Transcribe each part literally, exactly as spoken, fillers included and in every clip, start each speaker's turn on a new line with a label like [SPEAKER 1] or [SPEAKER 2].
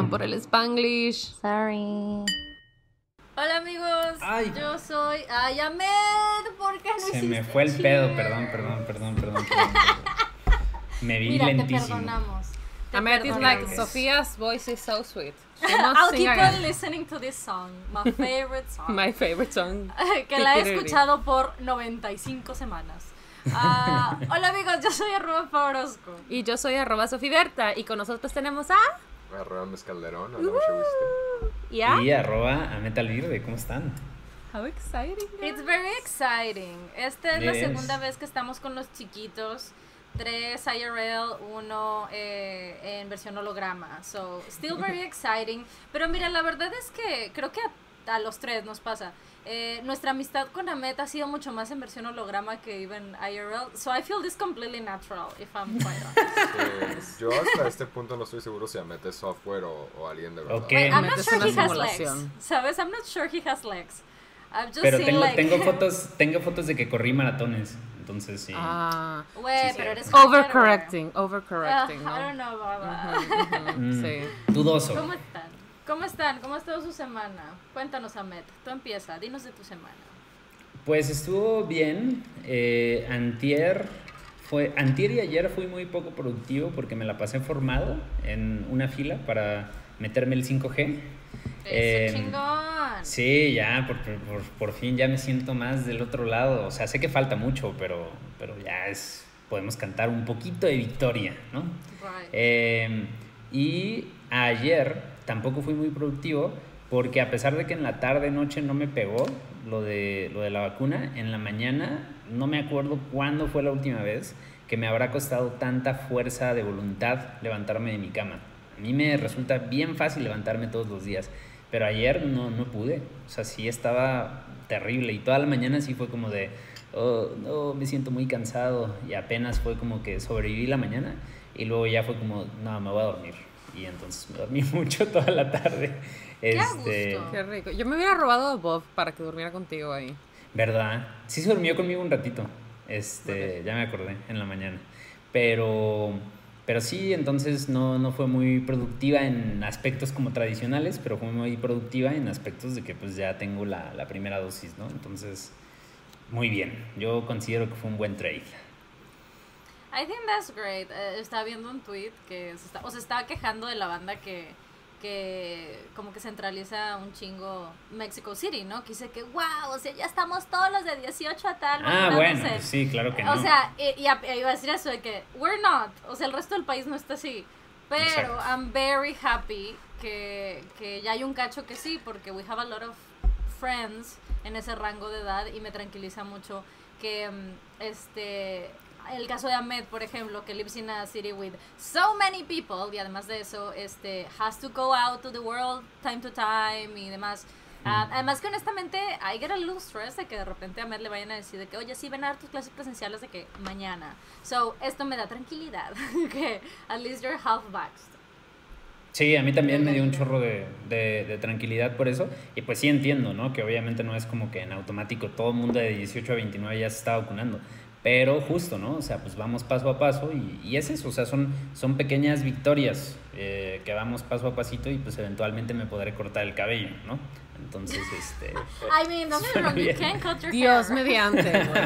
[SPEAKER 1] Perdón por el Spanglish.
[SPEAKER 2] Sorry.
[SPEAKER 3] Hola amigos,
[SPEAKER 4] Ay.
[SPEAKER 3] yo soy Ayamed. ¿Por qué no
[SPEAKER 4] Se
[SPEAKER 3] hiciste
[SPEAKER 4] me fue el
[SPEAKER 3] cheer?
[SPEAKER 4] pedo, perdón, perdón, perdón, perdón. perdón. Me vi
[SPEAKER 3] Mira,
[SPEAKER 4] lentísimo.
[SPEAKER 3] te perdonamos. Te
[SPEAKER 1] Ahmed is
[SPEAKER 3] perdonamos.
[SPEAKER 1] like, Sophia's voice is so sweet. She must
[SPEAKER 3] I'll
[SPEAKER 1] sing
[SPEAKER 3] keep
[SPEAKER 1] again.
[SPEAKER 3] on listening to this song, my favorite song.
[SPEAKER 1] My favorite song.
[SPEAKER 3] que la he escuchado por noventa y cinco semanas. Ah, hola amigos, yo soy arroba Favorosco.
[SPEAKER 1] Y yo soy arroba Sofiberta. Y con nosotros tenemos a...
[SPEAKER 5] Arroba Mezcalderón, hola, mucho gusto.
[SPEAKER 1] ¿Ya?
[SPEAKER 4] Y arroba a Metal Verde, ¿cómo están?
[SPEAKER 1] How exciting.
[SPEAKER 3] It's very exciting. Esta es la
[SPEAKER 4] Yes.
[SPEAKER 3] segunda vez que estamos con los chiquitos. Tres I R L, uno eh, en versión holograma. So, still very exciting. Pero mira, la verdad es que creo que a, a los tres nos pasa. Eh, nuestra amistad con Ahmed ha sido mucho más en versión holograma que even I R L. So I feel this completely natural, if I'm quite honest.
[SPEAKER 5] Sí, yo hasta este punto no estoy seguro si Amet es software o, o alguien de verdad.
[SPEAKER 4] Ok.
[SPEAKER 3] Wait, I'm
[SPEAKER 1] Ahmed
[SPEAKER 3] not
[SPEAKER 1] es
[SPEAKER 3] sure
[SPEAKER 1] una
[SPEAKER 3] he has legs.
[SPEAKER 1] simulación.
[SPEAKER 3] ¿Sabes? I'm not sure he has legs. I've just
[SPEAKER 4] Pero
[SPEAKER 3] seen
[SPEAKER 4] tengo,
[SPEAKER 3] like...
[SPEAKER 4] tengo fotos, tengo fotos de que corrí maratones, entonces sí.
[SPEAKER 1] Ah,
[SPEAKER 3] Güey,
[SPEAKER 4] Sí, sí.
[SPEAKER 3] pero eres
[SPEAKER 1] overcorrecting,
[SPEAKER 3] Uh,
[SPEAKER 1] overcorrecting,
[SPEAKER 3] I
[SPEAKER 1] ¿no?
[SPEAKER 3] don't know about that.
[SPEAKER 1] Ujú, ujú,
[SPEAKER 4] Mm,
[SPEAKER 1] Sí.
[SPEAKER 4] Dudoso.
[SPEAKER 3] ¿Cómo están? ¿Cómo están? ¿Cómo ha estado su semana? Cuéntanos, Ahmed. Tú empieza, dinos de tu semana.
[SPEAKER 4] Pues estuvo bien. Eh, antier, fue, antier y ayer fui muy poco productivo porque me la pasé formado en una fila para meterme el cinco G.
[SPEAKER 3] ¡Eso
[SPEAKER 4] Eh,
[SPEAKER 3] chingón!
[SPEAKER 4] Sí, ya, por, por, por fin ya me siento más del otro lado. O sea, sé que falta mucho, pero, pero ya es, podemos cantar un poquito de victoria, ¿no?
[SPEAKER 3] Right.
[SPEAKER 4] Eh, y ayer tampoco fui muy productivo porque a pesar de que en la tarde noche no me pegó lo de, lo de la vacuna, en la mañana no me acuerdo cuándo fue la última vez que me habrá costado tanta fuerza de voluntad levantarme de mi cama. A mí me resulta bien fácil levantarme todos los días, pero ayer no, no pude. O sea, sí estaba terrible y toda la mañana sí fue como de, oh, no, me siento muy cansado y apenas fue como que sobreviví la mañana y luego ya fue como, no, me voy a dormir. Y entonces me dormí mucho toda la tarde.
[SPEAKER 3] Qué a
[SPEAKER 4] Este,
[SPEAKER 3] gusto.
[SPEAKER 1] Qué rico. Yo me hubiera robado a Bob para que durmiera contigo ahí.
[SPEAKER 4] ¿verdad? Sí se durmió conmigo un ratito. Este,
[SPEAKER 1] Ok.
[SPEAKER 4] ya me acordé en la mañana. Pero, pero sí, entonces no, no fue muy productiva en aspectos como tradicionales, pero fue muy productiva en aspectos de que pues ya tengo la, la primera dosis, ¿no? Entonces, muy bien. Yo considero que fue un buen trade.
[SPEAKER 3] I think that's great. Eh, estaba viendo un tweet que se está, o se estaba quejando de la banda que, que como que centraliza un chingo Mexico City, ¿no? Que dice que, wow, o sea, ya estamos todos los de dieciocho a tal.
[SPEAKER 4] Ah,
[SPEAKER 3] vacunándose".
[SPEAKER 4] bueno, pues sí, claro que no.
[SPEAKER 3] O sea, y, y a- iba a decir eso de que, we're not, o sea, el resto del país no está así. Pero
[SPEAKER 4] Exacto.
[SPEAKER 3] I'm very happy que, que ya hay un cacho que sí, porque we have a lot of friends en ese rango de edad y me tranquiliza mucho que mm, este el caso de Ahmed, por ejemplo, que lives in a city with so many people y además de eso este has to go out to the world time to time y demás. Ah, además que honestamente I get a little stress de que de repente a Ahmed le vayan a decir de que oye sí ven a dar tus clases presenciales de que mañana. So esto me da tranquilidad que at least you're half vaxxed.
[SPEAKER 4] Sí, a mí también me dio un chorro de, de, de tranquilidad por eso. Y pues sí entiendo, ¿no? Que obviamente no es como que en automático todo el mundo de dieciocho a veintinueve ya se está vacunando. Pero justo, ¿no? O sea, pues vamos paso a paso y, y es eso. O sea, son, son pequeñas victorias eh, que vamos paso a pasito y pues eventualmente me podré cortar el cabello, ¿no? Entonces, este...
[SPEAKER 3] I mean, don't get me wrong, you can cut your
[SPEAKER 1] Dios
[SPEAKER 3] hair.
[SPEAKER 1] mediante, güey.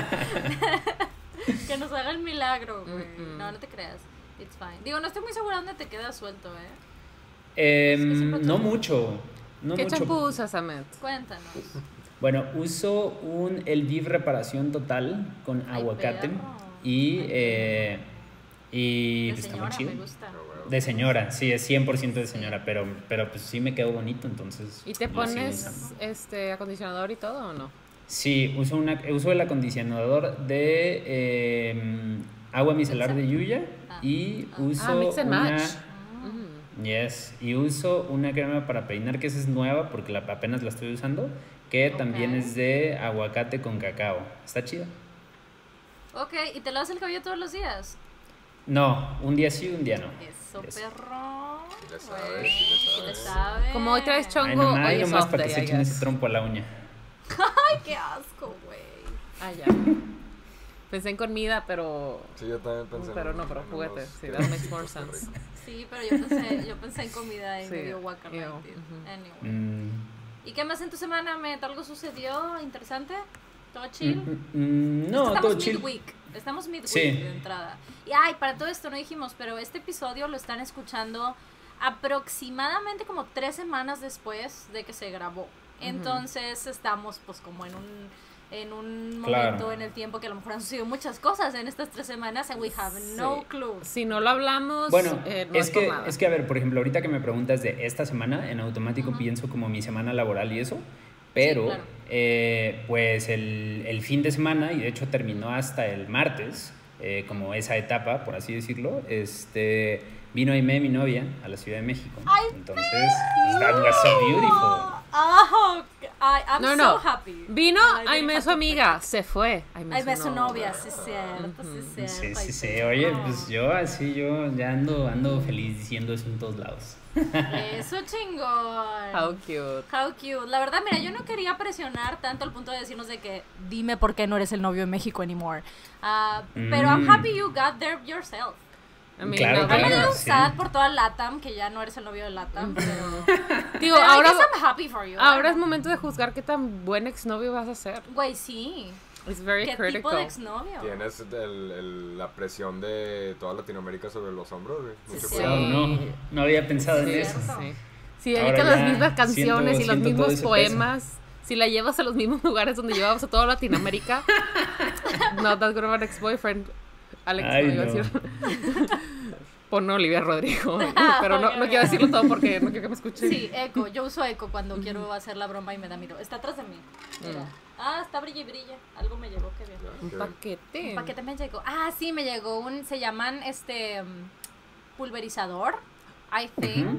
[SPEAKER 3] Que nos haga el milagro, güey.
[SPEAKER 1] Mm-mm.
[SPEAKER 3] No, no te creas. It's fine. Digo, no estoy muy segura dónde te queda suelto, ¿eh?
[SPEAKER 4] Eh,
[SPEAKER 3] Es que siempre
[SPEAKER 4] no
[SPEAKER 3] tú-
[SPEAKER 4] mucho, no
[SPEAKER 1] ¿Qué
[SPEAKER 4] mucho.
[SPEAKER 1] champú usas, Ahmed?
[SPEAKER 3] Cuéntanos.
[SPEAKER 4] Bueno, uso un Elvive Reparación Total con
[SPEAKER 3] Ay,
[SPEAKER 4] aguacate
[SPEAKER 3] perro.
[SPEAKER 4] y,
[SPEAKER 3] Ay,
[SPEAKER 4] eh, y
[SPEAKER 3] De
[SPEAKER 4] pues, está
[SPEAKER 3] señora,
[SPEAKER 4] muy chido.
[SPEAKER 3] me gusta.
[SPEAKER 5] Pero bueno.
[SPEAKER 4] De señora, sí, es cien por ciento de señora, pero, pero pues sí me quedó bonito, entonces...
[SPEAKER 1] ¿Y te
[SPEAKER 4] lo sigo
[SPEAKER 1] pones
[SPEAKER 4] usando.
[SPEAKER 1] este acondicionador y todo o no?
[SPEAKER 4] Sí, uso, una, uso el acondicionador de eh, agua micelar de Yuya
[SPEAKER 3] Ah.
[SPEAKER 4] y
[SPEAKER 3] Ah.
[SPEAKER 4] uso
[SPEAKER 1] Ah, mix and
[SPEAKER 4] una...
[SPEAKER 1] match.
[SPEAKER 3] Ah.
[SPEAKER 1] Mm.
[SPEAKER 4] Yes, y uso una crema para peinar que esa es nueva porque la, apenas la estoy usando, que
[SPEAKER 3] Ok.
[SPEAKER 4] también es de aguacate con cacao. Está chida.
[SPEAKER 3] Ok, ¿y te lavas el cabello todos los días?
[SPEAKER 4] No, un día sí, un día no.
[SPEAKER 3] Eso,
[SPEAKER 4] Yes.
[SPEAKER 3] perro.
[SPEAKER 5] Sí le sabe,
[SPEAKER 3] Güey,
[SPEAKER 5] sí le
[SPEAKER 3] sí le
[SPEAKER 5] sabe.
[SPEAKER 3] sabe.
[SPEAKER 1] Como hoy traes chongo,
[SPEAKER 4] Ay, nomás,
[SPEAKER 1] hoy
[SPEAKER 4] ay,
[SPEAKER 1] es
[SPEAKER 4] nomás
[SPEAKER 1] off
[SPEAKER 4] para que
[SPEAKER 1] day,
[SPEAKER 4] se
[SPEAKER 1] I
[SPEAKER 4] echen
[SPEAKER 1] guess.
[SPEAKER 4] ese trompo a la uña.
[SPEAKER 3] Ay, qué asco, güey.
[SPEAKER 1] Ah, ya. Pensé en comida, pero...
[SPEAKER 5] Sí, yo también pensé
[SPEAKER 1] Pero
[SPEAKER 5] en-
[SPEAKER 1] no, pero
[SPEAKER 5] en
[SPEAKER 1] juguetes.
[SPEAKER 5] unos
[SPEAKER 1] Sí, that makes more
[SPEAKER 5] tironcitos, qué
[SPEAKER 1] sense.
[SPEAKER 5] rico.
[SPEAKER 3] Sí, pero yo pensé, yo pensé en comida y
[SPEAKER 1] Sí,
[SPEAKER 3] me dio guacamole.
[SPEAKER 1] ew,
[SPEAKER 3] dude.
[SPEAKER 1] ujú.
[SPEAKER 3] Anyway.
[SPEAKER 4] Mm,
[SPEAKER 3] ¿Y qué más en tu semana, Met? ¿Algo sucedió interesante? ¿Todo
[SPEAKER 4] mm,
[SPEAKER 3] chill?
[SPEAKER 4] mm, mm, no,
[SPEAKER 3] Estamos
[SPEAKER 4] todo chill.
[SPEAKER 3] midweek. Estamos midweek
[SPEAKER 4] Sí.
[SPEAKER 3] de entrada. Y ay, para todo esto no dijimos, pero este episodio lo están escuchando aproximadamente como tres semanas después de que se grabó. Entonces estamos pues como en un en un
[SPEAKER 4] Claro.
[SPEAKER 3] momento en el tiempo que a lo mejor han sucedido muchas cosas en estas tres semanas and we have no
[SPEAKER 1] Sí.
[SPEAKER 3] clue.
[SPEAKER 1] Si no lo hablamos,
[SPEAKER 4] Bueno,
[SPEAKER 1] eh, no
[SPEAKER 4] es,
[SPEAKER 1] es, por
[SPEAKER 4] que,
[SPEAKER 1] nada.
[SPEAKER 4] es que, a ver, por ejemplo, ahorita que me preguntas de esta semana, en automático
[SPEAKER 3] Ujú.
[SPEAKER 4] pienso como mi semana laboral y eso, pero
[SPEAKER 3] claro.
[SPEAKER 4] eh, pues el, el fin de semana, y de hecho terminó hasta el martes, eh, como esa etapa, por así decirlo, este, vino Aimee, mi novia, a la Ciudad de México. Entonces, that was so beautiful.
[SPEAKER 3] Oh, I, I'm
[SPEAKER 1] No,
[SPEAKER 3] so
[SPEAKER 1] no.
[SPEAKER 3] happy.
[SPEAKER 1] Vino,
[SPEAKER 3] I didn't
[SPEAKER 1] Aimee
[SPEAKER 3] have
[SPEAKER 1] su
[SPEAKER 3] to
[SPEAKER 1] amiga, se fue. Aimee
[SPEAKER 3] Ay,
[SPEAKER 1] su
[SPEAKER 3] su
[SPEAKER 1] novia.
[SPEAKER 3] novia, sí, cierto, sí,
[SPEAKER 1] Ujú.
[SPEAKER 4] Sí,
[SPEAKER 3] cierto.
[SPEAKER 4] sí,
[SPEAKER 3] ay,
[SPEAKER 4] sí. Oye,
[SPEAKER 3] no.
[SPEAKER 4] pues yo así, yo ya ando, ando feliz diciendo eso en todos lados.
[SPEAKER 3] Eso chingón.
[SPEAKER 1] How cute.
[SPEAKER 3] How cute. La verdad, mira, yo no quería presionar tanto al punto de decirnos de que dime por qué no eres el novio de México anymore. Ah, Pero I'm
[SPEAKER 4] Mm.
[SPEAKER 3] happy you got there yourself.
[SPEAKER 1] I mean,
[SPEAKER 4] Claro,
[SPEAKER 1] no,
[SPEAKER 3] I'm a
[SPEAKER 4] claro.
[SPEAKER 3] little
[SPEAKER 4] sí.
[SPEAKER 3] sad por toda Latam, que ya no eres el novio de Latam, pero...
[SPEAKER 1] Digo,
[SPEAKER 3] pero
[SPEAKER 1] ahora,
[SPEAKER 3] I guess I'm happy for you.
[SPEAKER 1] ahora es momento de juzgar qué tan buen exnovio vas a ser.
[SPEAKER 3] Güey, sí.
[SPEAKER 1] It's very
[SPEAKER 3] ¿Qué tipo
[SPEAKER 1] critical.
[SPEAKER 3] de exnovio?
[SPEAKER 5] Tienes el- el- la presión de toda Latinoamérica sobre los hombros, güey. Mucho
[SPEAKER 3] Sí.
[SPEAKER 5] cuidado.
[SPEAKER 4] Oh, no, no había pensado en
[SPEAKER 1] Sí,
[SPEAKER 4] eso.
[SPEAKER 3] Cierto.
[SPEAKER 1] sí. Si
[SPEAKER 4] Ahora
[SPEAKER 1] dedicas
[SPEAKER 4] ya
[SPEAKER 1] las mismas canciones
[SPEAKER 4] siento-
[SPEAKER 1] y los
[SPEAKER 4] siento todo
[SPEAKER 1] mismos
[SPEAKER 4] ese
[SPEAKER 1] poemas, si la llevas a los mismos lugares donde llevabas a toda Latinoamérica, no, that's gonna be an ex-boyfriend. Alex,
[SPEAKER 4] Ay,
[SPEAKER 1] no iba a
[SPEAKER 4] no.
[SPEAKER 1] decir. Pon Olivia Rodrigo. Pero no,
[SPEAKER 3] Ok,
[SPEAKER 1] no
[SPEAKER 3] ok.
[SPEAKER 1] quiero decirlo todo porque no quiero que me escuchen.
[SPEAKER 3] Sí, eco. Yo uso eco cuando quiero hacer la broma y me da miedo. Está atrás de mí. Mira.
[SPEAKER 1] Mm.
[SPEAKER 3] Ah, está brilla y brilla. Algo me llegó, qué bien.
[SPEAKER 5] Ya,
[SPEAKER 1] Un
[SPEAKER 5] qué bien.
[SPEAKER 1] paquete.
[SPEAKER 3] Un paquete me llegó. Ah, sí, me llegó un. Se llaman este. um, pulverizador. I think.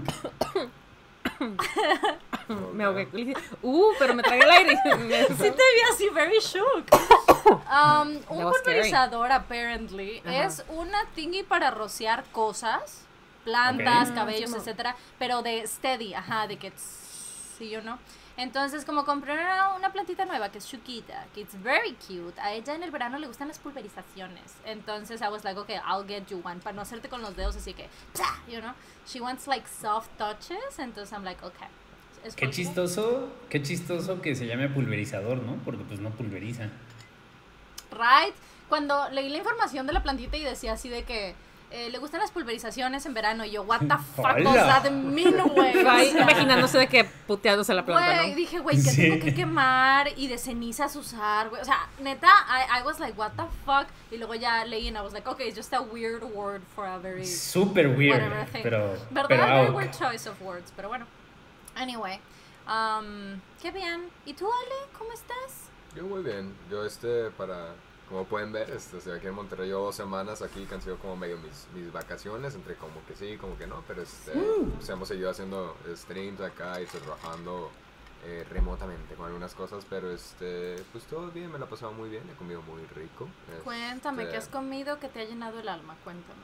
[SPEAKER 1] Me ahogué. Uh, pero me tragué el aire. Me-
[SPEAKER 3] Sí te vi así, very shook. Um, un
[SPEAKER 1] That was scary.
[SPEAKER 3] pulverizador, apparently,
[SPEAKER 1] Ajá.
[SPEAKER 3] es una thingy para rociar cosas, plantas,
[SPEAKER 4] Ok.
[SPEAKER 3] cabellos,
[SPEAKER 1] Ah, sí, no.
[SPEAKER 3] etcétera, pero de steady, ajá, de que tss, sí o no. Entonces, como compré una, una plantita nueva que es chiquita, que it's very cute, a ella en el verano le gustan las pulverizaciones. Entonces, I was like, okay, I'll get you one, para no hacerte con los dedos así que, ¡psa! You know, she wants like soft touches, entonces I'm like, okay. Es
[SPEAKER 4] Qué
[SPEAKER 3] cool.
[SPEAKER 4] chistoso, qué chistoso que se llame pulverizador, ¿no? Porque pues no pulveriza.
[SPEAKER 3] Right. Cuando leí la información de la plantita y decía así de que eh, le gustan las pulverizaciones en verano y yo, what the fuck
[SPEAKER 4] Hola.
[SPEAKER 3] does that mean, güey?
[SPEAKER 1] Fue ahí
[SPEAKER 3] O sea,
[SPEAKER 1] imaginándose de que puteándose la planta,
[SPEAKER 3] güey,
[SPEAKER 1] ¿no?
[SPEAKER 3] dije, güey, ¿qué
[SPEAKER 4] Sí.
[SPEAKER 3] tengo que quemar y de cenizas usar, güey? O sea, neta, I, I was like, what the fuck? Y luego ya leí and I was like, okay, it's just a weird word for a very...
[SPEAKER 4] Súper weird,
[SPEAKER 3] Whatever thing.
[SPEAKER 4] pero,
[SPEAKER 3] ¿Verdad?
[SPEAKER 4] pero
[SPEAKER 3] Very
[SPEAKER 4] auk.
[SPEAKER 3] weird choice of words, pero bueno. Anyway, um, qué bien. ¿Y tú, Ale? ¿Cómo estás?
[SPEAKER 5] Yo muy bien. Yo este, para... Como pueden ver, este, estoy aquí en Monterrey. Llevo dos semanas aquí que han sido como medio mis, mis vacaciones, entre como que sí, como que no, pero este, pues hemos seguido haciendo streams acá y estoy trabajando eh, remotamente con algunas cosas, pero este, pues todo bien, me la he pasado muy bien, he comido muy rico.
[SPEAKER 3] Cuéntame,
[SPEAKER 5] este,
[SPEAKER 3] ¿qué has comido que te ha llenado el alma? Cuéntame.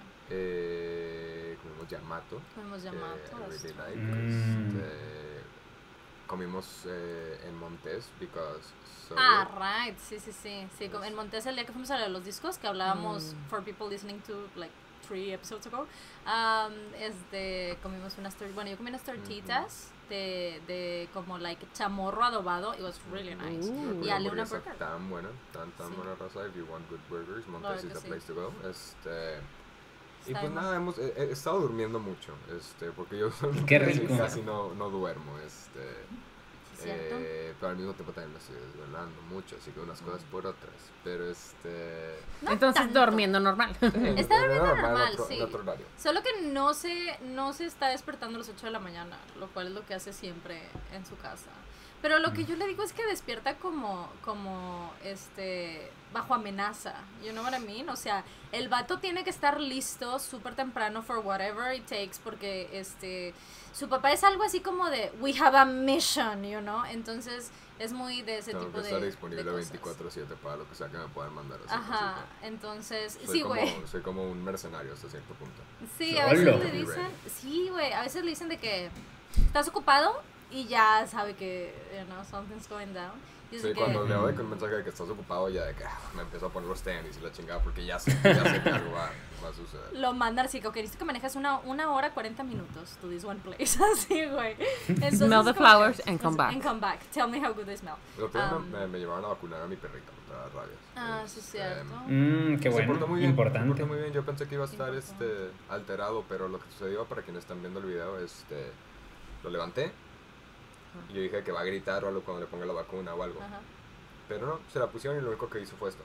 [SPEAKER 5] Eh, comimos Yamato.
[SPEAKER 3] Comimos
[SPEAKER 5] que
[SPEAKER 3] Yamato,
[SPEAKER 5] I
[SPEAKER 3] that's
[SPEAKER 5] really
[SPEAKER 3] true.
[SPEAKER 5] like.
[SPEAKER 4] Mm.
[SPEAKER 5] Este, comimos eh, en Montes because so
[SPEAKER 3] Ah,
[SPEAKER 5] good.
[SPEAKER 3] right, sí, sí, sí, sí. como En Montes el día que fuimos a lo de los discos, que hablábamos
[SPEAKER 1] Mm.
[SPEAKER 3] for people listening to like three episodes ago, um, este, comimos unas tor- bueno, yo comí unas tortitas de, de como like chamorro adobado, it was really nice.
[SPEAKER 1] Uh.
[SPEAKER 5] Una
[SPEAKER 3] Y Ale una
[SPEAKER 5] hamburguesa
[SPEAKER 3] burger.
[SPEAKER 5] tan buena, tan tan
[SPEAKER 3] Sí.
[SPEAKER 5] buena raza. If you want good burgers, Montes
[SPEAKER 3] Claro
[SPEAKER 5] is
[SPEAKER 3] que
[SPEAKER 5] the
[SPEAKER 3] sí.
[SPEAKER 5] place to go. Este, y
[SPEAKER 3] Está
[SPEAKER 5] pues
[SPEAKER 3] bien.
[SPEAKER 5] nada, hemos, he, he estado durmiendo mucho, este, porque yo
[SPEAKER 4] Qué
[SPEAKER 5] casi,
[SPEAKER 4] rico.
[SPEAKER 5] casi no, no duermo, este,
[SPEAKER 3] Sí, ¿cierto?
[SPEAKER 5] eh, pero al mismo tiempo también me estoy desvelando mucho, así que unas cosas por otras, pero este...
[SPEAKER 3] No
[SPEAKER 1] Entonces
[SPEAKER 3] tanto.
[SPEAKER 1] durmiendo normal.
[SPEAKER 3] Está
[SPEAKER 5] en- en
[SPEAKER 3] durmiendo
[SPEAKER 5] normal,
[SPEAKER 3] normal,
[SPEAKER 5] en otro,
[SPEAKER 3] sí.
[SPEAKER 5] en otro horario.
[SPEAKER 3] Solo que no se, no se está despertando a las ocho de la mañana, lo cual es lo que hace siempre en su casa. Pero lo que yo le digo es que despierta como, como, este, bajo amenaza, you know what I mean? O sea, el vato tiene que estar listo súper temprano for whatever it takes, porque, este, su papá es algo así como de, we have a mission, you know? Entonces, es muy de ese
[SPEAKER 5] Tengo
[SPEAKER 3] tipo
[SPEAKER 5] que
[SPEAKER 3] de,
[SPEAKER 5] estar
[SPEAKER 3] de
[SPEAKER 5] disponible
[SPEAKER 3] cosas.
[SPEAKER 5] veinticuatro siete para lo que sea que me puedan mandar. a hacer
[SPEAKER 3] Ajá,
[SPEAKER 5] cosita.
[SPEAKER 3] entonces,
[SPEAKER 5] Soy
[SPEAKER 3] sí,
[SPEAKER 5] como-
[SPEAKER 3] güey.
[SPEAKER 5] Soy como un mercenario hasta cierto punto.
[SPEAKER 3] Sí,
[SPEAKER 5] So,
[SPEAKER 3] a veces
[SPEAKER 4] Hola.
[SPEAKER 3] le dicen, sí, güey, a veces le dicen de que estás ocupado y ya sabe que, you know, something's going down. Y
[SPEAKER 5] Sí,
[SPEAKER 3] que,
[SPEAKER 5] cuando le doy con un mensaje de que estás ocupado, ya de que ah, me empiezo a poner los tenis y la chingada, porque ya sé, ya sé que algo va, va a suceder.
[SPEAKER 3] lo mandan así, que necesito que manejas una, una hora cuarenta minutos to this one place, así, güey. Entonces,
[SPEAKER 1] Smell the
[SPEAKER 3] como
[SPEAKER 1] flowers
[SPEAKER 3] que-
[SPEAKER 1] and come back.
[SPEAKER 3] And come back. Tell me how good they smell.
[SPEAKER 5] El otro día
[SPEAKER 3] Um,
[SPEAKER 5] me, me llevaron a vacunar a mi perrito contra las rabias.
[SPEAKER 3] Ah, sí, es
[SPEAKER 5] Este,
[SPEAKER 3] cierto.
[SPEAKER 4] Mmm, qué
[SPEAKER 5] Se portó
[SPEAKER 4] bueno,
[SPEAKER 5] muy bien, se
[SPEAKER 4] importante.
[SPEAKER 5] portó muy bien. Yo pensé que iba a estar
[SPEAKER 3] Importante.
[SPEAKER 5] este, alterado, pero lo que sucedió, para quienes están viendo el video, este, lo levanté y yo dije que va a gritar o algo cuando le ponga la vacuna o algo.
[SPEAKER 3] Ajá.
[SPEAKER 5] Pero no, se la pusieron y lo único que hizo fue esto.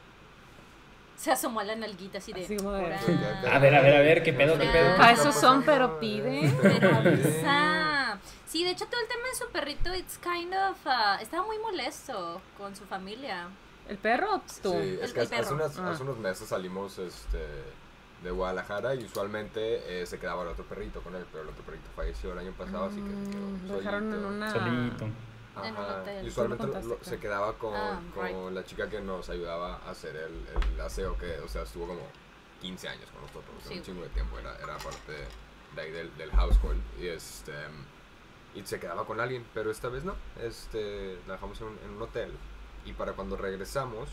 [SPEAKER 3] Se asomó a la nalguita así de...
[SPEAKER 1] Así como de-
[SPEAKER 3] "Hola".
[SPEAKER 4] A ver, a ver, a ver, ¿qué pedo,
[SPEAKER 3] qué
[SPEAKER 5] ¿Qué
[SPEAKER 3] pedo?
[SPEAKER 1] Para
[SPEAKER 5] está
[SPEAKER 1] eso son,
[SPEAKER 5] pasando?
[SPEAKER 1] pero pide.
[SPEAKER 3] Pero
[SPEAKER 5] Pide.
[SPEAKER 3] avisa. Sí, de hecho todo el tema de su perrito, it's kind of... uh, estaba muy molesto con su familia.
[SPEAKER 1] ¿El perro o tú?
[SPEAKER 5] Sí, es
[SPEAKER 3] El-
[SPEAKER 5] que
[SPEAKER 3] el
[SPEAKER 5] hace,
[SPEAKER 3] perro.
[SPEAKER 5] unas-
[SPEAKER 1] Ah.
[SPEAKER 5] hace unos meses salimos este, de Guadalajara y usualmente eh, se quedaba el otro perrito con él, pero el otro perrito falleció el año pasado, así que se quedó
[SPEAKER 1] Mm, lo dejaron en
[SPEAKER 5] solito.
[SPEAKER 1] una...
[SPEAKER 4] Solito.
[SPEAKER 3] En un
[SPEAKER 5] Ajá,
[SPEAKER 3] hotel.
[SPEAKER 5] y usualmente
[SPEAKER 1] Tú lo
[SPEAKER 5] lo-
[SPEAKER 1] contaste,
[SPEAKER 5] se
[SPEAKER 1] creo.
[SPEAKER 5] quedaba con,
[SPEAKER 3] Ah,
[SPEAKER 5] con
[SPEAKER 3] right.
[SPEAKER 5] la chica que nos ayudaba a hacer el, el aseo, que, o sea, estuvo como quince años con nosotros, o sea,
[SPEAKER 3] Sí.
[SPEAKER 5] un chingo de tiempo, era, era parte de ahí del, del household, y este, y se quedaba con alguien, pero esta vez no, este, la dejamos en un, en un hotel, y para cuando regresamos,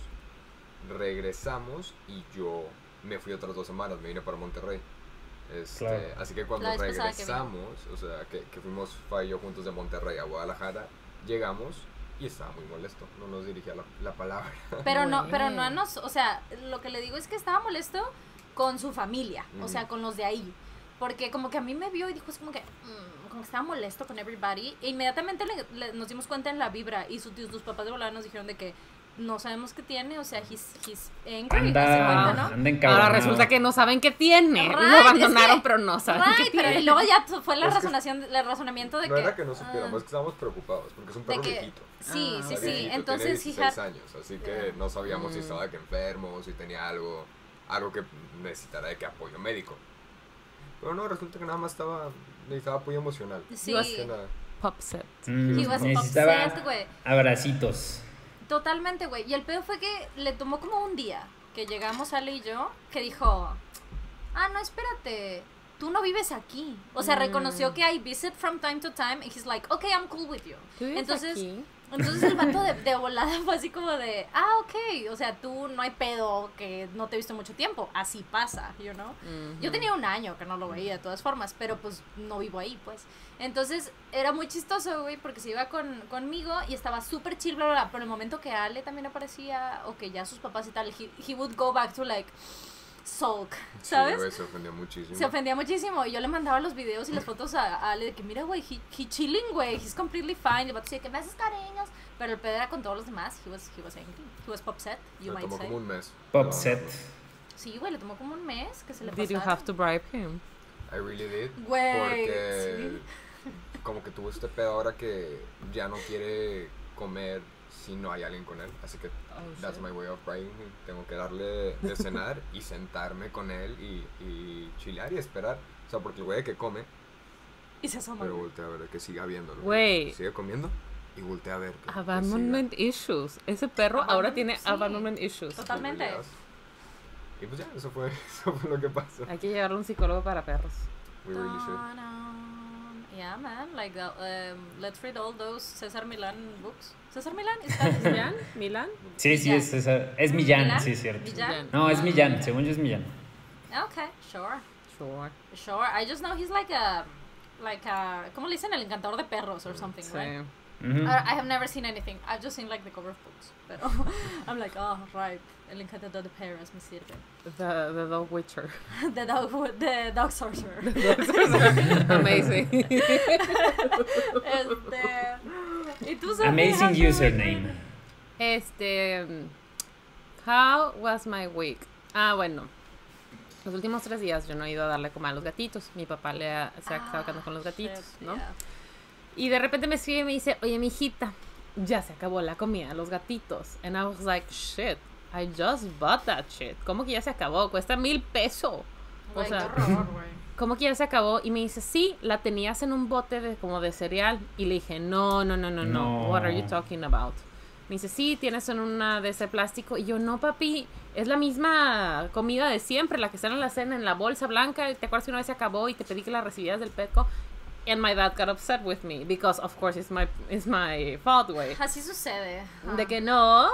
[SPEAKER 5] regresamos, y yo me fui otras dos semanas, me vine para Monterrey. Este,
[SPEAKER 4] Claro.
[SPEAKER 5] Así que cuando
[SPEAKER 3] La vez pasada que vino.
[SPEAKER 5] regresamos, o sea, que, que fuimos Fa y yo juntos de Monterrey a Guadalajara, llegamos y estaba muy molesto, no nos dirigía la, la palabra.
[SPEAKER 3] Pero no,
[SPEAKER 1] Güey.
[SPEAKER 3] pero no a nos, o sea, lo que le digo es que estaba molesto con su familia, o
[SPEAKER 5] Ujú.
[SPEAKER 3] sea, con los de ahí. Porque como que a mí me vio y dijo, es como que, mm, como que estaba molesto con everybody. E inmediatamente le- le- nos dimos cuenta en la vibra y su- sus papás de volada nos dijeron de que no sabemos qué tiene, o sea, he's, he's angry,
[SPEAKER 4] Anda,
[SPEAKER 3] hace cuenta, ¿no?
[SPEAKER 4] anda encabronado.
[SPEAKER 1] Ahora resulta que no saben qué tiene.
[SPEAKER 3] Right,
[SPEAKER 1] Lo abandonaron,
[SPEAKER 3] es que-
[SPEAKER 1] pero no saben
[SPEAKER 3] Right,
[SPEAKER 1] qué
[SPEAKER 3] pero
[SPEAKER 1] tiene.
[SPEAKER 3] y luego ya tu- fue la
[SPEAKER 5] Es que-
[SPEAKER 3] razonación, el razonamiento de
[SPEAKER 5] No
[SPEAKER 3] que...
[SPEAKER 5] era que no supiéramos,
[SPEAKER 3] ah,
[SPEAKER 5] es que estábamos preocupados, porque es un
[SPEAKER 3] de
[SPEAKER 5] perro
[SPEAKER 3] que-
[SPEAKER 5] viejito.
[SPEAKER 3] Sí,
[SPEAKER 1] Ah,
[SPEAKER 3] sí,
[SPEAKER 5] Está
[SPEAKER 3] sí,
[SPEAKER 5] viejito,
[SPEAKER 3] entonces
[SPEAKER 5] tiene
[SPEAKER 3] he
[SPEAKER 5] dieciséis
[SPEAKER 3] had-
[SPEAKER 5] años, así que
[SPEAKER 3] Yeah.
[SPEAKER 5] no sabíamos si
[SPEAKER 1] Mm.
[SPEAKER 5] estaba que enfermo, si tenía algo, algo que necesitara de que apoyo médico. Pero no, resulta que nada más estaba, necesitaba apoyo emocional.
[SPEAKER 3] Sí.
[SPEAKER 5] Más que nada.
[SPEAKER 1] Popset.
[SPEAKER 4] Mm,
[SPEAKER 3] He was
[SPEAKER 4] necesitaba
[SPEAKER 3] upset, güey.
[SPEAKER 4] abracitos.
[SPEAKER 3] Totalmente, güey. Y el pedo fue que le tomó como un día que llegamos Ale y yo, que dijo, ah, no, espérate, tú no vives aquí. O sea,
[SPEAKER 1] Mm.
[SPEAKER 3] reconoció que I visit from time to time, and he's like, okay, I'm cool with you.
[SPEAKER 1] ¿Tú vives
[SPEAKER 3] Entonces,
[SPEAKER 1] aquí?
[SPEAKER 3] entonces el vato de, de volada fue así como de, ah, ok, o sea, tú no hay pedo que no te he visto mucho tiempo, así pasa, you know.
[SPEAKER 1] Ujú.
[SPEAKER 3] Yo tenía un año que no lo veía de todas formas, pero pues no vivo ahí, pues. Entonces era muy chistoso, güey, porque se iba con, conmigo y estaba súper chill, bla, bla, bla. Pero el momento que Ale también aparecía, o que ya sus papás y tal, he, he would go back to like sulk, ¿sabes?
[SPEAKER 5] Sí, güey, se ofendió muchísimo.
[SPEAKER 3] Se ofendía muchísimo y yo le mandaba los videos y las fotos a, a Ale de que mira, güey, he, he chilling, güey, he's completely fine. Y el vato decía que me haces cariños, pero el pedo era con todos los demás. He was, he was angry, he was popset, you
[SPEAKER 5] Le
[SPEAKER 3] might
[SPEAKER 5] tomó
[SPEAKER 3] say.
[SPEAKER 5] como un mes.
[SPEAKER 4] Pop
[SPEAKER 5] No,
[SPEAKER 4] set.
[SPEAKER 5] no,
[SPEAKER 3] Sí, güey, le tomó como un mes que se le
[SPEAKER 1] Did you
[SPEAKER 3] pasara.
[SPEAKER 1] have to bribe him?
[SPEAKER 5] I really did.
[SPEAKER 3] Güey,
[SPEAKER 5] Porque como que tuvo este pedo ahora que ya no quiere comer si no hay alguien con él. Así que that's my way of praying. Tengo que darle de cenar y sentarme con él y, y chilear y esperar. O sea, porque el güey que come,
[SPEAKER 3] Y se asoma.
[SPEAKER 5] pero
[SPEAKER 3] güey.
[SPEAKER 5] voltea a ver que siga viéndolo.
[SPEAKER 1] Güey.
[SPEAKER 5] Sigue comiendo y voltea a ver. que- que
[SPEAKER 1] Abandonment issues. Ese perro ahora
[SPEAKER 3] Abandonment,
[SPEAKER 1] tiene
[SPEAKER 3] sí.
[SPEAKER 1] abandonment issues.
[SPEAKER 5] siga.
[SPEAKER 3] Totalmente.
[SPEAKER 5] Y pues ya, eso fue, eso fue lo que pasó.
[SPEAKER 1] Hay que llevarle a un psicólogo para perros.
[SPEAKER 5] We really should.
[SPEAKER 3] Dun-dun. Yeah, man. Like, the, um, let's read all those César Milán books. César Milán? ¿Is that his name?
[SPEAKER 1] ¿Millán? ¿Milán?
[SPEAKER 4] Sí, sí,
[SPEAKER 3] Millán.
[SPEAKER 4] es, esa- es Millán,
[SPEAKER 3] ¿Millán?
[SPEAKER 4] sí, es cierto.
[SPEAKER 3] Millán?
[SPEAKER 4] No, es Millán, según yo es Millán.
[SPEAKER 3] Okay, sure.
[SPEAKER 1] Sure.
[SPEAKER 3] Sure. I just know he's like a, like a, ¿cómo le dicen? El encantador de perros or something,
[SPEAKER 1] Sí.
[SPEAKER 3] right?
[SPEAKER 4] Ujú.
[SPEAKER 3] I, I have never seen anything. I've just seen like the cover of books. Pero I'm like, oh, right. El encantador de perros me sirve.
[SPEAKER 1] The, the Dog Witcher.
[SPEAKER 3] The dog, the dog sorcerer.
[SPEAKER 1] Amazing.
[SPEAKER 3] Este, ¿y tú sabes?
[SPEAKER 4] Amazing username.
[SPEAKER 1] Este. How was my week? Ah, bueno. Los últimos tres días yo no he ido a darle comer a los gatitos. Mi papá le ha, se ha estado quedando con los gatitos,
[SPEAKER 3] Shit,
[SPEAKER 1] ¿no?
[SPEAKER 3] yeah.
[SPEAKER 1] Y de repente me escribe y me dice, oye, mijita, ya se acabó la comida de los gatitos. And I was like, shit, I just bought that shit. ¿Cómo que ya se acabó? Cuesta mil pesos. O
[SPEAKER 3] Güey,
[SPEAKER 1] sea,
[SPEAKER 3] qué horror, güey.
[SPEAKER 1] ¿cómo que ya se acabó? Y me dice, sí, la tenías en un bote de como de cereal. Y le dije, no, no, no, no, no.
[SPEAKER 4] No.
[SPEAKER 1] What are you talking about? Me dice, sí, tienes en una de ese plástico. Y yo, no, papi, es la misma comida de siempre, la que está en la cena, en la bolsa blanca. ¿Te acuerdas que una vez se acabó y te pedí que la recibieras del Petco? and my dad got upset with me because of course it's my it's my fault, güey.
[SPEAKER 3] Así sucede. Ajá.
[SPEAKER 1] De que no,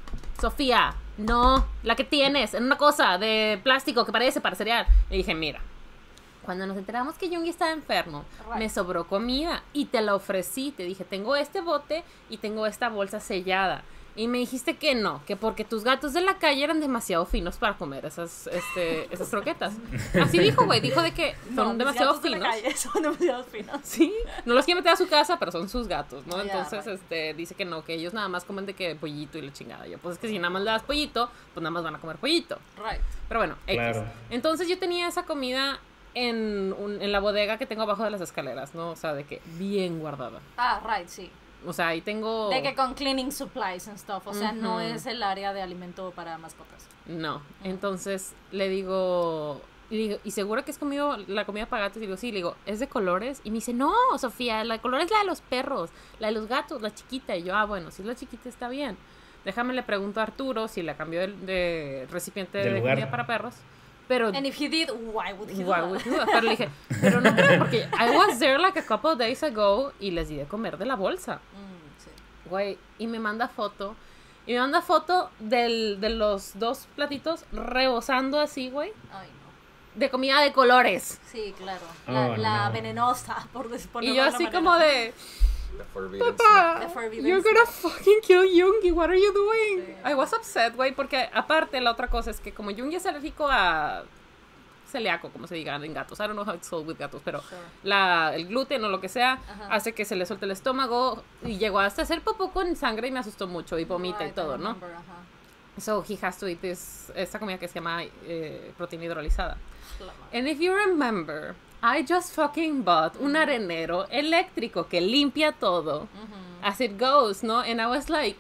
[SPEAKER 1] Sofía, no, la que tienes en una cosa de plástico que parece para cereal. Le dije, mira, cuando nos enteramos que Jungi estaba enfermo,
[SPEAKER 3] Right.
[SPEAKER 1] me sobró comida y te la ofrecí. Te dije, tengo este bote y tengo esta bolsa sellada. Y me dijiste que no, que porque tus gatos de la calle eran demasiado finos para comer esas, este, esas croquetas. Así dijo, güey, dijo de que son
[SPEAKER 3] No, mis
[SPEAKER 1] demasiado
[SPEAKER 3] gatos de la
[SPEAKER 1] finos.
[SPEAKER 3] calle son demasiado finos.
[SPEAKER 1] Sí, no los quiere meter a su casa, pero son sus gatos, ¿no?
[SPEAKER 3] Ya,
[SPEAKER 1] Entonces,
[SPEAKER 3] right.
[SPEAKER 1] este, dice que no, que ellos nada más comen de que pollito y la chingada. Yo, pues es que si nada más le das pollito, pues nada más van a comer pollito.
[SPEAKER 3] Right.
[SPEAKER 1] Pero bueno, X.
[SPEAKER 4] Claro.
[SPEAKER 1] Entonces yo tenía esa comida en, un- en la bodega que tengo abajo de las escaleras, ¿no? O sea, de que bien guardada.
[SPEAKER 3] Ah, right, sí.
[SPEAKER 1] O sea, ahí tengo...
[SPEAKER 3] De que con cleaning supplies and stuff. O sea, no
[SPEAKER 1] Ujú.
[SPEAKER 3] es el área de alimento para mascotas.
[SPEAKER 1] No, entonces le digo, y digo, ¿y seguro que es comido la comida para gatos? Y digo, sí, le digo, ¿es de colores? Y me dice, no, Sofía, la de colores es la de los perros, la de los gatos, la chiquita. Y yo, ah, bueno, si es la chiquita está bien. Déjame le pregunto a Arturo si la cambió de, de recipiente
[SPEAKER 4] De
[SPEAKER 1] de,
[SPEAKER 4] lugar.
[SPEAKER 1] comida para perros. Pero,
[SPEAKER 3] And if he did, why would he do
[SPEAKER 1] why
[SPEAKER 3] that?
[SPEAKER 1] would he do that? Pero le dije, pero no creo, porque I was there like a couple of days ago y les di de comer de la bolsa.
[SPEAKER 3] Mm, sí.
[SPEAKER 1] Güey, y me manda foto. Y me manda foto del, de los dos platitos rebosando así, güey.
[SPEAKER 3] Ay, no.
[SPEAKER 1] De comida de colores.
[SPEAKER 3] Sí, claro. La,
[SPEAKER 4] Oh,
[SPEAKER 3] la
[SPEAKER 4] no.
[SPEAKER 3] venenosa, por decirlo
[SPEAKER 1] Y yo así como de,
[SPEAKER 5] The forbidden snack.
[SPEAKER 1] papá,
[SPEAKER 3] The forbidden
[SPEAKER 1] you're gonna
[SPEAKER 3] snack.
[SPEAKER 1] fucking kill Jungi, what are you doing?
[SPEAKER 3] Sí.
[SPEAKER 1] I was upset, güey, porque aparte la otra cosa es que como Jungi es alérgico a celíaco, como se diga en gatos, I don't know how it's called with gatos, pero
[SPEAKER 3] Sure.
[SPEAKER 1] la, el gluten o lo que sea
[SPEAKER 3] Ajá.
[SPEAKER 1] hace que se le suelte el estómago y llegó hasta hacer popó con sangre y me asustó mucho y vomita y
[SPEAKER 3] Right, I
[SPEAKER 1] todo, ¿no?
[SPEAKER 3] remember, ajá.
[SPEAKER 1] So he has to eat this, esta comida que se llama eh, proteína hidrolizada.
[SPEAKER 3] La madre.
[SPEAKER 1] And if you remember, I just fucking bought un arenero eléctrico que limpia todo, as it goes, ¿no? And I was like,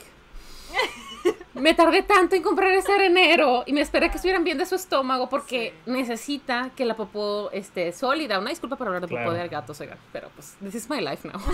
[SPEAKER 1] me tardé tanto en comprar ese arenero y me esperé que estuvieran bien de su estómago porque necesita que la popó esté sólida. Una disculpa por hablar de popó
[SPEAKER 4] Claro.
[SPEAKER 1] de gatos, oigan, pero pues, this is my life now.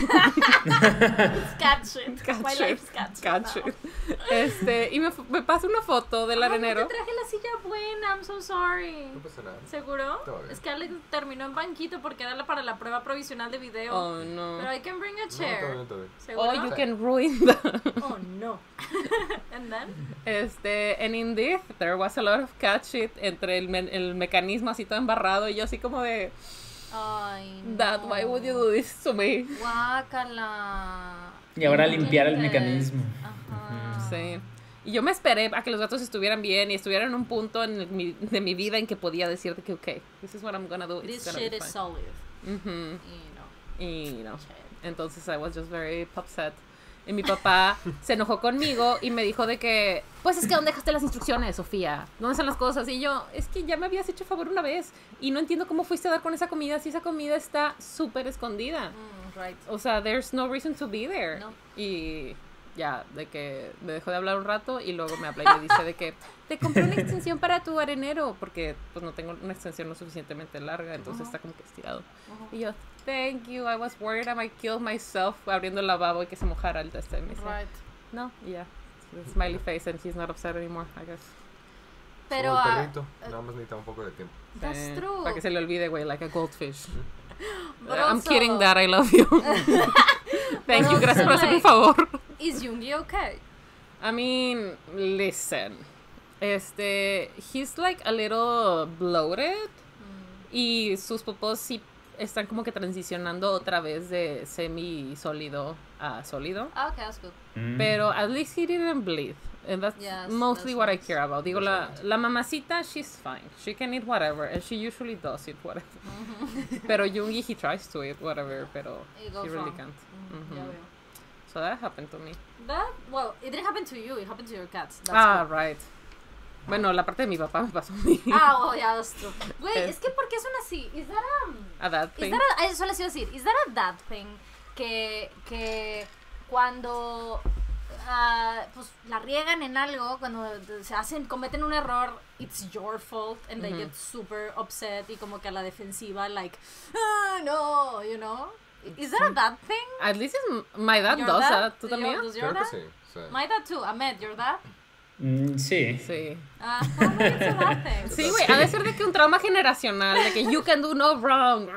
[SPEAKER 3] It's cat shit.
[SPEAKER 1] Cat
[SPEAKER 3] My
[SPEAKER 1] shit,
[SPEAKER 3] life's cat shit.
[SPEAKER 1] cat
[SPEAKER 3] now.
[SPEAKER 1] shit. Este, y me, me pasa una foto del
[SPEAKER 3] Ay, no
[SPEAKER 1] arenero.
[SPEAKER 3] te traje la silla buena, I'm so sorry.
[SPEAKER 5] No pasa nada.
[SPEAKER 3] ¿Seguro?
[SPEAKER 5] Todo bien.
[SPEAKER 3] Es que Alex terminó en banquito porque era la- para la prueba provisional de video.
[SPEAKER 1] Oh, no.
[SPEAKER 3] Pero I can bring a
[SPEAKER 5] No,
[SPEAKER 3] chair.
[SPEAKER 5] todo bien, todo bien.
[SPEAKER 3] ¿Seguro?
[SPEAKER 1] Oh, you can ruin that.
[SPEAKER 3] Oh, no. And then?
[SPEAKER 1] Este, and indeed, there was a lot of cat shit entre el, me- el mecanismo así todo embarrado y yo así como de,
[SPEAKER 3] Ay, no.
[SPEAKER 1] Dad, why would you do this to me?
[SPEAKER 3] Guácala.
[SPEAKER 4] Y ahora
[SPEAKER 3] No
[SPEAKER 4] limpiar el
[SPEAKER 3] inventes.
[SPEAKER 4] mecanismo.
[SPEAKER 3] Ajá.
[SPEAKER 1] Sí. Y yo me esperé a que los gatos estuvieran bien y estuvieran en un punto en mi, de mi vida en que podía decirte que, okay, this is what I'm gonna do. It's
[SPEAKER 3] This
[SPEAKER 1] gonna
[SPEAKER 3] shit
[SPEAKER 1] be
[SPEAKER 3] is
[SPEAKER 1] fine.
[SPEAKER 3] solid.
[SPEAKER 1] Ujú.
[SPEAKER 3] Y no.
[SPEAKER 1] Y no.
[SPEAKER 3] Shit.
[SPEAKER 1] Entonces I was just very upset. Y mi papá se enojó conmigo y me dijo de que, pues es que ¿dónde dejaste las instrucciones, Sofía? ¿Dónde están las cosas? Y yo, es que ya me habías hecho favor una vez y no entiendo cómo fuiste a dar con esa comida si esa comida está súper escondida.
[SPEAKER 3] Mm, right.
[SPEAKER 1] O sea, there's no reason to be there.
[SPEAKER 3] No.
[SPEAKER 1] Y ya, de que me dejó de hablar un rato y luego me habla y me dice de que te compré una extensión para tu arenero porque pues no tengo una extensión lo suficientemente larga, entonces está como que estirado. Y yo, thank you, I was worried I might kill myself abriendo el lavabo y que se mojara el test. Y me dice,
[SPEAKER 3] Right.
[SPEAKER 1] no, y ya. Smiley face and he's not upset anymore, I guess.
[SPEAKER 3] Pero.
[SPEAKER 5] Como el
[SPEAKER 3] ah,
[SPEAKER 5] perrito, nada más necesita un poco de tiempo.
[SPEAKER 3] That's
[SPEAKER 1] Eh,
[SPEAKER 3] true.
[SPEAKER 1] Para que se le olvide, güey, like a goldfish.
[SPEAKER 3] But
[SPEAKER 1] I'm
[SPEAKER 3] also,
[SPEAKER 1] kidding, Dad, I love you. Thank you,
[SPEAKER 3] also,
[SPEAKER 1] gracias por hacerme un
[SPEAKER 3] like-
[SPEAKER 1] favor.
[SPEAKER 3] Is Jungi okay?
[SPEAKER 1] I mean, listen. Este, he's like a little bloated. Y sus popós sí están como que transicionando otra vez de semi-sólido a sólido.
[SPEAKER 3] Ah, okay, that's good.
[SPEAKER 4] Mm.
[SPEAKER 1] Pero at least he didn't bleed. And that's
[SPEAKER 3] Yes,
[SPEAKER 1] mostly
[SPEAKER 3] that's
[SPEAKER 1] what I
[SPEAKER 3] nice.
[SPEAKER 1] care about. Digo, la,
[SPEAKER 5] That's
[SPEAKER 1] la mamacita, she's fine. She can eat whatever. And she usually does eat whatever. Pero Jungi, he tries to eat whatever. Pero
[SPEAKER 3] It goes
[SPEAKER 1] he really
[SPEAKER 3] wrong.
[SPEAKER 1] can't.
[SPEAKER 3] Mm, ya
[SPEAKER 1] Mhm.
[SPEAKER 3] veo.
[SPEAKER 1] So that happened to me.
[SPEAKER 3] That, well, it didn't happen to you, it happened to your cats. That's
[SPEAKER 1] ah,
[SPEAKER 3] cool.
[SPEAKER 1] right. Bueno, la parte de mi papá me pasó a mí.
[SPEAKER 3] Ah, well, yeah, that's true. Güey,
[SPEAKER 1] Es-
[SPEAKER 3] es que ¿por qué son así? Is that a...
[SPEAKER 1] A that
[SPEAKER 3] Is
[SPEAKER 1] thing.
[SPEAKER 3] that a, eso les iba a decir, is that a dad thing que, que cuando ah, pues la riegan en algo, cuando se hacen, cometen un error, it's your fault and they
[SPEAKER 1] Ujú.
[SPEAKER 3] get super upset y como que a la defensiva, like, ah, no, you know? Is that a dad thing?
[SPEAKER 1] At least it's my dad
[SPEAKER 3] Your
[SPEAKER 1] does
[SPEAKER 3] dad?
[SPEAKER 1] that. ¿Tú
[SPEAKER 3] Your-
[SPEAKER 1] también?
[SPEAKER 3] does your
[SPEAKER 5] Creo que
[SPEAKER 3] dad?
[SPEAKER 5] sí. O sea,
[SPEAKER 3] My dad too, Ahmed, your dad?
[SPEAKER 4] Mm, sí.
[SPEAKER 1] Sí.
[SPEAKER 3] Ah, how many it's a dad thing?
[SPEAKER 1] Sí, güey, ha de ser de que un trauma generacional, de que you can do no wrong.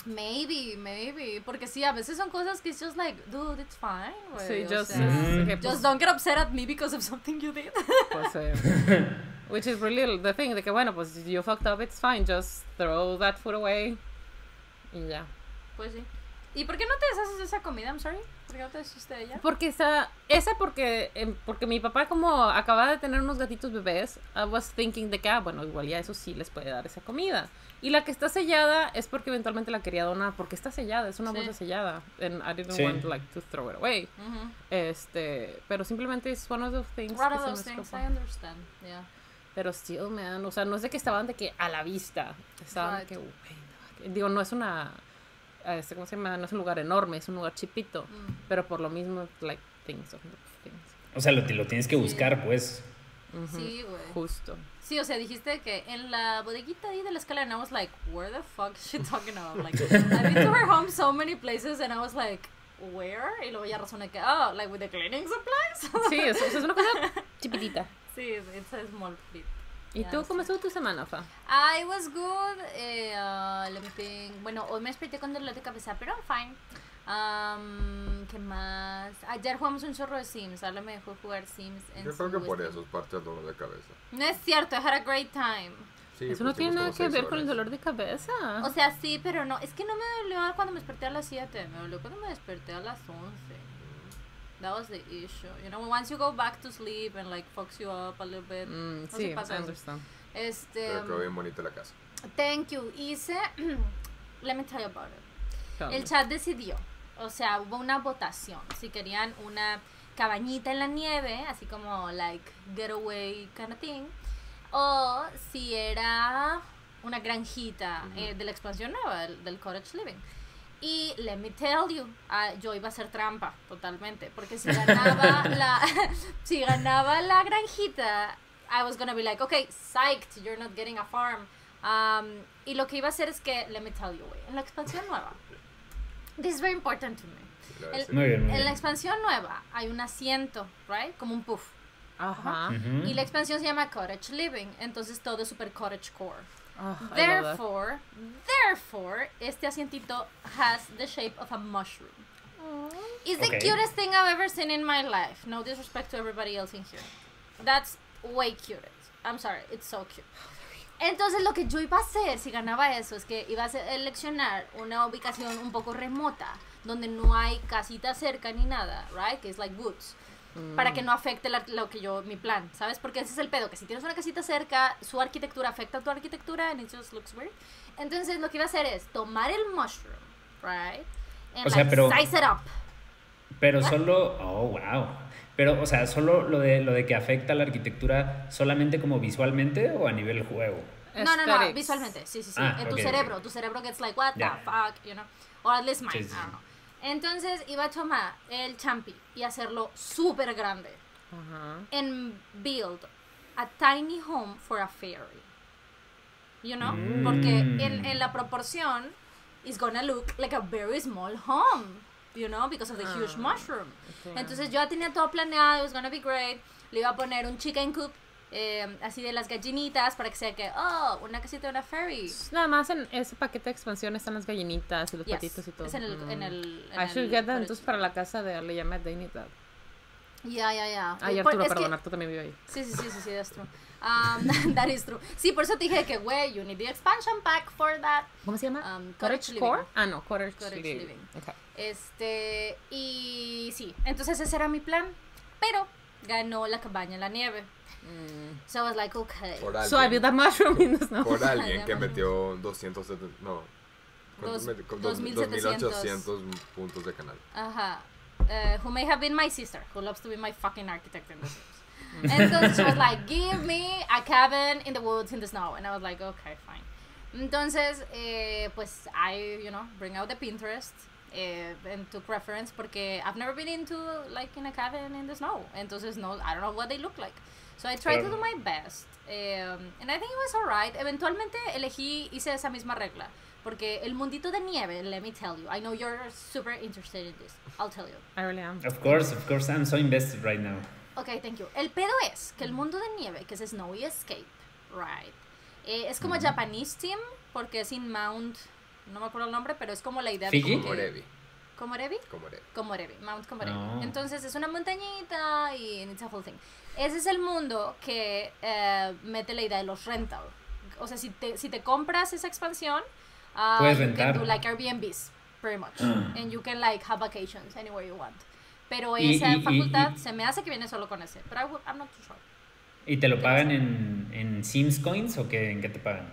[SPEAKER 3] Maybe, maybe. Porque sí, a veces son cosas que it's just like, dude, it's fine. Wey.
[SPEAKER 1] Sí,
[SPEAKER 3] O
[SPEAKER 1] just,
[SPEAKER 3] sea,
[SPEAKER 4] Mm.
[SPEAKER 1] que, pues,
[SPEAKER 3] just don't get upset at me because of something you did.
[SPEAKER 1] pues, eh, which is really the thing, de que bueno, pues you fucked up, it's fine, just throw that food away y ya.
[SPEAKER 3] Pues sí. ¿Y por qué no te deshaces de esa comida? I'm sorry. ¿Por qué no te deshiciste de ella?
[SPEAKER 1] Porque esa, esa porque, em, porque mi papá como acababa de tener unos gatitos bebés, I was thinking de que, ah, bueno, igual ya eso sí les puede dar esa comida. Y la que está sellada es porque eventualmente la quería donar, porque está sellada, es una
[SPEAKER 3] Sí.
[SPEAKER 1] bolsa sellada. And I didn't
[SPEAKER 4] Sí.
[SPEAKER 1] want like to throw it away.
[SPEAKER 3] Ujú.
[SPEAKER 1] Este, pero simplemente es one of those things
[SPEAKER 3] One
[SPEAKER 1] que
[SPEAKER 3] of
[SPEAKER 1] se me
[SPEAKER 3] those things,
[SPEAKER 1] escapa.
[SPEAKER 3] I understand. Yeah.
[SPEAKER 1] Pero still, man, o sea, no es de que estaban de que a la vista. Estaban de
[SPEAKER 3] Right.
[SPEAKER 1] que, güey, no, que- digo, no es una, este, ¿cómo se llama? No es un lugar enorme, es un lugar chipito.
[SPEAKER 3] Mm.
[SPEAKER 1] Pero por lo mismo, like, things of things.
[SPEAKER 4] O sea, lo, lo tienes que
[SPEAKER 3] Sí.
[SPEAKER 4] buscar, pues.
[SPEAKER 1] Ujú,
[SPEAKER 3] Sí, güey.
[SPEAKER 1] Justo.
[SPEAKER 3] Sí, o sea, dijiste que en la bodeguita ahí de la escala, and I was like, where the fuck is she talking about? Like, I've been to her home so many places, and I was like, where? Y luego ya razoné que, oh, like with the cleaning supplies.
[SPEAKER 1] Sí, es, es una cosa chipitita.
[SPEAKER 3] Sí, it's a small bit.
[SPEAKER 1] ¿Y
[SPEAKER 3] Yeah,
[SPEAKER 1] tú
[SPEAKER 3] sí.
[SPEAKER 1] cómo estuvo tu semana, Fa?
[SPEAKER 3] I was good. Eh, uh, let me think. Bueno, hoy me desperté con dolor de cabeza, pero I'm fine. Um, ¿Qué más? Ayer jugamos un chorro de Sims. Ahora me dejó jugar Sims. En
[SPEAKER 5] Yo creo
[SPEAKER 3] su
[SPEAKER 5] que por
[SPEAKER 3] este-
[SPEAKER 5] eso es parte del dolor de cabeza.
[SPEAKER 3] No es cierto, I had a great time.
[SPEAKER 5] Sí,
[SPEAKER 1] Eso no
[SPEAKER 5] pues,
[SPEAKER 1] tiene
[SPEAKER 5] hicimos
[SPEAKER 1] nada
[SPEAKER 5] como
[SPEAKER 1] que
[SPEAKER 5] seis
[SPEAKER 1] ver con el
[SPEAKER 5] horas.
[SPEAKER 1] dolor de cabeza.
[SPEAKER 3] O sea, sí, pero no. Es que no me dolió cuando me desperté a las siete. Me dolió cuando me desperté a las once. That was the issue. You know, once you go back to sleep and like fucks you up a little bit.
[SPEAKER 1] Mm,
[SPEAKER 3] no
[SPEAKER 1] sí,
[SPEAKER 3] se pasa
[SPEAKER 1] I
[SPEAKER 3] eso.
[SPEAKER 1] understand.
[SPEAKER 3] Este.
[SPEAKER 5] Pero quedó bien bonita la casa.
[SPEAKER 3] Thank you. Hice. Let me tell you about it.
[SPEAKER 1] Tell me.
[SPEAKER 3] El chat decidió, o sea, hubo una votación, si querían una cabañita en la nieve, así como like getaway kind of thing, o si era una granjita eh, de la expansión nueva, del, del cottage living. Y let me tell you, ah, yo iba a hacer trampa totalmente, porque si ganaba la si ganaba la granjita, I was gonna be like, okay, psyched, you're not getting a farm. Um, y lo que iba a hacer es que, let me tell you, wey, en la expansión nueva, this is very important to me.
[SPEAKER 5] La
[SPEAKER 3] El-
[SPEAKER 5] de-
[SPEAKER 4] Muy bien, muy
[SPEAKER 3] en
[SPEAKER 4] bien.
[SPEAKER 3] la expansión nueva hay un asiento, right? Como un puff.
[SPEAKER 1] Ajá.
[SPEAKER 4] Ujú.
[SPEAKER 3] Y la expansión se llama Cottage Living, entonces todo es super cottage core.
[SPEAKER 1] Ah, I love that.
[SPEAKER 3] Therefore, therefore, este asientito has the shape of a mushroom. It's the
[SPEAKER 4] Okay.
[SPEAKER 3] cutest thing I've ever seen in my life. No disrespect to everybody else in here. That's way cute. I'm sorry, it's so cute. Entonces lo que yo iba a hacer si ganaba eso es que iba a seleccionar una ubicación un poco remota donde no hay casita cerca ni nada, right? Que es like woods. Para que no afecte la- lo que yo, mi plan, ¿sabes? Porque ese es el pedo, que si tienes una casita cerca, su arquitectura afecta a tu arquitectura and it just looks weird. Entonces lo que iba a hacer es tomar el mushroom, right? And
[SPEAKER 4] O sea,
[SPEAKER 3] like
[SPEAKER 4] pero-
[SPEAKER 3] size it up.
[SPEAKER 4] Pero solo, oh, wow. Pero, o sea, solo lo de lo de que afecta a la arquitectura solamente como visualmente o a nivel juego.
[SPEAKER 3] No, no, no,
[SPEAKER 1] Aesthetics.
[SPEAKER 3] visualmente, sí, sí, sí.
[SPEAKER 4] Ah,
[SPEAKER 3] en tu
[SPEAKER 4] ok,
[SPEAKER 3] cerebro,
[SPEAKER 4] ok.
[SPEAKER 3] tu cerebro gets like, what
[SPEAKER 4] Ya.
[SPEAKER 3] the fuck, you know? Or at least mine,
[SPEAKER 4] Sí, sí,
[SPEAKER 3] I don't
[SPEAKER 4] sí.
[SPEAKER 3] know. Entonces iba a tomar el champi y hacerlo súper grande.
[SPEAKER 1] Ajá.
[SPEAKER 3] And build a tiny home for a fairy. You know?
[SPEAKER 4] Mm.
[SPEAKER 3] Porque en, en la proporción, it's gonna look like a very small home. You know? Because of the huge
[SPEAKER 1] Ah,
[SPEAKER 3] mushroom.
[SPEAKER 1] ok.
[SPEAKER 3] Entonces yo ya tenía todo planeado, it was gonna be great. Le iba a poner un chicken coop, eh, así de las gallinitas, para que sea que, oh, una casita de una fairy.
[SPEAKER 1] Nada más en ese paquete de expansión están las gallinitas y los
[SPEAKER 3] Yes,
[SPEAKER 1] patitos y todo.
[SPEAKER 3] es en el- en
[SPEAKER 1] Mm.
[SPEAKER 3] el- en
[SPEAKER 1] I should
[SPEAKER 3] el
[SPEAKER 1] get that
[SPEAKER 3] cottage.
[SPEAKER 1] entonces para la casa de Ale Yamet, they need that.
[SPEAKER 3] Ya, ya, ya.
[SPEAKER 1] Ay,
[SPEAKER 3] Eh, por-
[SPEAKER 1] Arturo,
[SPEAKER 3] es que-
[SPEAKER 1] perdón, Arturo también vive ahí.
[SPEAKER 3] Sí, sí, sí, sí, sí, that's true. Um, that is true. Sí, por eso te dije que, güey, you need the expansion pack for that.
[SPEAKER 1] ¿Cómo se llama?
[SPEAKER 3] Um,
[SPEAKER 1] Cottage
[SPEAKER 3] Cottage
[SPEAKER 1] Core.
[SPEAKER 3] Living.
[SPEAKER 1] Ah, no, Cottage,
[SPEAKER 3] Cottage
[SPEAKER 1] Living.
[SPEAKER 3] Living.
[SPEAKER 1] Okay.
[SPEAKER 3] Este, y sí, entonces ese era mi plan. Pero ganó la cabaña en la nieve. So I was like, okay.
[SPEAKER 5] Por
[SPEAKER 1] So I built
[SPEAKER 5] alguien,
[SPEAKER 1] a mushroom in the snow.
[SPEAKER 5] por alguien
[SPEAKER 3] Ya
[SPEAKER 5] que
[SPEAKER 3] me-
[SPEAKER 5] metió doscientos setenta, no. ¿cuánto
[SPEAKER 3] Dos-
[SPEAKER 5] metió? Con
[SPEAKER 3] dos mil setecientos.
[SPEAKER 5] ochocientos puntos de canal.
[SPEAKER 3] Ajá. Uh, who may have been my sister, who loves to be my fucking architect in the Sims. Entonces she was like, give me a cabin in the woods in the snow. And I was like, okay, fine. Entonces, eh, pues, I, you know, bring out the Pinterest eh, and took reference porque I've never been into, like, in a cabin in the snow. Entonces, no, I don't know what they look like. So I tried to do my best. Um, and I think it was alright. Eventualmente elegí, hice esa misma regla. Porque el mundito de nieve, let me tell you, I know you're super interested in this. I'll tell you.
[SPEAKER 1] I really am.
[SPEAKER 4] Of course, of course, I'm so invested right now.
[SPEAKER 3] Ok, thank you. El pedo es que el mundo de nieve, que es Snowy Escape, right, eh, es como Japanese Team, porque es in Mount no me acuerdo el nombre, pero es como la idea
[SPEAKER 4] ¿Fiji?
[SPEAKER 3] de como que-
[SPEAKER 5] Comorebi.
[SPEAKER 3] ¿Comorebi?
[SPEAKER 5] Comorebi.
[SPEAKER 3] Comorebi, Mount Comorebi.
[SPEAKER 4] No.
[SPEAKER 3] Entonces es una montañita y it's a whole thing. Ese es el mundo que eh, mete la idea de los rental. O sea, si te, si te compras esa expansión, uh,
[SPEAKER 4] Puedes
[SPEAKER 3] you
[SPEAKER 4] rentar.
[SPEAKER 3] can do like Airbnbs, pretty much. And you can like have vacations anywhere you want. Pero
[SPEAKER 4] Y-
[SPEAKER 3] esa
[SPEAKER 4] y- y-
[SPEAKER 3] facultad
[SPEAKER 4] y-
[SPEAKER 3] se me hace que viene solo con ese. Pero I would- I'm not too sure.
[SPEAKER 4] ¿Y te lo pagan en, en Sims Coins o qué, en qué te pagan?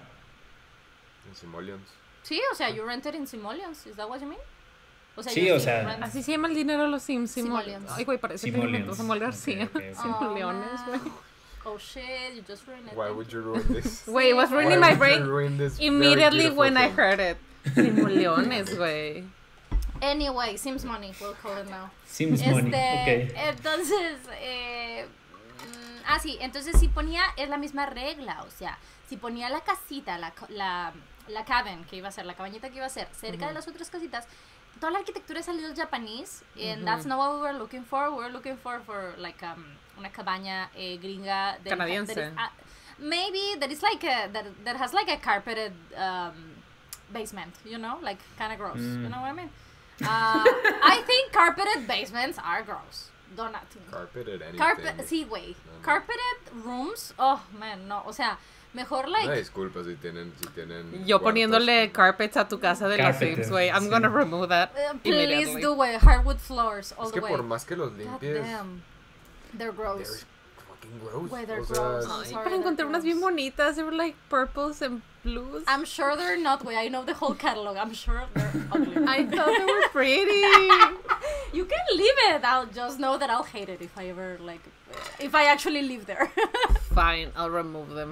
[SPEAKER 5] En Simoleons.
[SPEAKER 3] Sí, o sea, you rented in Simoleons. Is that what you mean? O sea,
[SPEAKER 4] Sí,
[SPEAKER 3] you
[SPEAKER 4] o
[SPEAKER 3] still
[SPEAKER 4] sea-
[SPEAKER 3] rent-
[SPEAKER 1] Así se llama el dinero de los Sims. Simo-
[SPEAKER 3] Simoleons.
[SPEAKER 1] Ay, güey, parece que
[SPEAKER 4] Simoleons.
[SPEAKER 1] inventó Samuel García.
[SPEAKER 4] Ok, ok, ok.
[SPEAKER 1] Simoleones, güey.
[SPEAKER 3] Oh shit, you just ruined it.
[SPEAKER 5] Why
[SPEAKER 3] Thank
[SPEAKER 5] would
[SPEAKER 3] you.
[SPEAKER 5] you ruin this?
[SPEAKER 1] Güey, it was
[SPEAKER 5] Why
[SPEAKER 1] ruining my
[SPEAKER 5] would you
[SPEAKER 1] brain
[SPEAKER 5] ruin this very
[SPEAKER 1] immediately
[SPEAKER 5] beautiful
[SPEAKER 1] when I
[SPEAKER 5] thing?
[SPEAKER 1] heard it. Simoleones, güey.
[SPEAKER 3] Anyway, Sims Money, we'll call it now.
[SPEAKER 4] Sims Money,
[SPEAKER 3] Este,
[SPEAKER 4] ok.
[SPEAKER 3] entonces, eh, mm, ah, sí, entonces si ponía, es la misma regla, o sea, si ponía la casita, la, co- la, la cabin que iba a ser, la cabañita que iba a ser, cerca de las otras casitas, toda la arquitectura salió japonés, and that's not what we were looking for, we were looking for, for like, um, una cabaña eh, gringa. that-
[SPEAKER 1] Canadiense.
[SPEAKER 3] that is, uh, maybe, that is like a, that, that has like a carpeted, um, basement, you know, like, kind of gross,
[SPEAKER 4] Mm.
[SPEAKER 3] you know what I mean? Uh, I think carpeted basements are gross. Don't not to me.
[SPEAKER 5] Carpeted anything.
[SPEAKER 3] Carpet, sí, güey.
[SPEAKER 5] No, no.
[SPEAKER 3] Carpeted rooms, oh man, no. O sea, mejor like.
[SPEAKER 5] No, disculpa si tienen, si tienen
[SPEAKER 1] Yo
[SPEAKER 5] cuartos
[SPEAKER 1] poniéndole
[SPEAKER 5] con-
[SPEAKER 1] carpets a tu casa de los
[SPEAKER 4] Carpeted,
[SPEAKER 1] Sims, güey. I'm
[SPEAKER 4] sí.
[SPEAKER 1] gonna remove that
[SPEAKER 3] uh, please
[SPEAKER 1] immediately.
[SPEAKER 3] do, güey. Hardwood floors all
[SPEAKER 5] Es
[SPEAKER 3] the
[SPEAKER 5] que
[SPEAKER 3] way.
[SPEAKER 5] por más que los
[SPEAKER 3] God
[SPEAKER 5] limpies,
[SPEAKER 3] damn. They're
[SPEAKER 5] they're
[SPEAKER 3] gross.
[SPEAKER 5] fucking gross.
[SPEAKER 3] Güey, they're
[SPEAKER 5] o sea,
[SPEAKER 3] gross.
[SPEAKER 1] Ay,
[SPEAKER 3] sorry,
[SPEAKER 1] pero encontré
[SPEAKER 3] they're
[SPEAKER 1] unas bien
[SPEAKER 3] gross.
[SPEAKER 1] bonitas. They were like purples and blues.
[SPEAKER 3] I'm sure they're not, güey. I know the whole catalog. I'm sure they're ugly.
[SPEAKER 1] I thought they were pretty.
[SPEAKER 3] You can leave it. I'll just know that I'll hate it if I ever like, if I actually live there.
[SPEAKER 1] Fine, I'll remove them.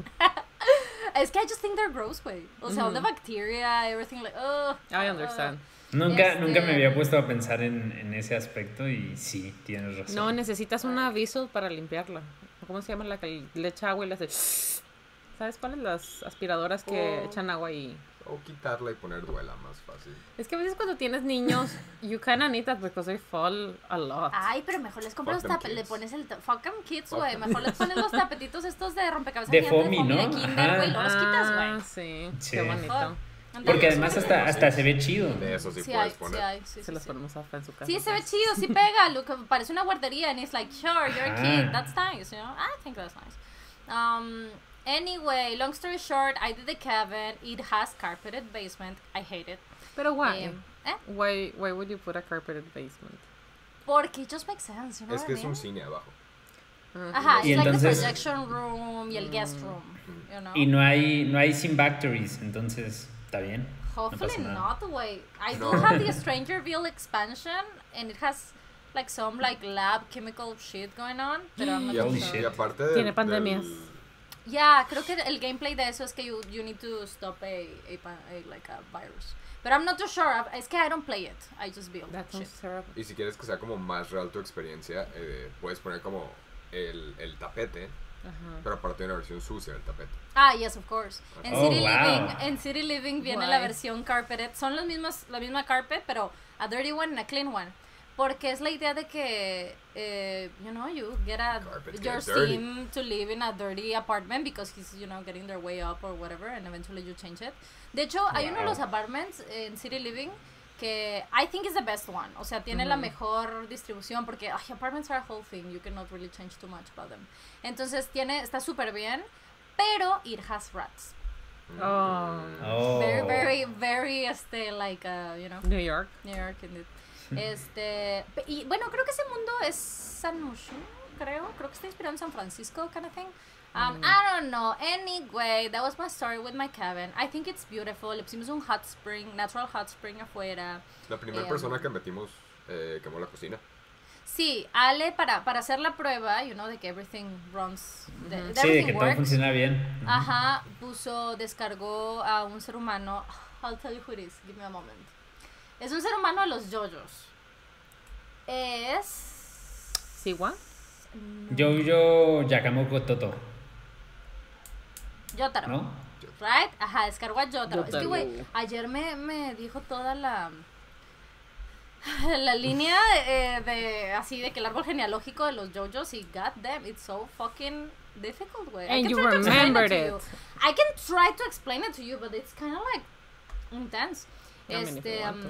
[SPEAKER 3] Es que I just think they're gross, güey. O sea, all the bacteria, everything like, ugh.
[SPEAKER 1] I understand.
[SPEAKER 4] Nunca,
[SPEAKER 3] Este-
[SPEAKER 4] nunca me había puesto a pensar en, en ese aspecto y sí, tienes razón.
[SPEAKER 1] No, necesitas una aviso para limpiarla. ¿Cómo se llama la que le echa agua y le hace... ¿Sabes cuáles? Las aspiradoras que
[SPEAKER 5] Oh.
[SPEAKER 1] echan agua y...
[SPEAKER 5] o quitarla y poner duela más fácil.
[SPEAKER 1] Es que a veces cuando tienes niños, you kinda need that because they fall a lot.
[SPEAKER 3] Ay, pero mejor les compras los
[SPEAKER 5] Fuck them
[SPEAKER 3] tapetitos, le
[SPEAKER 5] kids.
[SPEAKER 3] pones el... ta- Fuck them kids,
[SPEAKER 5] Fuck
[SPEAKER 3] güey.
[SPEAKER 5] them
[SPEAKER 3] Mejor les pones los tapetitos estos de rompecabezas.
[SPEAKER 4] De
[SPEAKER 3] gigantes
[SPEAKER 4] foamy, ¿no?
[SPEAKER 3] de kinder, güey. Luego los quitas,
[SPEAKER 1] Ah,
[SPEAKER 3] güey.
[SPEAKER 1] sí,
[SPEAKER 4] Sí.
[SPEAKER 1] qué bonito.
[SPEAKER 3] Mejor.
[SPEAKER 4] Porque además hasta, hasta se ve chido.
[SPEAKER 5] De eso sí,
[SPEAKER 3] Sí
[SPEAKER 5] puedes
[SPEAKER 3] hay, sí
[SPEAKER 5] poner.
[SPEAKER 3] hay, sí,
[SPEAKER 1] Se
[SPEAKER 3] sí,
[SPEAKER 1] los
[SPEAKER 3] sí.
[SPEAKER 1] ponemos afuera en su casa.
[SPEAKER 3] Sí, se ve
[SPEAKER 1] pues.
[SPEAKER 3] chido, sí pega, look, parece una guardería, and it's like, sure, you're a
[SPEAKER 4] Ah.
[SPEAKER 3] kid, that's nice, you know, I think that's nice. Um, anyway, long story short, I did the cabin, it has carpeted basement, I hate it.
[SPEAKER 1] Pero why?
[SPEAKER 3] Um, eh?
[SPEAKER 1] Why, why would you put a carpeted basement?
[SPEAKER 3] Porque it just makes sense, you know
[SPEAKER 5] Es
[SPEAKER 3] what
[SPEAKER 5] que
[SPEAKER 3] I
[SPEAKER 5] es un
[SPEAKER 3] mean?
[SPEAKER 5] cine abajo.
[SPEAKER 3] Ajá,
[SPEAKER 4] Y
[SPEAKER 3] it's like
[SPEAKER 4] entonces-
[SPEAKER 3] the projection room y el guest room, you know.
[SPEAKER 4] Y no hay, no hay sim factories, entonces está bien.
[SPEAKER 3] Hopefully
[SPEAKER 4] pasa nada.
[SPEAKER 3] not, way. I
[SPEAKER 5] No.
[SPEAKER 3] do have the Strangerville expansion, and it has like some like lab chemical shit going on, pero I'm not
[SPEAKER 5] Y,
[SPEAKER 3] too
[SPEAKER 4] Holy
[SPEAKER 5] y
[SPEAKER 3] sure.
[SPEAKER 4] shit.
[SPEAKER 5] aparte del-
[SPEAKER 1] Tiene pandemias.
[SPEAKER 5] del-
[SPEAKER 3] Yeah, creo que el gameplay de eso es que you, you need to stop a, a, pa- a like a virus. But I'm not too sure. I- Es que I don't play it. I just build
[SPEAKER 1] That
[SPEAKER 3] shit.
[SPEAKER 1] sounds terrible.
[SPEAKER 5] Y si quieres que sea como más real tu experiencia, eh, puedes poner como el, el tapete,
[SPEAKER 1] Ajá.
[SPEAKER 5] pero aparte hay una versión sucia del tapete.
[SPEAKER 3] Ah, yes, of course. En
[SPEAKER 4] Oh,
[SPEAKER 3] City
[SPEAKER 4] wow.
[SPEAKER 3] Living, en City Living viene
[SPEAKER 1] Why?
[SPEAKER 3] la versión carpeted. Son los mismos, la misma carpet, pero a dirty one and a clean one. Porque es la idea de que, eh, you know, you get a
[SPEAKER 5] Carpet
[SPEAKER 3] your
[SPEAKER 5] gets dirty.
[SPEAKER 3] sim to live in a dirty apartment because he's, you know, getting their way up or whatever, and eventually you change it. De hecho, hay uno de los
[SPEAKER 4] Wow.
[SPEAKER 3] apartments en City Living que I think is the best one. O sea, tiene la mejor distribución porque ay, apartments are a whole thing. You cannot really change too much about them. Entonces, tiene, está súper bien, pero it has rats.
[SPEAKER 1] Oh,
[SPEAKER 4] Oh.
[SPEAKER 3] Very, very, very, este, like, uh, you know,
[SPEAKER 1] New York.
[SPEAKER 3] New York, indeed. Este, pe- y bueno, creo que ese mundo es San Mushu, creo. Creo que está inspirado en San Francisco, kind of thing. Um, I don't know. Anyway, that was my story with my cabin. I think it's beautiful. Le pusimos un hot spring, natural hot spring afuera.
[SPEAKER 5] La primera
[SPEAKER 3] Em.
[SPEAKER 5] persona que metimos eh, quemó la cocina.
[SPEAKER 3] Sí, Ale, para, para hacer la prueba, you know, de que everything runs, de, de
[SPEAKER 4] Sí, de
[SPEAKER 3] everything
[SPEAKER 4] que todo
[SPEAKER 3] works.
[SPEAKER 4] funciona bien.
[SPEAKER 3] Ajá, puso, descargó a un ser humano. I'll tell you who it is. Give me a moment. Es un ser humano de los JoJo's. Es.
[SPEAKER 1] ¿Siwa?
[SPEAKER 4] Yo, yo, Yakamoko Toto,
[SPEAKER 3] Yotaro.
[SPEAKER 4] ¿no?
[SPEAKER 3] Right? Ajá, descargó a Yotaro. Es que,
[SPEAKER 1] Yotaro.
[SPEAKER 3] güey, ayer me, me dijo toda la. La línea eh, de. Así de que el árbol genealógico de los JoJo's y god damn, it's so fucking difficult, güey. I
[SPEAKER 1] And
[SPEAKER 3] can
[SPEAKER 1] you
[SPEAKER 3] try to explain
[SPEAKER 1] remembered
[SPEAKER 3] to
[SPEAKER 1] it.
[SPEAKER 3] you. I can try to explain it to you, but it's kind of like. intense.
[SPEAKER 1] I mean, if you
[SPEAKER 3] Este,
[SPEAKER 1] want to.
[SPEAKER 3] um,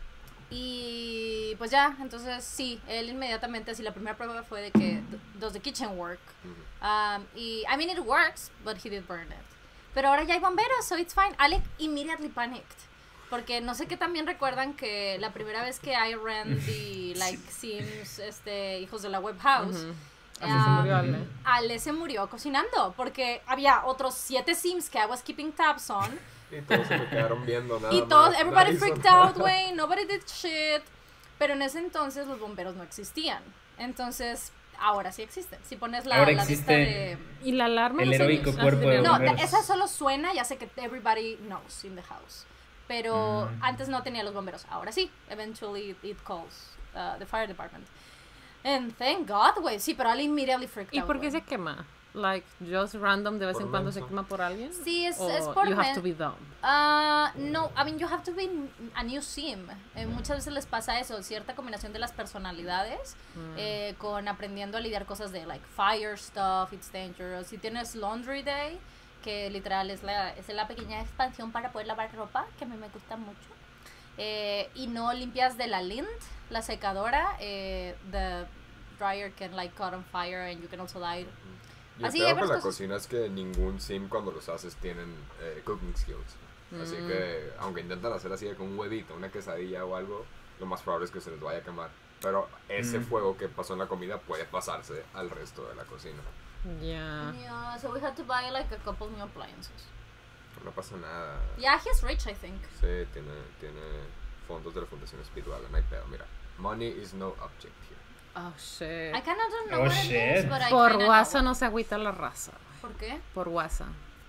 [SPEAKER 3] y pues ya, entonces sí, él inmediatamente, así la primera prueba fue de que d- does the kitchen work. Um, y, I mean, it works, but he did burn it. Pero ahora ya hay bomberos, so it's fine. Alec immediately panicked. Porque no sé qué también recuerdan que la primera vez que I ran the, like, Sims, este, Hijos de la Web House,
[SPEAKER 1] Ujú. Así se murió
[SPEAKER 3] um,
[SPEAKER 1] Ale.
[SPEAKER 3] Ale se murió cocinando. Porque había otros siete Sims que I was keeping tabs on.
[SPEAKER 5] Y todos se me quedaron viendo nada
[SPEAKER 3] Y
[SPEAKER 5] más.
[SPEAKER 3] todos, everybody
[SPEAKER 5] Nadie hizo
[SPEAKER 3] freaked
[SPEAKER 5] nada.
[SPEAKER 3] out, güey, nobody did shit. Pero en ese entonces los bomberos no existían. Entonces, ahora sí existen. Si pones la,
[SPEAKER 4] Ahora
[SPEAKER 3] la lista
[SPEAKER 4] existe
[SPEAKER 3] de...
[SPEAKER 1] Y la alarma.
[SPEAKER 4] el
[SPEAKER 1] no sé-
[SPEAKER 4] heroico
[SPEAKER 1] ah, sí
[SPEAKER 4] cuerpo de
[SPEAKER 1] tenía-
[SPEAKER 3] No,
[SPEAKER 4] bomberos.
[SPEAKER 3] de- esa solo suena, ya sé que everybody knows in the house. Pero
[SPEAKER 4] Mm.
[SPEAKER 3] antes no tenía los bomberos. Ahora sí, eventually it calls uh, the fire department. And thank God, güey. Sí, pero Ali immediately freaked
[SPEAKER 1] ¿Y
[SPEAKER 3] out,
[SPEAKER 1] por qué
[SPEAKER 3] güey.
[SPEAKER 1] se quema? Like, just random, de vez
[SPEAKER 5] Por
[SPEAKER 1] en cuando se
[SPEAKER 5] menso.
[SPEAKER 1] quema por alguien?
[SPEAKER 3] Sí, es,
[SPEAKER 1] O
[SPEAKER 3] es por
[SPEAKER 1] you have
[SPEAKER 3] men-
[SPEAKER 1] to be dumb.
[SPEAKER 3] Ah, no, I mean, you have to be a new sim. Eh, muchas veces les pasa eso, cierta combinación de las personalidades
[SPEAKER 1] Mm.
[SPEAKER 3] eh, con aprendiendo a lidiar cosas de like fire stuff, it's dangerous. Si tienes laundry day, que literal es la, es la pequeña expansión para poder lavar ropa, que a mí me gusta mucho. Eh, y no limpias de la lint, la secadora, eh, the dryer can like caught on fire and you can also die.
[SPEAKER 5] Y el
[SPEAKER 3] Así,
[SPEAKER 5] peor
[SPEAKER 3] hay
[SPEAKER 5] con
[SPEAKER 3] varias
[SPEAKER 5] la
[SPEAKER 3] cosas.
[SPEAKER 5] cocina es que ningún sim cuando los haces tienen eh, cooking skills. Así
[SPEAKER 1] Mm.
[SPEAKER 5] que, aunque intentan hacer así de con un huevito, una quesadilla o algo, lo más probable es que se les vaya a quemar. Pero ese
[SPEAKER 4] Mm.
[SPEAKER 5] fuego que pasó en la comida puede pasarse al resto de la cocina.
[SPEAKER 1] Yeah.
[SPEAKER 3] Yeah, so we had to buy like a couple new appliances.
[SPEAKER 5] No pasa nada.
[SPEAKER 3] Yeah, he's rich, I think.
[SPEAKER 5] Sí, tiene, tiene fondos de la Fundación Speedwagon, no hay pedo. Mira, money is no object here.
[SPEAKER 1] Oh, shit.
[SPEAKER 3] I kinda don't know
[SPEAKER 4] Oh,
[SPEAKER 3] what it is,
[SPEAKER 4] shit.
[SPEAKER 3] but I
[SPEAKER 1] Por
[SPEAKER 3] kinda
[SPEAKER 1] WhatsApp
[SPEAKER 3] know.
[SPEAKER 1] no se agüita la raza.
[SPEAKER 3] ¿Por qué?
[SPEAKER 1] Por WhatsApp.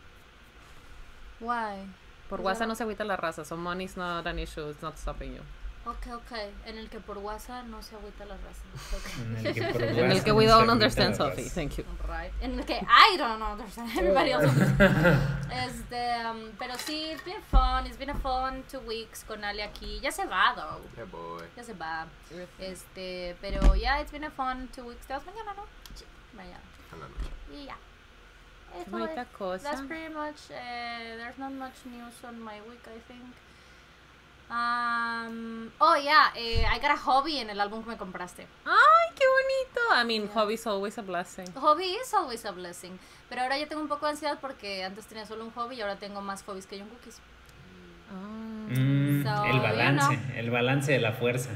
[SPEAKER 3] Why?
[SPEAKER 1] Por
[SPEAKER 3] Ya
[SPEAKER 1] WhatsApp
[SPEAKER 3] no-
[SPEAKER 1] no se agüita la raza. So money's not an issue. It's not stopping you.
[SPEAKER 3] Ok, ok. En el que por WhatsApp no se agüita la raza.
[SPEAKER 4] En el que, por
[SPEAKER 1] En el
[SPEAKER 4] WhatsApp
[SPEAKER 1] que we
[SPEAKER 4] no se
[SPEAKER 1] don't
[SPEAKER 4] agüita
[SPEAKER 1] understand,
[SPEAKER 4] la
[SPEAKER 1] Sophie.
[SPEAKER 4] raza.
[SPEAKER 1] Thank you.
[SPEAKER 3] Right. En el que I don't understand. Everybody else understands. Este, um, pero sí, it's been fun. It's been a fun two weeks con Ale aquí. Ya se va, though.
[SPEAKER 5] Yeah, boy.
[SPEAKER 3] Ya se va. Este, pero ya, yeah, it's been a fun two weeks. ¿Te vas mañana, no?
[SPEAKER 5] Sí.
[SPEAKER 3] Mañana.
[SPEAKER 5] A la noche.
[SPEAKER 3] Y ya.
[SPEAKER 1] Qué
[SPEAKER 3] Eso
[SPEAKER 1] bonita
[SPEAKER 3] es.
[SPEAKER 1] cosa.
[SPEAKER 3] That's pretty much. Uh, there's not much news on my week, I think. Um, oh yeah, eh, I got a hobby en el álbum que me compraste.
[SPEAKER 1] Ay, qué bonito. I mean, hobby's always a blessing.
[SPEAKER 3] Hobby is always a blessing. Pero ahora ya tengo un poco de ansiedad porque antes tenía solo un hobby y ahora tengo más hobbies que John Cookies.
[SPEAKER 1] Ah.
[SPEAKER 4] Mm,
[SPEAKER 3] So,
[SPEAKER 4] el
[SPEAKER 3] you
[SPEAKER 4] balance,
[SPEAKER 3] know.
[SPEAKER 4] el balance de la fuerza.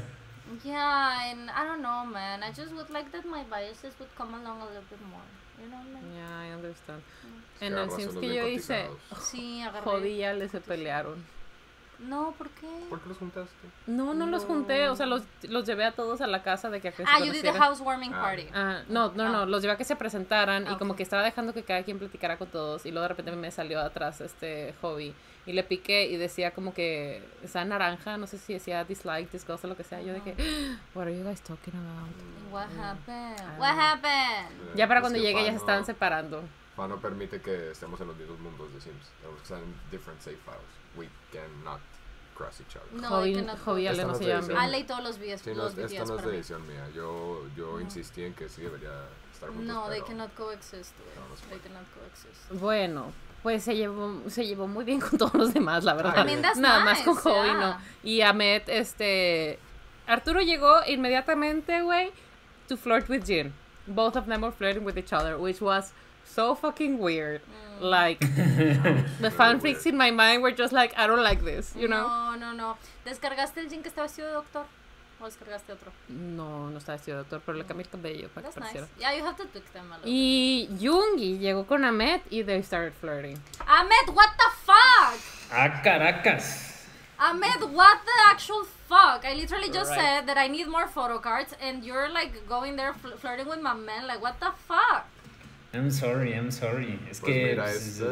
[SPEAKER 3] Yeah, and I don't know, man. I just would like that my biases would come along a little bit more. You know what I mean?
[SPEAKER 1] Yeah, I understand.
[SPEAKER 5] Es que
[SPEAKER 1] En el
[SPEAKER 5] agarras
[SPEAKER 1] Sims
[SPEAKER 5] unos
[SPEAKER 1] que
[SPEAKER 5] bien
[SPEAKER 1] yo hice,
[SPEAKER 5] cotizados.
[SPEAKER 3] Sí, agarré.
[SPEAKER 1] Hobby y Ale se pelearon.
[SPEAKER 3] No, ¿por qué?
[SPEAKER 5] ¿Por qué los juntaste?
[SPEAKER 1] No, no los junté, o sea, los, los llevé a todos a la casa de que a que se
[SPEAKER 3] Ah, you did the
[SPEAKER 1] conocieran.
[SPEAKER 3] housewarming
[SPEAKER 5] Ah.
[SPEAKER 3] party.
[SPEAKER 1] Ah, no, no, no,
[SPEAKER 3] Ah.
[SPEAKER 1] los llevé a que se presentaran
[SPEAKER 3] Ah,
[SPEAKER 1] y como
[SPEAKER 3] ok.
[SPEAKER 1] que estaba dejando que cada quien platicara con todos y luego de repente me salió atrás este Hobby y le piqué y decía como que esa naranja, no sé si decía dislike, disgust o lo que sea, yo de que, what are you guys talking about?
[SPEAKER 3] What happened?
[SPEAKER 1] Ah.
[SPEAKER 3] What happened?
[SPEAKER 1] Ya para
[SPEAKER 5] Es
[SPEAKER 1] cuando
[SPEAKER 5] que
[SPEAKER 1] llegué ya se
[SPEAKER 5] Fano-
[SPEAKER 1] estaban separando.
[SPEAKER 5] Fano permite que estemos en los mismos mundos de Sims. Tenemos que estar en different save files. We cannot cross each other.
[SPEAKER 3] No,
[SPEAKER 1] Hobby,
[SPEAKER 3] they cannot
[SPEAKER 1] Hobby y
[SPEAKER 3] go.
[SPEAKER 1] Ale
[SPEAKER 5] Esta
[SPEAKER 1] no
[SPEAKER 5] no
[SPEAKER 1] se
[SPEAKER 5] te
[SPEAKER 1] llevan
[SPEAKER 5] dice.
[SPEAKER 1] bien.
[SPEAKER 3] Ale y todos los videos,
[SPEAKER 5] Sí, no,
[SPEAKER 3] los
[SPEAKER 5] esta
[SPEAKER 3] B T S
[SPEAKER 5] no es
[SPEAKER 3] para
[SPEAKER 5] de
[SPEAKER 3] mí.
[SPEAKER 5] edición mía. Yo, yo
[SPEAKER 3] No.
[SPEAKER 5] insistí en que sí debería estar juntos.
[SPEAKER 3] No, they
[SPEAKER 5] pero
[SPEAKER 3] cannot coexist, güey.
[SPEAKER 5] No, no se
[SPEAKER 3] They
[SPEAKER 5] puede.
[SPEAKER 3] cannot coexist.
[SPEAKER 1] Bueno, pues se llevó, se llevó muy bien con todos los demás, la verdad.
[SPEAKER 5] I mean,
[SPEAKER 3] that's
[SPEAKER 1] Nada más
[SPEAKER 3] nice,
[SPEAKER 1] con Hobby,
[SPEAKER 3] yeah.
[SPEAKER 1] no. Y Ahmed, este... Arturo llegó inmediatamente, güey, to flirt with Jin. Both of them were flirting with each other, which was so fucking weird.
[SPEAKER 3] Mm.
[SPEAKER 1] Like, the
[SPEAKER 5] Very
[SPEAKER 1] fanfics
[SPEAKER 5] weird.
[SPEAKER 1] in my mind were just like, I don't like this, you know?
[SPEAKER 3] No, no, no. ¿Descargaste el Jin que está vestido de doctor? ¿O descargaste otro?
[SPEAKER 1] No, no estaba vestido de doctor, pero le cambié el cabello para
[SPEAKER 3] That's
[SPEAKER 1] que
[SPEAKER 3] nice.
[SPEAKER 1] pareciera.
[SPEAKER 3] Yeah, you have to tweak them a little.
[SPEAKER 1] Y Yoongi llegó con Ahmed y they started flirting.
[SPEAKER 3] Ahmed, what the fuck?
[SPEAKER 4] ¡Ah, Caracas!
[SPEAKER 3] Ahmed, what the actual fuck? I literally just
[SPEAKER 4] Right.
[SPEAKER 3] said that I need more photo cards and you're like going there fl- flirting with my man. Like, what the fuck?
[SPEAKER 4] I'm sorry, I'm sorry. Es
[SPEAKER 5] Pues
[SPEAKER 4] que...
[SPEAKER 5] mira,
[SPEAKER 4] pues,
[SPEAKER 5] este,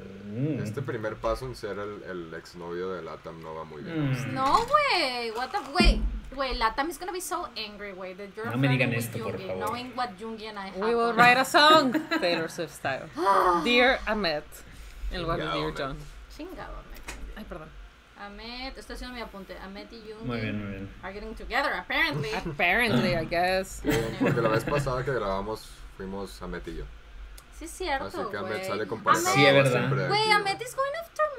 [SPEAKER 4] mm.
[SPEAKER 5] este primer paso en ser el, el exnovio de Latam no va muy bien.
[SPEAKER 4] Mm.
[SPEAKER 3] No, way. What the wait? Wait, Latam is gonna be so angry, way that you're
[SPEAKER 4] No me
[SPEAKER 3] flirting
[SPEAKER 4] digan
[SPEAKER 3] with
[SPEAKER 4] esto, por
[SPEAKER 3] Yoongi,
[SPEAKER 4] favor.
[SPEAKER 3] knowing what Yoongi and I have.
[SPEAKER 1] We will
[SPEAKER 3] going
[SPEAKER 1] write
[SPEAKER 3] on.
[SPEAKER 1] a song, Taylor Swift style. Dear Ahmed. En lugar de
[SPEAKER 5] Chingado,
[SPEAKER 1] Dear
[SPEAKER 5] Ahmed.
[SPEAKER 1] John.
[SPEAKER 3] Chingado, Ahmed.
[SPEAKER 1] Ay, perdón.
[SPEAKER 3] Ahmed, estoy haciendo mi apunte. Ahmed y Yoongi
[SPEAKER 4] Muy bien, muy bien.
[SPEAKER 3] are getting together, apparently.
[SPEAKER 1] Apparently, I guess.
[SPEAKER 5] Sí, porque la vez pasada que grabamos fuimos Ahmed y yo.
[SPEAKER 3] Sí, es cierto,
[SPEAKER 5] Así que Ahmed
[SPEAKER 3] güey.
[SPEAKER 5] sale con pareja.
[SPEAKER 4] Sí, es verdad.
[SPEAKER 5] siempre
[SPEAKER 3] Güey,
[SPEAKER 5] aquí,
[SPEAKER 3] Ahmed is going after my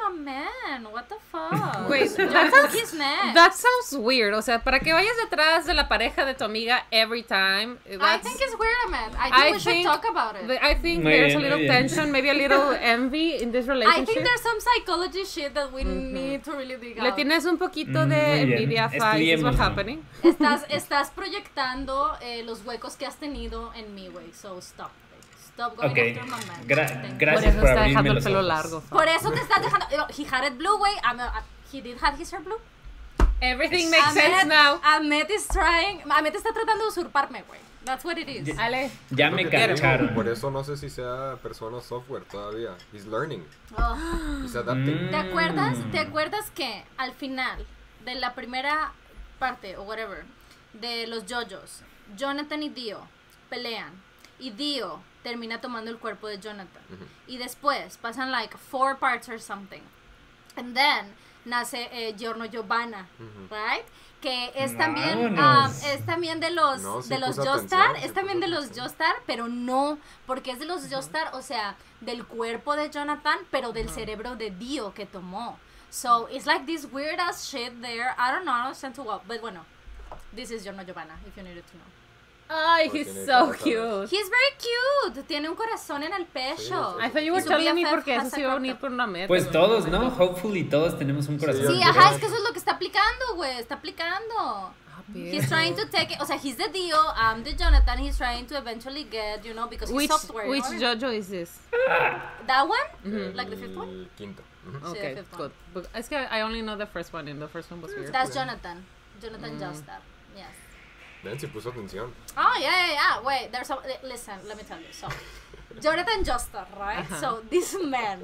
[SPEAKER 3] my man. What the fuck?
[SPEAKER 1] Wait,
[SPEAKER 3] Yo
[SPEAKER 1] that
[SPEAKER 3] took
[SPEAKER 1] sounds,
[SPEAKER 3] his neck.
[SPEAKER 1] that sounds weird. O sea, para que vayas detrás de la pareja de tu amiga every time.
[SPEAKER 3] I
[SPEAKER 1] That's,
[SPEAKER 3] think it's weird, Ahmed. I think
[SPEAKER 1] I
[SPEAKER 3] we
[SPEAKER 1] think
[SPEAKER 3] should talk about it.
[SPEAKER 1] I think
[SPEAKER 4] Muy
[SPEAKER 1] there's
[SPEAKER 4] bien,
[SPEAKER 1] a little
[SPEAKER 4] muy bien.
[SPEAKER 1] tension, maybe a little envy in this
[SPEAKER 3] I
[SPEAKER 1] relationship.
[SPEAKER 3] think there's some psychology shit that we need to really dig
[SPEAKER 1] Le
[SPEAKER 3] out.
[SPEAKER 1] tienes un poquito
[SPEAKER 4] Mm,
[SPEAKER 1] de
[SPEAKER 4] muy bien.
[SPEAKER 1] envidia, Fai, is what
[SPEAKER 4] Estudiémoslo.
[SPEAKER 1] happening.
[SPEAKER 3] Estás, estás proyectando eh, los huecos que has tenido en mi, güey. So stop. Stop going
[SPEAKER 4] Ok,
[SPEAKER 3] after my man.
[SPEAKER 4] Gra-
[SPEAKER 3] Thank you.
[SPEAKER 1] Por
[SPEAKER 4] gracias
[SPEAKER 1] eso
[SPEAKER 4] por
[SPEAKER 1] está
[SPEAKER 4] abrirme
[SPEAKER 1] dejando el
[SPEAKER 4] los
[SPEAKER 1] pelo
[SPEAKER 4] ojos.
[SPEAKER 1] largo. Fai.
[SPEAKER 3] Por eso te estás dejando. He had it blue, güey. I'm a- He did have his hair blue.
[SPEAKER 1] Everything makes
[SPEAKER 3] Ahmed,
[SPEAKER 1] sense now.
[SPEAKER 3] Ahmed is trying. Ahmed está tratando de usurparme, güey. That's what it is.
[SPEAKER 1] Ale.
[SPEAKER 4] Ya
[SPEAKER 5] Lo
[SPEAKER 4] me
[SPEAKER 5] que te digo,
[SPEAKER 4] cacharon.
[SPEAKER 5] Por eso no sé si sea persona o software todavía. He's learning.
[SPEAKER 3] Oh.
[SPEAKER 5] He's adapting.
[SPEAKER 4] Mm.
[SPEAKER 3] ¿Te acuerdas? ¿Te acuerdas que al final de la primera parte o whatever de los JoJos, Jonathan y Dio pelean y Dio termina tomando el cuerpo de Jonathan y después pasan like four parts or something and then nace eh, Giorno Giovanna, right? Que es también
[SPEAKER 4] Vámonos.
[SPEAKER 3] um, es también de los
[SPEAKER 5] No, sí
[SPEAKER 3] de los
[SPEAKER 5] puso
[SPEAKER 3] Joestar,
[SPEAKER 5] atención, sí
[SPEAKER 3] es también de
[SPEAKER 5] puso
[SPEAKER 3] los
[SPEAKER 5] atención.
[SPEAKER 3] Joestar, pero no, porque es de los Joestar, o sea, del cuerpo de Jonathan, pero del cerebro de Dio que tomó. So, it's like this weird ass shit there. I don't know, I don't understand too well, but bueno, this is Giorno Giovanna, if you needed to know.
[SPEAKER 1] Ay,
[SPEAKER 5] Porque
[SPEAKER 1] he's
[SPEAKER 5] tiene
[SPEAKER 1] so
[SPEAKER 5] cara de-
[SPEAKER 1] cute.
[SPEAKER 3] He's very cute, tiene un corazón en el pecho.
[SPEAKER 5] Sí,
[SPEAKER 1] I thought you were
[SPEAKER 3] Y su
[SPEAKER 1] telling me
[SPEAKER 3] B F F
[SPEAKER 1] porque eso
[SPEAKER 3] has
[SPEAKER 1] se iba a
[SPEAKER 3] a
[SPEAKER 1] unir
[SPEAKER 3] crop
[SPEAKER 1] con una meta.
[SPEAKER 4] Pues todos, ¿no? Hopefully todos tenemos un corazón.
[SPEAKER 3] Sí,
[SPEAKER 5] Sí,
[SPEAKER 3] ajá,
[SPEAKER 5] yo-
[SPEAKER 3] es que eso es lo que está aplicando, güey, está aplicando.
[SPEAKER 1] Ah,
[SPEAKER 3] He's trying to take it, o sea, he's the Dio, I'm the Jonathan, he's trying to eventually get, you know, because he's
[SPEAKER 1] Which,
[SPEAKER 3] software. you
[SPEAKER 1] which
[SPEAKER 3] know?
[SPEAKER 1] JoJo is this?
[SPEAKER 3] That one? Like the fifth one?
[SPEAKER 5] El quinto. Ujú.
[SPEAKER 3] Sí,
[SPEAKER 1] Okay,
[SPEAKER 3] the fifth
[SPEAKER 1] good. But es que I only know the first one and the first one was weird.
[SPEAKER 3] That's Jonathan. Jonathan Joestar. Yes.
[SPEAKER 5] Ven, si puso atención.
[SPEAKER 3] Oh, yeah, yeah, yeah. Wait, there's a. Listen, let me tell you. So, Jonathan Joestar, right?
[SPEAKER 1] Ajá.
[SPEAKER 3] So, this man,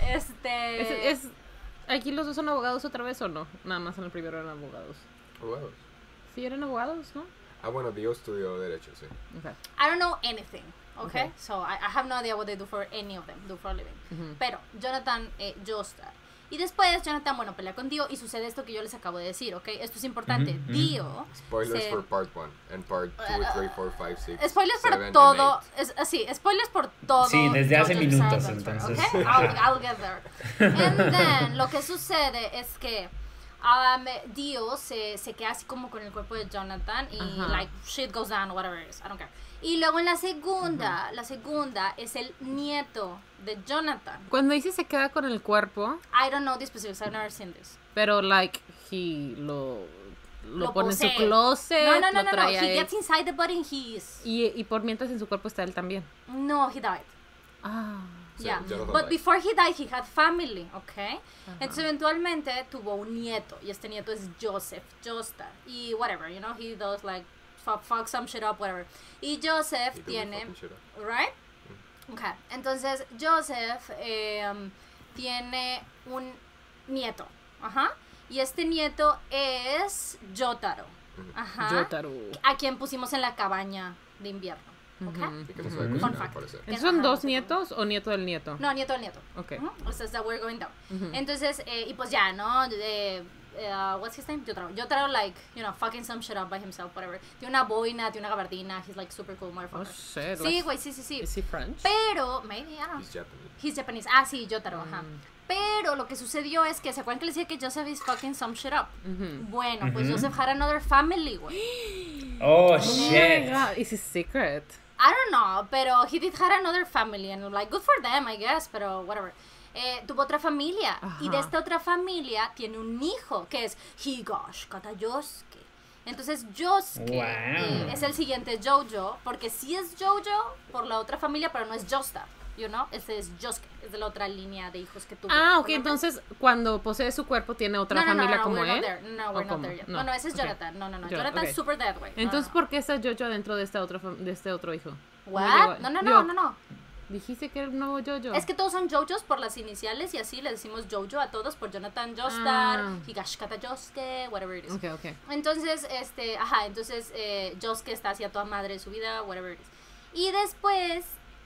[SPEAKER 3] este.
[SPEAKER 1] ¿Es, es, aquí los dos son abogados otra vez o no? Nada más en el primero eran abogados.
[SPEAKER 5] Huevos.
[SPEAKER 1] Sí, eran abogados, ¿no?
[SPEAKER 5] Ah, bueno, Dio estudió Derecho, sí.
[SPEAKER 1] Okay.
[SPEAKER 3] I don't know anything, okay?
[SPEAKER 1] Okay.
[SPEAKER 3] So, I, I have no idea what they do for any of them, do for a living. Pero, Jonathan eh, Joestar. Y después, Jonathan, bueno, pelea con Dio y sucede esto que yo les acabo de decir, ¿ok? Esto es importante.
[SPEAKER 4] Ujú, ujú.
[SPEAKER 3] Dio.
[SPEAKER 5] Spoilers
[SPEAKER 3] se-
[SPEAKER 5] for part one and part two, three, four, five, six.
[SPEAKER 3] Spoilers
[SPEAKER 5] seven,
[SPEAKER 3] por
[SPEAKER 5] and
[SPEAKER 3] todo,
[SPEAKER 5] eight.
[SPEAKER 3] es así, spoilers por todo.
[SPEAKER 4] Sí, desde hace
[SPEAKER 3] JoJo's
[SPEAKER 4] minutos,
[SPEAKER 3] Adventure,
[SPEAKER 4] entonces.
[SPEAKER 3] ¿ok? I'll, I'll get there. And then, lo que sucede es que um, Dio se, se queda así como con el cuerpo de Jonathan y
[SPEAKER 1] Ajá.
[SPEAKER 3] like shit goes down, whatever it is, I don't care. Y luego en la segunda, la segunda es el nieto de Jonathan.
[SPEAKER 1] Cuando dice se queda con el cuerpo,
[SPEAKER 3] I don't know the specifics, I've never seen this.
[SPEAKER 1] pero like he lo lo,
[SPEAKER 3] Lo
[SPEAKER 1] pone en su
[SPEAKER 3] posee.
[SPEAKER 1] closet,
[SPEAKER 3] No, no, no,
[SPEAKER 1] lo
[SPEAKER 3] no, no,
[SPEAKER 1] trae a
[SPEAKER 3] he
[SPEAKER 1] él.
[SPEAKER 3] gets inside the body and he is.
[SPEAKER 1] Y, y por mientras en su cuerpo está él también.
[SPEAKER 3] No, he died.
[SPEAKER 1] Ah.
[SPEAKER 5] Sí,
[SPEAKER 3] Yeah,
[SPEAKER 5] Jonathan
[SPEAKER 3] but
[SPEAKER 5] died.
[SPEAKER 3] before he died, he had family, okay? Entonces eventualmente tuvo un nieto y este nieto es Joseph Joestar y whatever, you know, he does like fuck, fuck some shit up, whatever. Y Joseph
[SPEAKER 5] He doesn't
[SPEAKER 3] tiene,
[SPEAKER 5] fucking shit up.
[SPEAKER 3] right? Okay, entonces Joseph eh, um, tiene un nieto, ajá, y este nieto es Jotaro, ajá,
[SPEAKER 1] Jotaro.
[SPEAKER 3] a quien pusimos en la cabaña de invierno, okay?
[SPEAKER 5] Y que no sabe
[SPEAKER 4] Ujú.
[SPEAKER 5] cocinar,
[SPEAKER 3] Fun
[SPEAKER 5] al
[SPEAKER 3] fact.
[SPEAKER 5] parecer.
[SPEAKER 3] Que-
[SPEAKER 1] ¿Esos son
[SPEAKER 3] ajá,
[SPEAKER 1] dos
[SPEAKER 3] no sé
[SPEAKER 1] nietos o nieto del nieto?
[SPEAKER 3] No, nieto del nieto.
[SPEAKER 1] Ok.
[SPEAKER 3] Ujú, o sea, that we're going down. Entonces, eh, y pues ya, ¿no? Eh, uh, what's his name? Jotaro. Jotaro, like, you know, fucking some shit up by himself, whatever. Tiene una boina, tiene una gabardina. He's like super cool
[SPEAKER 1] Oh
[SPEAKER 3] motherfucker.
[SPEAKER 1] shit.
[SPEAKER 3] Sí,
[SPEAKER 1] like,
[SPEAKER 3] güey, sí, sí, sí.
[SPEAKER 1] Is he French?
[SPEAKER 3] Pero, maybe, I don't know.
[SPEAKER 5] He's Japanese.
[SPEAKER 3] He's Japanese. Ah, sí, Jotaro, ajá.
[SPEAKER 1] Mm.
[SPEAKER 3] Pero lo que sucedió es que, ¿se acuerdan que les decía que Joseph is fucking some shit up?
[SPEAKER 1] Ujú.
[SPEAKER 3] Bueno, pues
[SPEAKER 4] Ujú.
[SPEAKER 3] Joseph had another family, güey.
[SPEAKER 4] Oh,
[SPEAKER 1] Oh my
[SPEAKER 4] shit.
[SPEAKER 1] God, is it secret?
[SPEAKER 3] I don't know, pero he did have another family and like good for them, I guess, pero whatever. Eh, tuvo otra familia
[SPEAKER 1] Ajá.
[SPEAKER 3] y de esta otra familia tiene un hijo que es Higash Katayosuke. Entonces Yosuke
[SPEAKER 4] Wow.
[SPEAKER 3] eh, es el siguiente Jojo, porque sí es Jojo por la otra familia, pero no es Joestar, you know? Este es Yosuke, es de la otra línea de hijos que tuvo.
[SPEAKER 1] Ah, ok,
[SPEAKER 3] ¿remember?
[SPEAKER 1] entonces cuando posee su cuerpo tiene otra
[SPEAKER 3] no, no, no,
[SPEAKER 1] familia
[SPEAKER 3] no,
[SPEAKER 1] como
[SPEAKER 3] we're
[SPEAKER 1] él.
[SPEAKER 3] Not there. No,
[SPEAKER 1] ¿O
[SPEAKER 3] we're not
[SPEAKER 1] cómo?
[SPEAKER 3] there yet.
[SPEAKER 1] No,
[SPEAKER 3] No, no, ese es
[SPEAKER 1] ok.
[SPEAKER 3] Jonathan. No, no, no.
[SPEAKER 1] Yo-
[SPEAKER 3] Jonathan
[SPEAKER 1] ok.
[SPEAKER 3] es super dead, güey. No,
[SPEAKER 1] Entonces,
[SPEAKER 3] no, no.
[SPEAKER 1] ¿por qué está Jojo dentro de esta otra fam- de este otro hijo?
[SPEAKER 3] What? No, no, no,
[SPEAKER 1] Digo,
[SPEAKER 3] no, no.
[SPEAKER 1] Dijiste que era un nuevo Jojo.
[SPEAKER 3] Es que todos son Jojos por las iniciales y así le decimos Jojo a todos por Jonathan Joestar,
[SPEAKER 1] Ah.
[SPEAKER 3] Higashikata Yosuke, whatever it is.
[SPEAKER 1] Ok, ok.
[SPEAKER 3] Entonces, este, ajá, entonces eh, Yosuke está hacia toda madre de su vida, whatever it is. Y después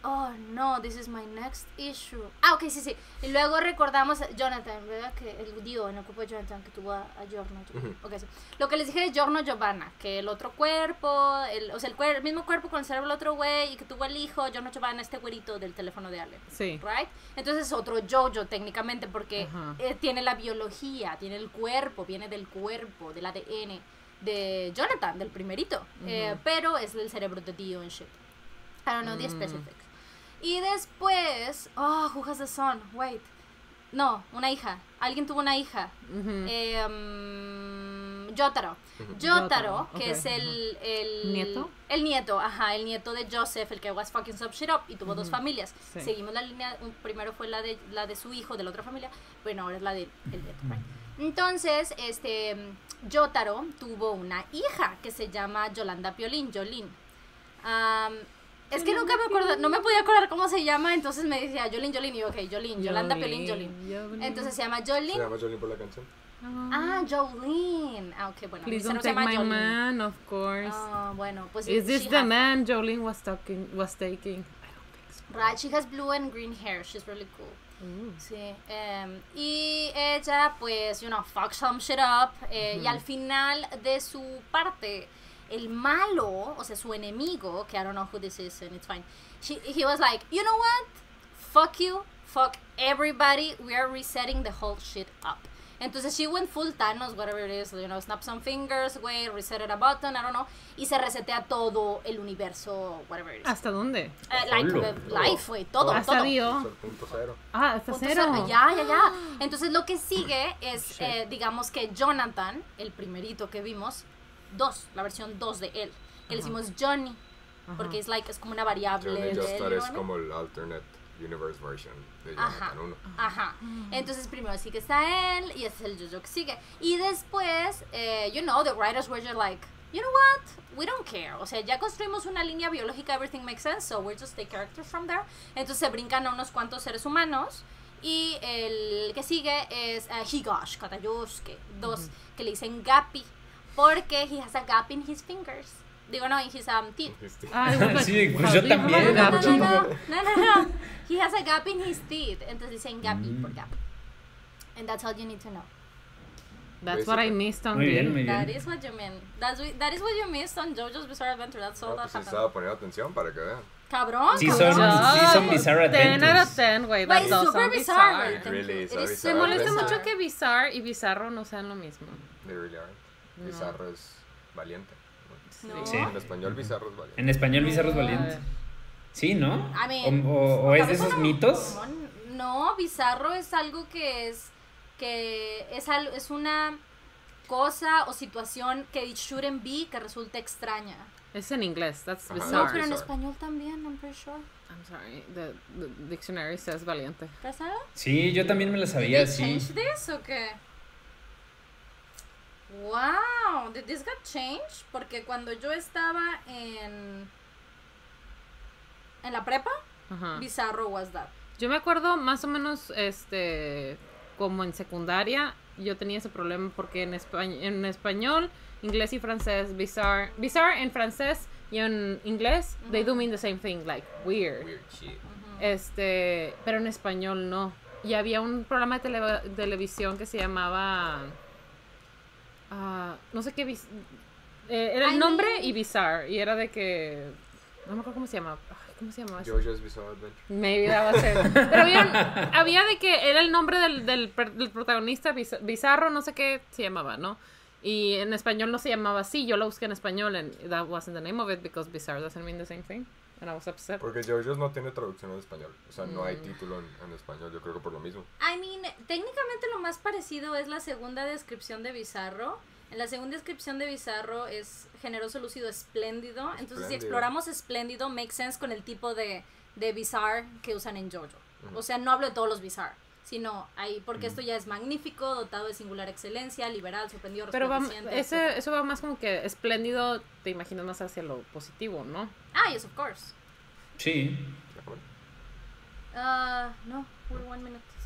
[SPEAKER 3] oh no, this is my next issue. Ah, ok, sí, sí. Y luego recordamos a Jonathan, ¿verdad? Que el Dio en el cuerpo de Jonathan que tuvo a, a Giorno.
[SPEAKER 5] Ujú.
[SPEAKER 3] Okay, sí. Lo que les dije de Giorno Giovanna, que el otro cuerpo, el, o sea, el, cuer- el mismo cuerpo con el cerebro del otro güey y que tuvo el hijo, Giorno Giovanna, este güerito del teléfono de Ale.
[SPEAKER 1] Sí.
[SPEAKER 3] Right? Entonces es otro Jojo técnicamente porque
[SPEAKER 1] Ajá.
[SPEAKER 3] eh, tiene la biología, tiene el cuerpo, viene del cuerpo, del A D N de Jonathan, del primerito. Eh, pero es el cerebro de Dio and shit. I don't know the
[SPEAKER 1] Mm.
[SPEAKER 3] specifics. Y después, oh, who has a son? Wait. No, una hija. Alguien tuvo una hija.
[SPEAKER 1] Ujú.
[SPEAKER 3] Eh, mm, Jotaro.
[SPEAKER 5] Ujú.
[SPEAKER 3] Jotaro,
[SPEAKER 1] Jotaro,
[SPEAKER 3] que
[SPEAKER 1] ok,
[SPEAKER 3] es el, el...
[SPEAKER 1] ¿Nieto?
[SPEAKER 3] El nieto, ajá, el nieto de Joseph, el que was fucking some shit up y tuvo dos
[SPEAKER 1] Ujú.
[SPEAKER 3] familias.
[SPEAKER 1] Sí.
[SPEAKER 3] Seguimos la línea, un- primero fue la de la de su hijo, de la otra familia, bueno, ahora es la de el nieto, right? Entonces, este, Jotaro tuvo una hija que se llama Yolanda Piolín, Jolín. Am, es que nunca me acuerdo, no me podía acordar cómo se llama, entonces me decía Jolín, Jolín, y yo, ok, Jolín, Yolanda Piolín, Jolín.
[SPEAKER 1] Jolín.
[SPEAKER 3] Entonces se llama
[SPEAKER 5] ¿Se
[SPEAKER 3] Jolín.
[SPEAKER 5] llama Jolene por la canción?
[SPEAKER 3] Ah, Jolene. Ah, ok, bueno.
[SPEAKER 1] Please
[SPEAKER 3] mi
[SPEAKER 1] don't
[SPEAKER 3] se
[SPEAKER 1] take
[SPEAKER 3] llama
[SPEAKER 1] my
[SPEAKER 3] Jolene.
[SPEAKER 1] man, of course.
[SPEAKER 3] Ah, bueno, pues
[SPEAKER 1] Is this
[SPEAKER 3] she
[SPEAKER 1] the
[SPEAKER 3] has-
[SPEAKER 1] man Jolene was talking was taking? I don't think so.
[SPEAKER 3] Right, she has blue and green hair. She's really cool.
[SPEAKER 1] Ooh.
[SPEAKER 3] Sí, em, y ella, pues, you know, fuck some shit up. eh, Y al final de su parte, el malo, o sea, su enemigo, que I don't know who this is, and it's fine. She, he was like, you know what? Fuck you, fuck everybody. We are resetting the whole shit up. Entonces she went full Thanos, whatever it is, you know, snap some fingers, güey, reset a button, I don't know, y se resetea todo el universo, whatever it is.
[SPEAKER 1] ¿Hasta dónde?
[SPEAKER 3] Eh, like,
[SPEAKER 4] Solo.
[SPEAKER 3] eh, life, güey, todo,
[SPEAKER 1] Hasta
[SPEAKER 3] todo.
[SPEAKER 1] Dio.
[SPEAKER 5] Es el punto cero.
[SPEAKER 1] Ah, hasta
[SPEAKER 3] Punto
[SPEAKER 1] cero.
[SPEAKER 3] cero. Ya, ya, ya. Entonces lo que sigue es,
[SPEAKER 1] Shit.
[SPEAKER 3] eh, digamos que Jonathan, el primerito que vimos, dos, la versión dos de él, que le
[SPEAKER 1] Ajá.
[SPEAKER 3] hicimos Johnny,
[SPEAKER 1] Ajá.
[SPEAKER 3] porque es like, es como una variable
[SPEAKER 5] Johnny
[SPEAKER 3] de
[SPEAKER 5] Joestar es
[SPEAKER 3] él.
[SPEAKER 5] como el alternate universe version de
[SPEAKER 3] Ajá.
[SPEAKER 5] Jonathan uno.
[SPEAKER 3] Ajá. Entonces primero sí que está él y ese es el Jojo que sigue. Y después, eh, you know, the writers were just like, you know what, we don't care. O sea, ya construimos una línea biológica, everything makes sense, so we'll just take characters from there. Entonces se brincan a unos cuantos seres humanos. Y el que sigue es uh, Higash Katayosuke, dos, que le dicen Gappy, porque he has a gap in his fingers. Digo, no, in his um, teeth.
[SPEAKER 5] Este,
[SPEAKER 1] Ah, I was like,
[SPEAKER 4] Sí, pues
[SPEAKER 1] how
[SPEAKER 4] yo
[SPEAKER 1] do you
[SPEAKER 4] también.
[SPEAKER 1] have a
[SPEAKER 3] No, no,
[SPEAKER 1] gap?
[SPEAKER 3] no, no, no, no, no. He has a gap in his teeth. Entonces dicen Gappy
[SPEAKER 4] Mm.
[SPEAKER 3] por gap. And that's all you need to know.
[SPEAKER 1] That's what I missed on
[SPEAKER 4] Muy bien,
[SPEAKER 1] the-
[SPEAKER 4] muy
[SPEAKER 3] That
[SPEAKER 4] bien.
[SPEAKER 3] is what you mean. That's wi- that is what you missed on JoJo's Bizarre Adventure. That's all
[SPEAKER 5] No,
[SPEAKER 3] that
[SPEAKER 5] pues sí
[SPEAKER 3] happened.
[SPEAKER 5] estaba poniendo atención para que vean.
[SPEAKER 3] Cabrón.
[SPEAKER 4] Sí
[SPEAKER 3] cabrón.
[SPEAKER 4] son- sí son Bizarre
[SPEAKER 1] ten out
[SPEAKER 4] Adventures.
[SPEAKER 1] of ten, güey.
[SPEAKER 3] Güey,
[SPEAKER 1] That's all
[SPEAKER 3] super
[SPEAKER 1] son
[SPEAKER 3] bizarre,
[SPEAKER 1] bizarre.
[SPEAKER 3] güey. Thank
[SPEAKER 5] Really,
[SPEAKER 3] you.
[SPEAKER 5] it's
[SPEAKER 3] It
[SPEAKER 5] a
[SPEAKER 3] is
[SPEAKER 5] bizarre
[SPEAKER 1] Me
[SPEAKER 3] super
[SPEAKER 1] molesta
[SPEAKER 5] Bizarre.
[SPEAKER 1] mucho que bizarre y bizarro no sean lo mismo.
[SPEAKER 5] They really are.
[SPEAKER 1] No.
[SPEAKER 5] Bizarro es valiente.
[SPEAKER 3] No.
[SPEAKER 4] Sí.
[SPEAKER 5] En español bizarro es valiente.
[SPEAKER 4] En español, Bizarro es
[SPEAKER 1] No.
[SPEAKER 4] valiente. Sí, ¿no?
[SPEAKER 3] I mean,
[SPEAKER 4] o, o- o es de
[SPEAKER 3] cabeza
[SPEAKER 4] esos
[SPEAKER 3] no.
[SPEAKER 4] mitos.
[SPEAKER 3] No, bizarro es algo que es que es al- es una cosa o situación que it shouldn't be, que resulta extraña.
[SPEAKER 1] Es en inglés. That's
[SPEAKER 5] Ajá,
[SPEAKER 3] No,
[SPEAKER 1] bizarre.
[SPEAKER 3] pero en
[SPEAKER 5] bizarre.
[SPEAKER 3] español también, I'm pretty sure.
[SPEAKER 1] I'm sorry. The, the dictionary says valiente.
[SPEAKER 3] ¿Pasa?
[SPEAKER 4] Sí, yo también me la
[SPEAKER 3] Did
[SPEAKER 4] sabía
[SPEAKER 3] they
[SPEAKER 4] así.
[SPEAKER 3] change this o qué? Wow, did this get changed? Porque cuando yo estaba en en la prepa,
[SPEAKER 1] Ajá.
[SPEAKER 3] bizarro was that.
[SPEAKER 1] Yo me acuerdo más o menos, este, como en secundaria, yo tenía ese problema porque en, espa- en español, inglés y francés, bizarre, bizarre en francés y en inglés, they do mean the same thing, like weird.
[SPEAKER 5] Weird shit.
[SPEAKER 1] Este, pero en español no. Y había un programa de tele- televisión que se llamaba, ah, no sé qué, bis- eh, era el
[SPEAKER 3] I
[SPEAKER 1] nombre
[SPEAKER 3] mean-
[SPEAKER 1] y bizarre, y era de que, no me acuerdo cómo se llama. Ay, ¿cómo se llamaba? eso?
[SPEAKER 5] JoJo's Bizarre Adventure.
[SPEAKER 1] Maybe that was it. Pero había, había de que era el nombre del, del, per- del protagonista, Biz- Bizarro, no sé qué se llamaba, ¿no? Y en español no se llamaba así. Yo lo busqué en español and that wasn't the name of it because Bizarre doesn't mean the same thing. And I was upset.
[SPEAKER 5] Porque JoJo's no tiene traducción en español. O sea, no hay
[SPEAKER 1] Mm.
[SPEAKER 5] título en, en español. Yo creo que por lo mismo.
[SPEAKER 3] I mean, técnicamente lo más parecido es la segunda descripción de bizarro. En la segunda descripción de bizarro es generoso, lúcido, espléndido. Entonces, si
[SPEAKER 5] Espléndido.
[SPEAKER 3] exploramos espléndido, makes sense con el tipo de, de bizarre que usan en JoJo.
[SPEAKER 5] Ujú.
[SPEAKER 3] O sea, no hablo de todos los bizarre, sino ahí, porque esto ya es magnífico, dotado de singular excelencia, liberal, sorprendido,
[SPEAKER 1] Pero va,
[SPEAKER 3] resplandeciente,
[SPEAKER 1] ese,
[SPEAKER 3] etcétera.
[SPEAKER 1] eso va más como que espléndido, te imaginas más hacia lo positivo, ¿no?
[SPEAKER 3] Ah, yes, of course.
[SPEAKER 4] Sí.
[SPEAKER 3] Uh, no, we're one minute, sí.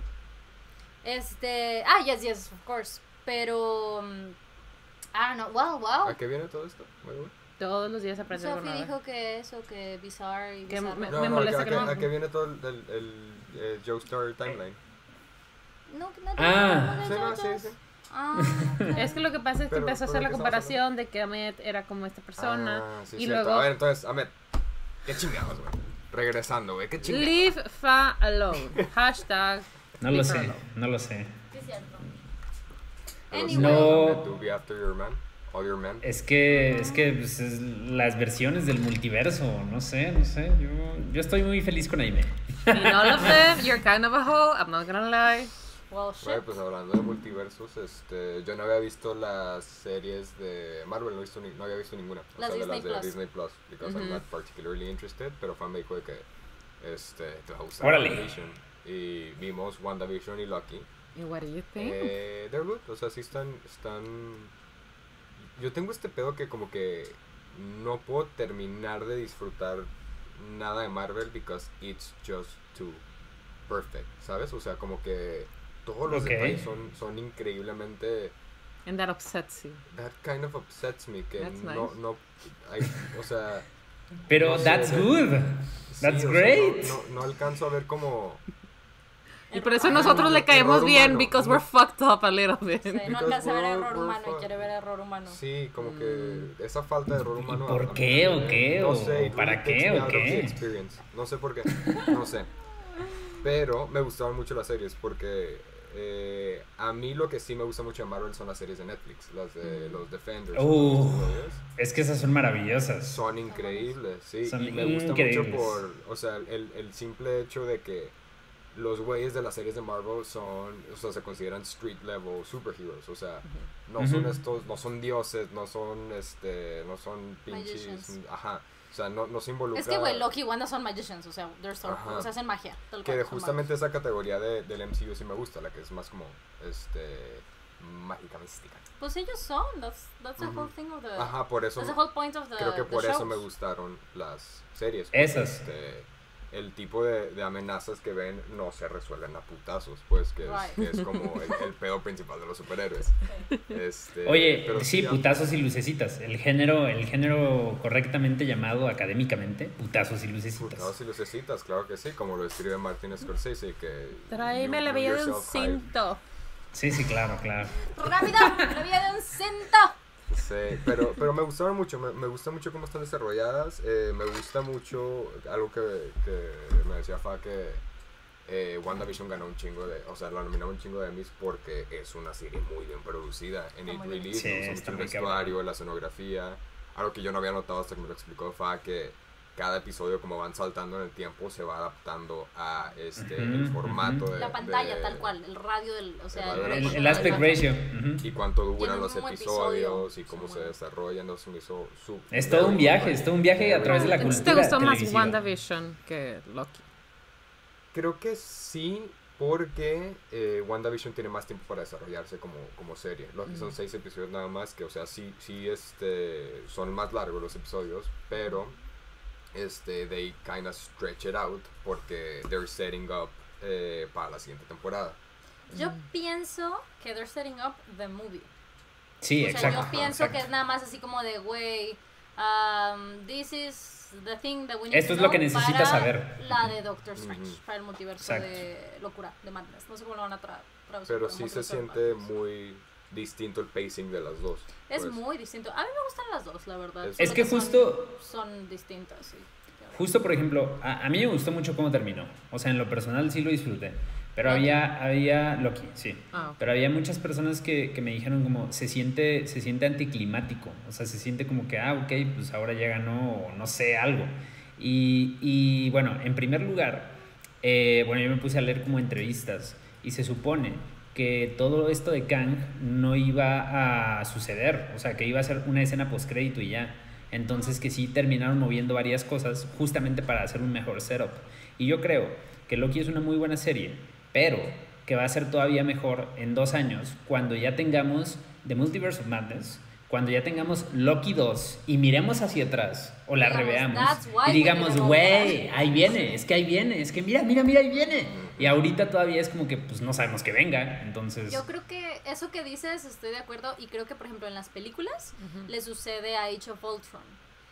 [SPEAKER 3] Este, ah, yes, yes, of course. Pero, um, I don't know, wow, wow.
[SPEAKER 5] ¿A qué viene todo esto? By the way?
[SPEAKER 1] Todos los días aprende algo
[SPEAKER 3] Sophie
[SPEAKER 1] nuevo.
[SPEAKER 3] dijo que eso, que Bizarre y
[SPEAKER 1] Que
[SPEAKER 3] Bizarro.
[SPEAKER 1] me-
[SPEAKER 5] No, no,
[SPEAKER 1] molesta
[SPEAKER 5] ¿a,
[SPEAKER 1] que
[SPEAKER 5] qué-
[SPEAKER 1] no-
[SPEAKER 5] ¿a qué viene todo el, el, el, el Joestar timeline?
[SPEAKER 3] No, no
[SPEAKER 4] Ah.
[SPEAKER 5] Sí, no, sí, sí.
[SPEAKER 3] Ah,
[SPEAKER 1] Es que lo que pasa es que
[SPEAKER 5] Pero,
[SPEAKER 1] empezó a
[SPEAKER 5] ¿pero
[SPEAKER 1] hacer
[SPEAKER 5] de
[SPEAKER 1] la
[SPEAKER 5] qué estamos
[SPEAKER 1] comparación de que Ahmed era como esta persona.
[SPEAKER 5] Ah, sí,
[SPEAKER 1] y
[SPEAKER 5] cierto.
[SPEAKER 1] luego
[SPEAKER 5] A ver, entonces, Ahmed, ¿qué chingados, güey? Regresando, güey, ¿qué chingados?
[SPEAKER 1] Leave Fa alone. Hashtag
[SPEAKER 4] No lo
[SPEAKER 1] leave
[SPEAKER 4] sé,
[SPEAKER 1] her alone.
[SPEAKER 4] no lo sé.
[SPEAKER 3] sí, es cierto.
[SPEAKER 5] Pero sí,
[SPEAKER 3] Anyway.
[SPEAKER 4] No.
[SPEAKER 5] Ahmed, do be after your man, all your men.
[SPEAKER 4] Es que, es que pues, es las versiones del multiverso, no sé, no sé. Yo, yo estoy muy feliz con Aime.
[SPEAKER 1] In all of them, you're kind of a hoe, I'm not gonna lie.
[SPEAKER 3] Well,
[SPEAKER 5] Right,
[SPEAKER 3] shit.
[SPEAKER 5] pues hablando de multiversos, este, yo no había visto las series de Marvel, no, he visto ni- no había visto ninguna. O
[SPEAKER 3] Las
[SPEAKER 5] sea, de
[SPEAKER 3] Disney
[SPEAKER 5] las de
[SPEAKER 3] Plus.
[SPEAKER 5] Disney Plus, because I'm
[SPEAKER 1] Ujú.
[SPEAKER 5] not particularly interested, pero fan me dijo de que este, te va a gustar
[SPEAKER 4] Órale.
[SPEAKER 5] WandaVision. Y vimos WandaVision y Loki.
[SPEAKER 1] And what do you think?
[SPEAKER 5] Eh, they're good, o sea, sí están, están... Yo tengo este pedo que como que no puedo terminar de disfrutar nada de Marvel because it's just too perfect, ¿sabes? O sea, como que todos los
[SPEAKER 4] Ok.
[SPEAKER 5] detalles son, son increíblemente...
[SPEAKER 1] And that upsets you.
[SPEAKER 5] That kind of upsets me, que
[SPEAKER 1] That's
[SPEAKER 5] no,
[SPEAKER 1] nice.
[SPEAKER 5] no, hay, o sea...
[SPEAKER 4] Pero
[SPEAKER 5] No sé,
[SPEAKER 4] that's
[SPEAKER 5] de-
[SPEAKER 4] good.
[SPEAKER 5] sí,
[SPEAKER 4] That's
[SPEAKER 5] o sea,
[SPEAKER 4] great.
[SPEAKER 5] no, no, no alcanzo a ver como...
[SPEAKER 1] Y por eso
[SPEAKER 5] Ah,
[SPEAKER 1] nosotros le caemos
[SPEAKER 5] error
[SPEAKER 1] bien,
[SPEAKER 5] humano.
[SPEAKER 1] because we're fucked up a little bit.
[SPEAKER 3] Sí, no
[SPEAKER 5] Because
[SPEAKER 3] alcanza a ver
[SPEAKER 5] we're-
[SPEAKER 3] error
[SPEAKER 5] we're
[SPEAKER 3] humano y
[SPEAKER 5] fu-
[SPEAKER 3] quiere ver error humano.
[SPEAKER 5] Sí, como que esa falta de error humano.
[SPEAKER 4] por
[SPEAKER 5] a- a mí
[SPEAKER 4] qué
[SPEAKER 5] me-
[SPEAKER 4] o qué?
[SPEAKER 5] No
[SPEAKER 4] ¿O
[SPEAKER 5] sé, it
[SPEAKER 4] para
[SPEAKER 5] really
[SPEAKER 4] qué
[SPEAKER 5] takes me
[SPEAKER 4] o
[SPEAKER 5] out of
[SPEAKER 4] qué?
[SPEAKER 5] the experience. No sé por qué, no sé. Pero me gustaban mucho las series porque eh, a mí lo que sí me gusta mucho de Marvel son las series de Netflix, las de los Defenders.
[SPEAKER 4] Uh.
[SPEAKER 5] todos esos rollos.
[SPEAKER 4] Es que esas son maravillosas.
[SPEAKER 5] Son increíbles, sí.
[SPEAKER 4] Son
[SPEAKER 5] y me gusta
[SPEAKER 4] increíbles.
[SPEAKER 5] mucho por, o sea, el, el simple hecho de que los güeyes de las series de Marvel son, o sea, se consideran street level superheroes, o sea, no son
[SPEAKER 4] Ujú.
[SPEAKER 5] estos, no son dioses, no son, este, no son pinches,
[SPEAKER 3] Magicians.
[SPEAKER 5] ajá, o sea, no, no se involucra.
[SPEAKER 3] Es que, güey, Loki y Wanda son magicians, o sea, they're sor-
[SPEAKER 5] Ajá.
[SPEAKER 3] o sea, hacen magia. tal
[SPEAKER 5] Que
[SPEAKER 3] cual,
[SPEAKER 5] de
[SPEAKER 3] son
[SPEAKER 5] justamente esa categoría de, del M C U sí me gusta, la que es más como, este, mágica, mística.
[SPEAKER 3] magos. Pues ellos son, that's, that's the
[SPEAKER 5] Ujú.
[SPEAKER 3] whole thing of the...
[SPEAKER 5] Ajá, por eso,
[SPEAKER 3] That's the whole point of the
[SPEAKER 5] creo que
[SPEAKER 3] the
[SPEAKER 5] por eso
[SPEAKER 3] shows.
[SPEAKER 5] me gustaron las series. porque,
[SPEAKER 4] Esas.
[SPEAKER 5] este, el tipo de, de amenazas que ven no se resuelven a putazos, pues, que,
[SPEAKER 3] Right.
[SPEAKER 5] es, que es como el, el pedo principal de los superhéroes. Este,
[SPEAKER 4] Oye,
[SPEAKER 5] pero
[SPEAKER 4] sí,
[SPEAKER 5] ya-
[SPEAKER 4] putazos y lucecitas. El género, el género correctamente llamado académicamente, putazos y lucecitas.
[SPEAKER 5] Putados y lucecitas, claro que sí, como lo escribe Martin Scorsese, que...
[SPEAKER 1] Tráeme
[SPEAKER 5] you-
[SPEAKER 1] la
[SPEAKER 5] you
[SPEAKER 1] vida de un
[SPEAKER 5] yourself hive.
[SPEAKER 1] cinto.
[SPEAKER 4] Sí, sí, claro, claro.
[SPEAKER 3] ¡Rápido! ¡La vida de un cinto!
[SPEAKER 5] Sí, pero, pero me gustaron mucho, me, me gusta mucho cómo están desarrolladas, eh, me gusta mucho algo que, que me decía Fa, que eh, WandaVision ganó un chingo de, o sea, la nominaron un chingo de Emmys porque es una serie muy bien producida, en
[SPEAKER 3] Está
[SPEAKER 5] It
[SPEAKER 3] muy bien.
[SPEAKER 5] Release,
[SPEAKER 4] Sí,
[SPEAKER 5] me gusta
[SPEAKER 4] está
[SPEAKER 5] mucho el
[SPEAKER 4] muy cabrón.
[SPEAKER 5] vestuario, la escenografía, algo que yo no había notado hasta que me lo explicó Fa, que cada episodio como van saltando en el tiempo se va adaptando a este
[SPEAKER 4] Ujú,
[SPEAKER 5] el formato
[SPEAKER 4] ujú.
[SPEAKER 5] de
[SPEAKER 3] La pantalla,
[SPEAKER 5] de-
[SPEAKER 3] tal cual, el radio del... O sea,
[SPEAKER 5] El radio
[SPEAKER 4] El,
[SPEAKER 5] del
[SPEAKER 4] el aspect ratio. ujú.
[SPEAKER 5] y cuánto duran
[SPEAKER 3] Tienen
[SPEAKER 5] los
[SPEAKER 3] un
[SPEAKER 5] episodios
[SPEAKER 3] episodio.
[SPEAKER 5] y cómo
[SPEAKER 3] Sí,
[SPEAKER 5] se
[SPEAKER 3] bueno.
[SPEAKER 5] desarrollan, no se me hizo su
[SPEAKER 4] Es todo un viaje, es todo un viaje a través de la
[SPEAKER 1] Entonces,
[SPEAKER 4] cultura
[SPEAKER 1] ¿te gustó más
[SPEAKER 4] televisiva.
[SPEAKER 1] WandaVision que Loki?
[SPEAKER 5] Creo que sí, porque eh, WandaVision tiene más tiempo para desarrollarse como, como serie. Loki son seis episodios nada más, que o sea, sí, sí este, son más largos los episodios, pero este, they kind of stretch it out porque they're setting up eh, para la siguiente temporada.
[SPEAKER 3] Yo pienso que they're setting up the movie.
[SPEAKER 4] Sí,
[SPEAKER 3] O sea,
[SPEAKER 4] exacto.
[SPEAKER 3] yo pienso
[SPEAKER 4] exacto.
[SPEAKER 3] que es nada más así como de, güey, um, this is the thing that we need
[SPEAKER 4] Esto
[SPEAKER 3] to
[SPEAKER 4] es lo
[SPEAKER 3] know
[SPEAKER 4] que necesitas
[SPEAKER 3] para
[SPEAKER 4] saber.
[SPEAKER 3] la de Doctor Strange,
[SPEAKER 5] Ujú.
[SPEAKER 3] para el multiverso
[SPEAKER 4] Exacto.
[SPEAKER 3] de locura, de madness. No sé cómo lo van a tra traducir.
[SPEAKER 5] Pero
[SPEAKER 3] el
[SPEAKER 5] sí se
[SPEAKER 3] multiverso de
[SPEAKER 5] siente
[SPEAKER 3] madness.
[SPEAKER 5] muy distinto el pacing de las dos.
[SPEAKER 3] Es
[SPEAKER 5] pues.
[SPEAKER 3] muy distinto. A mí me gustan las dos, la verdad.
[SPEAKER 5] Es-
[SPEAKER 3] solo
[SPEAKER 4] Es que
[SPEAKER 3] son-
[SPEAKER 4] justo-
[SPEAKER 3] Son, distintas, sí.
[SPEAKER 4] Justo, por ejemplo, a, a mí me gustó mucho cómo terminó. O sea, en lo personal sí lo disfruté. Pero
[SPEAKER 3] Loki.
[SPEAKER 4] había, había Loki, sí.
[SPEAKER 1] Ah, ok.
[SPEAKER 4] Pero había muchas personas que, que me dijeron como, se siente, se siente anticlimático. O sea, se siente como que, ah, ok, pues ahora ya ganó, o no sé, algo. Y, y bueno, en primer lugar, eh, bueno, yo me puse a leer como entrevistas. Y se supone que todo esto de Kang no iba a suceder. O sea, que iba a ser una escena postcrédito y ya. Entonces que sí terminaron moviendo varias cosas justamente para hacer un mejor setup. Y yo creo que Loki es una muy buena serie, pero que va a ser todavía mejor en dos años cuando ya tengamos The Multiverse of Madness, cuando ya tengamos Loki dos y miremos hacia atrás o la
[SPEAKER 3] Digamos,
[SPEAKER 4] reveamos
[SPEAKER 3] "That's why
[SPEAKER 4] y
[SPEAKER 3] we
[SPEAKER 4] digamos,
[SPEAKER 3] didn't know
[SPEAKER 4] güey,
[SPEAKER 3] that".
[SPEAKER 4] ahí viene, es que ahí viene, es que mira, mira, mira, ahí viene. Y ahorita todavía es como que pues no sabemos que venga, entonces...
[SPEAKER 3] Yo creo que eso que dices, estoy de acuerdo. Y creo que, por ejemplo, en las películas
[SPEAKER 1] Ujú.
[SPEAKER 3] le sucede a Age of Ultron.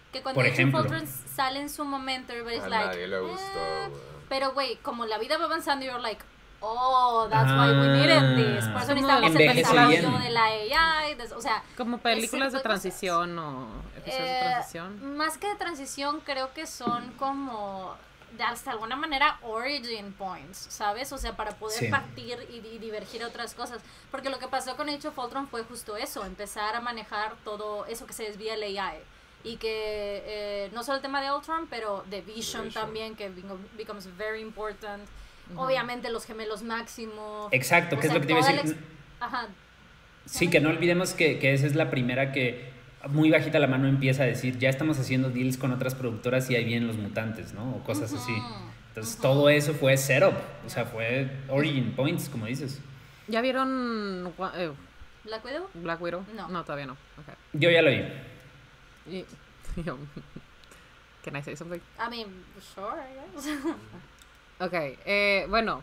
[SPEAKER 3] que cuando
[SPEAKER 4] Por
[SPEAKER 3] Age of
[SPEAKER 4] ejemplo.
[SPEAKER 3] Ultron sale en su momento, everybody's
[SPEAKER 5] A
[SPEAKER 3] like,
[SPEAKER 5] nadie le gustó,
[SPEAKER 3] "Eh".
[SPEAKER 5] güey.
[SPEAKER 3] Pero, güey, como la vida va avanzando, you're like, oh, that's why we needed this. Por eso
[SPEAKER 1] Como
[SPEAKER 3] necesitamos el
[SPEAKER 4] envejece
[SPEAKER 3] desarrollo
[SPEAKER 4] bien.
[SPEAKER 3] de la A I. des- O sea,
[SPEAKER 1] Como películas
[SPEAKER 3] ese
[SPEAKER 1] de
[SPEAKER 3] tipo cosas.
[SPEAKER 1] transición o episodios de
[SPEAKER 3] Eh,
[SPEAKER 1] transición.
[SPEAKER 3] Más que de transición, creo que son como de hasta alguna manera origin points, ¿sabes? O sea, para poder
[SPEAKER 4] Sí.
[SPEAKER 3] partir y, y divergir a otras cosas. Porque lo que pasó con Age of Ultron fue justo eso, empezar a manejar todo eso que se desvía el A I. Y que eh, no solo el tema de Ultron, pero de Vision,
[SPEAKER 5] Vision.
[SPEAKER 3] también, que beco- becomes very important. Obviamente los gemelos Máximo.
[SPEAKER 4] Exacto,
[SPEAKER 3] o
[SPEAKER 4] que es
[SPEAKER 3] sea,
[SPEAKER 4] lo que te iba a
[SPEAKER 3] toda la
[SPEAKER 4] decir.
[SPEAKER 3] ex- Ajá.
[SPEAKER 4] Sí, que no olvidemos que, que esa es la primera que muy bajita la mano empieza a decir, ya estamos haciendo deals con otras productoras y ahí vienen los mutantes, ¿no? O cosas así. Entonces todo eso fue setup, o sea, fue origin points, como dices.
[SPEAKER 1] ¿Ya vieron Gua- eh,
[SPEAKER 3] ¿La cuido?
[SPEAKER 1] Black Widow?
[SPEAKER 3] No.
[SPEAKER 1] todavía no. Okay.
[SPEAKER 4] Yo ya lo vi.
[SPEAKER 1] Y, yo, can I say something?
[SPEAKER 3] I mean, sure, I guess.
[SPEAKER 1] Ok, eh, bueno.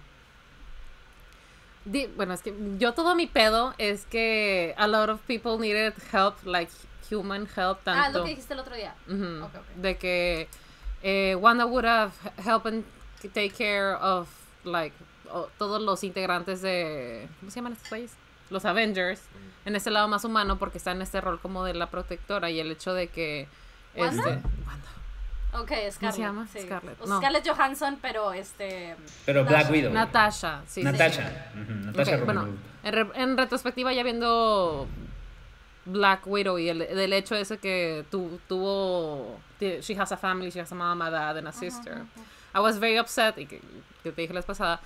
[SPEAKER 1] Di- bueno, es que yo todo mi pedo es que a lot of people needed help, like human help, tanto.
[SPEAKER 3] Ah, lo que dijiste el otro día.
[SPEAKER 1] Ujú,
[SPEAKER 3] Ok, ok.
[SPEAKER 1] de que eh, Wanda would have helped and take care of, like, o- todos los integrantes de. ¿Cómo se llaman estos güeyes? Los Avengers. En este lado más humano, porque está en este rol como de la protectora y el hecho de que.
[SPEAKER 3] ¿Wanda?
[SPEAKER 1] Este, Wanda.
[SPEAKER 3] Ok, Scarlett.
[SPEAKER 1] se llama?
[SPEAKER 3] sí.
[SPEAKER 1] Scarlett,
[SPEAKER 3] O
[SPEAKER 1] no.
[SPEAKER 3] Scarlett Johansson, pero este.
[SPEAKER 4] Pero
[SPEAKER 3] Natasha.
[SPEAKER 4] Black Widow.
[SPEAKER 1] Natasha, sí, sí,
[SPEAKER 4] Natasha. Ujú, Natasha
[SPEAKER 1] Ok, bueno,
[SPEAKER 4] Romanoff.
[SPEAKER 1] en, re- en retrospectiva ya viendo Black Widow y el del hecho ese que tu, tuvo ti- she has a family, she has a mom, a dad and a sister. I was very upset y que, que te dije la vez pasada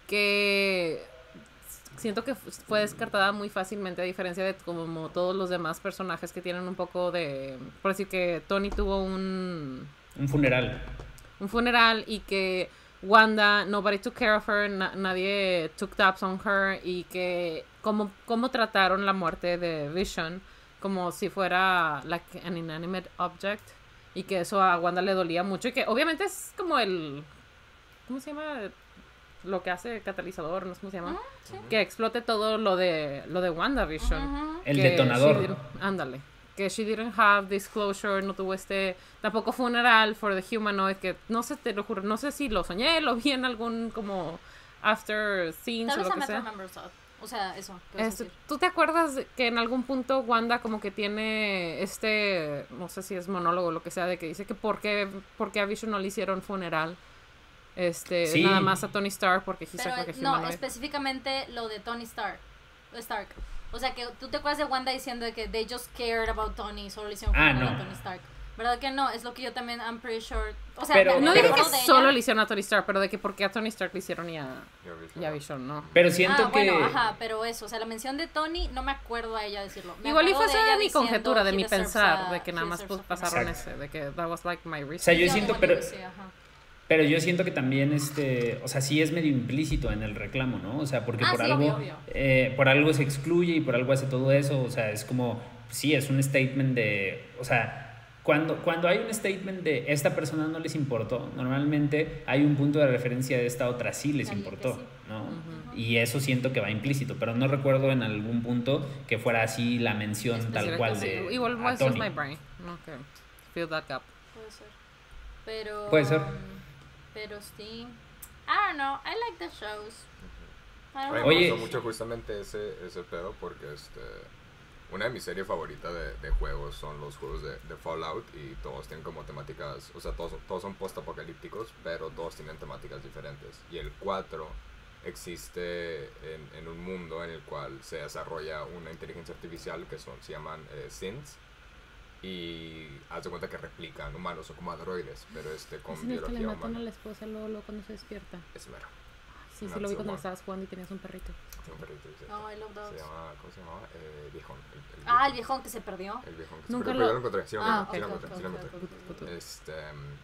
[SPEAKER 1] que siento que f- fue descartada muy fácilmente a diferencia de como todos los demás personajes que tienen un poco de, por decir que Tony tuvo un
[SPEAKER 4] Un funeral.
[SPEAKER 1] un funeral y que Wanda, nobody took care of her, na- nadie took tabs on her y que cómo, cómo trataron la muerte de Vision como si fuera like an inanimate object y que eso a Wanda le dolía mucho y que obviamente es como el, ¿cómo se llama? Lo que hace catalizador, no sé cómo se llama,
[SPEAKER 3] Sí.
[SPEAKER 1] que explote todo lo de lo de WandaVision.
[SPEAKER 3] Ujú.
[SPEAKER 4] El
[SPEAKER 1] que
[SPEAKER 4] detonador.
[SPEAKER 1] she didn't- Ándale. Que she didn't have this closure, no tuvo este. Tampoco funeral for the humanoid. Que no sé, te lo juro, no sé si lo soñé, lo vi en algún como after scenes
[SPEAKER 3] Tal
[SPEAKER 1] o
[SPEAKER 3] vez
[SPEAKER 1] lo
[SPEAKER 3] a
[SPEAKER 1] que
[SPEAKER 3] Met
[SPEAKER 1] sea.
[SPEAKER 3] Remembers All. O sea, eso. ¿qué vas a
[SPEAKER 1] Este,
[SPEAKER 3] decir?
[SPEAKER 1] ¿Tú te acuerdas de que en algún punto Wanda como que tiene este, no sé si es monólogo o lo que sea, de que dice que por qué, por qué a Vision no le hicieron funeral? Este,
[SPEAKER 4] Sí.
[SPEAKER 1] nada más a Tony Stark porque he's
[SPEAKER 3] Pero
[SPEAKER 1] like a
[SPEAKER 3] no,
[SPEAKER 1] humanoid.
[SPEAKER 3] específicamente lo de Tony Stark. Stark. O sea, que tú te acuerdas de Wanda diciendo de que they just cared about Tony, solo le hicieron
[SPEAKER 4] Ah,
[SPEAKER 3] funeral
[SPEAKER 4] no.
[SPEAKER 3] a Tony Stark. ¿Verdad que no? Es lo que yo también, I'm pretty sure. O sea,
[SPEAKER 4] Pero-
[SPEAKER 3] me-
[SPEAKER 1] No
[SPEAKER 3] me
[SPEAKER 1] dije
[SPEAKER 3] acuerdo
[SPEAKER 1] que
[SPEAKER 3] de
[SPEAKER 1] solo
[SPEAKER 3] ella.
[SPEAKER 1] le hicieron a Tony Stark, pero de que por qué a Tony Stark le hicieron y a,
[SPEAKER 5] Ya vi,
[SPEAKER 1] y a Vision, ¿no?
[SPEAKER 4] Pero siento
[SPEAKER 3] Ah,
[SPEAKER 4] que...
[SPEAKER 3] bueno, ajá, pero eso, o sea, la mención de Tony, no me acuerdo a ella decirlo. Me
[SPEAKER 1] Igual y
[SPEAKER 3] acuerdo
[SPEAKER 1] fue
[SPEAKER 3] de ella
[SPEAKER 1] de mi
[SPEAKER 3] diciendo,
[SPEAKER 1] conjetura, de
[SPEAKER 3] "He
[SPEAKER 1] mi
[SPEAKER 3] deserves
[SPEAKER 1] pensar,
[SPEAKER 3] a-
[SPEAKER 1] de que
[SPEAKER 3] he
[SPEAKER 1] nada más
[SPEAKER 3] deserves
[SPEAKER 1] pues,
[SPEAKER 3] a
[SPEAKER 1] pasaron
[SPEAKER 4] Exacto.
[SPEAKER 1] ese, de que that was like my reason.
[SPEAKER 4] O sea, yo
[SPEAKER 3] Sí,
[SPEAKER 4] siento,
[SPEAKER 3] como
[SPEAKER 4] pero...
[SPEAKER 3] digo, sí, ajá.
[SPEAKER 4] Pero yo siento que también, este, o sea, sí es medio implícito en el reclamo, ¿no? O sea, porque
[SPEAKER 3] Ah,
[SPEAKER 4] por
[SPEAKER 3] sí,
[SPEAKER 4] algo,
[SPEAKER 3] obvio, obvio.
[SPEAKER 4] eh, por algo se excluye y por algo hace todo eso, o sea, es como, sí, es un statement de, o sea, cuando, cuando hay un statement de esta persona no les importó, normalmente hay un punto de referencia de esta otra sí les
[SPEAKER 3] Alguien que
[SPEAKER 4] importó,
[SPEAKER 3] sí.
[SPEAKER 4] ¿no? Y eso siento que va implícito, pero no recuerdo en algún punto que fuera así la mención tal
[SPEAKER 1] Especial
[SPEAKER 4] cual
[SPEAKER 1] que sí.
[SPEAKER 4] de
[SPEAKER 1] Igual
[SPEAKER 4] a
[SPEAKER 1] was just
[SPEAKER 4] Tony.
[SPEAKER 1] my brain. No, que fill that gap.
[SPEAKER 3] Puede ser. Pero.
[SPEAKER 4] Puede ser.
[SPEAKER 3] um, Pero sí. I don't know. I like the shows. I don't
[SPEAKER 5] A mí
[SPEAKER 3] know.
[SPEAKER 5] me
[SPEAKER 4] Oye.
[SPEAKER 5] gustó mucho justamente ese, ese pedo porque este, una de mis series favoritas de, de juegos son los juegos de, de Fallout y todos tienen como temáticas, o sea, todos, todos son post-apocalípticos, pero todos tienen temáticas diferentes. Y el cuatro existe en, en un mundo en el cual se desarrolla una inteligencia artificial que son, se llaman eh, synths. Y haz de cuenta que replican humanos, son como androides, pero este con
[SPEAKER 1] Es en el que le
[SPEAKER 5] biología
[SPEAKER 1] matan a
[SPEAKER 5] humana.
[SPEAKER 1] la esposa luego, luego cuando se despierta.
[SPEAKER 5] Es mero.
[SPEAKER 1] Sí, sí
[SPEAKER 5] That's
[SPEAKER 1] lo vi
[SPEAKER 5] the
[SPEAKER 1] cuando
[SPEAKER 5] one.
[SPEAKER 1] estabas jugando y tenías un perrito.
[SPEAKER 5] Tiene un perrito, sí.
[SPEAKER 3] Oh, I love
[SPEAKER 5] Se
[SPEAKER 3] those.
[SPEAKER 5] llama, ¿cómo se llamaba? Eh, viejón. El, el
[SPEAKER 3] Ah, el
[SPEAKER 5] viejón.
[SPEAKER 3] viejón que se perdió.
[SPEAKER 5] El viejón que
[SPEAKER 1] Nunca
[SPEAKER 5] se
[SPEAKER 1] lo-
[SPEAKER 5] pero yo lo encontré, sí lo
[SPEAKER 1] Ah,
[SPEAKER 5] encontré, sí
[SPEAKER 1] ok,
[SPEAKER 5] lo
[SPEAKER 1] ok,
[SPEAKER 5] encontré, sí lo
[SPEAKER 3] ok,
[SPEAKER 5] encontré.
[SPEAKER 3] ok, ok.
[SPEAKER 5] Este,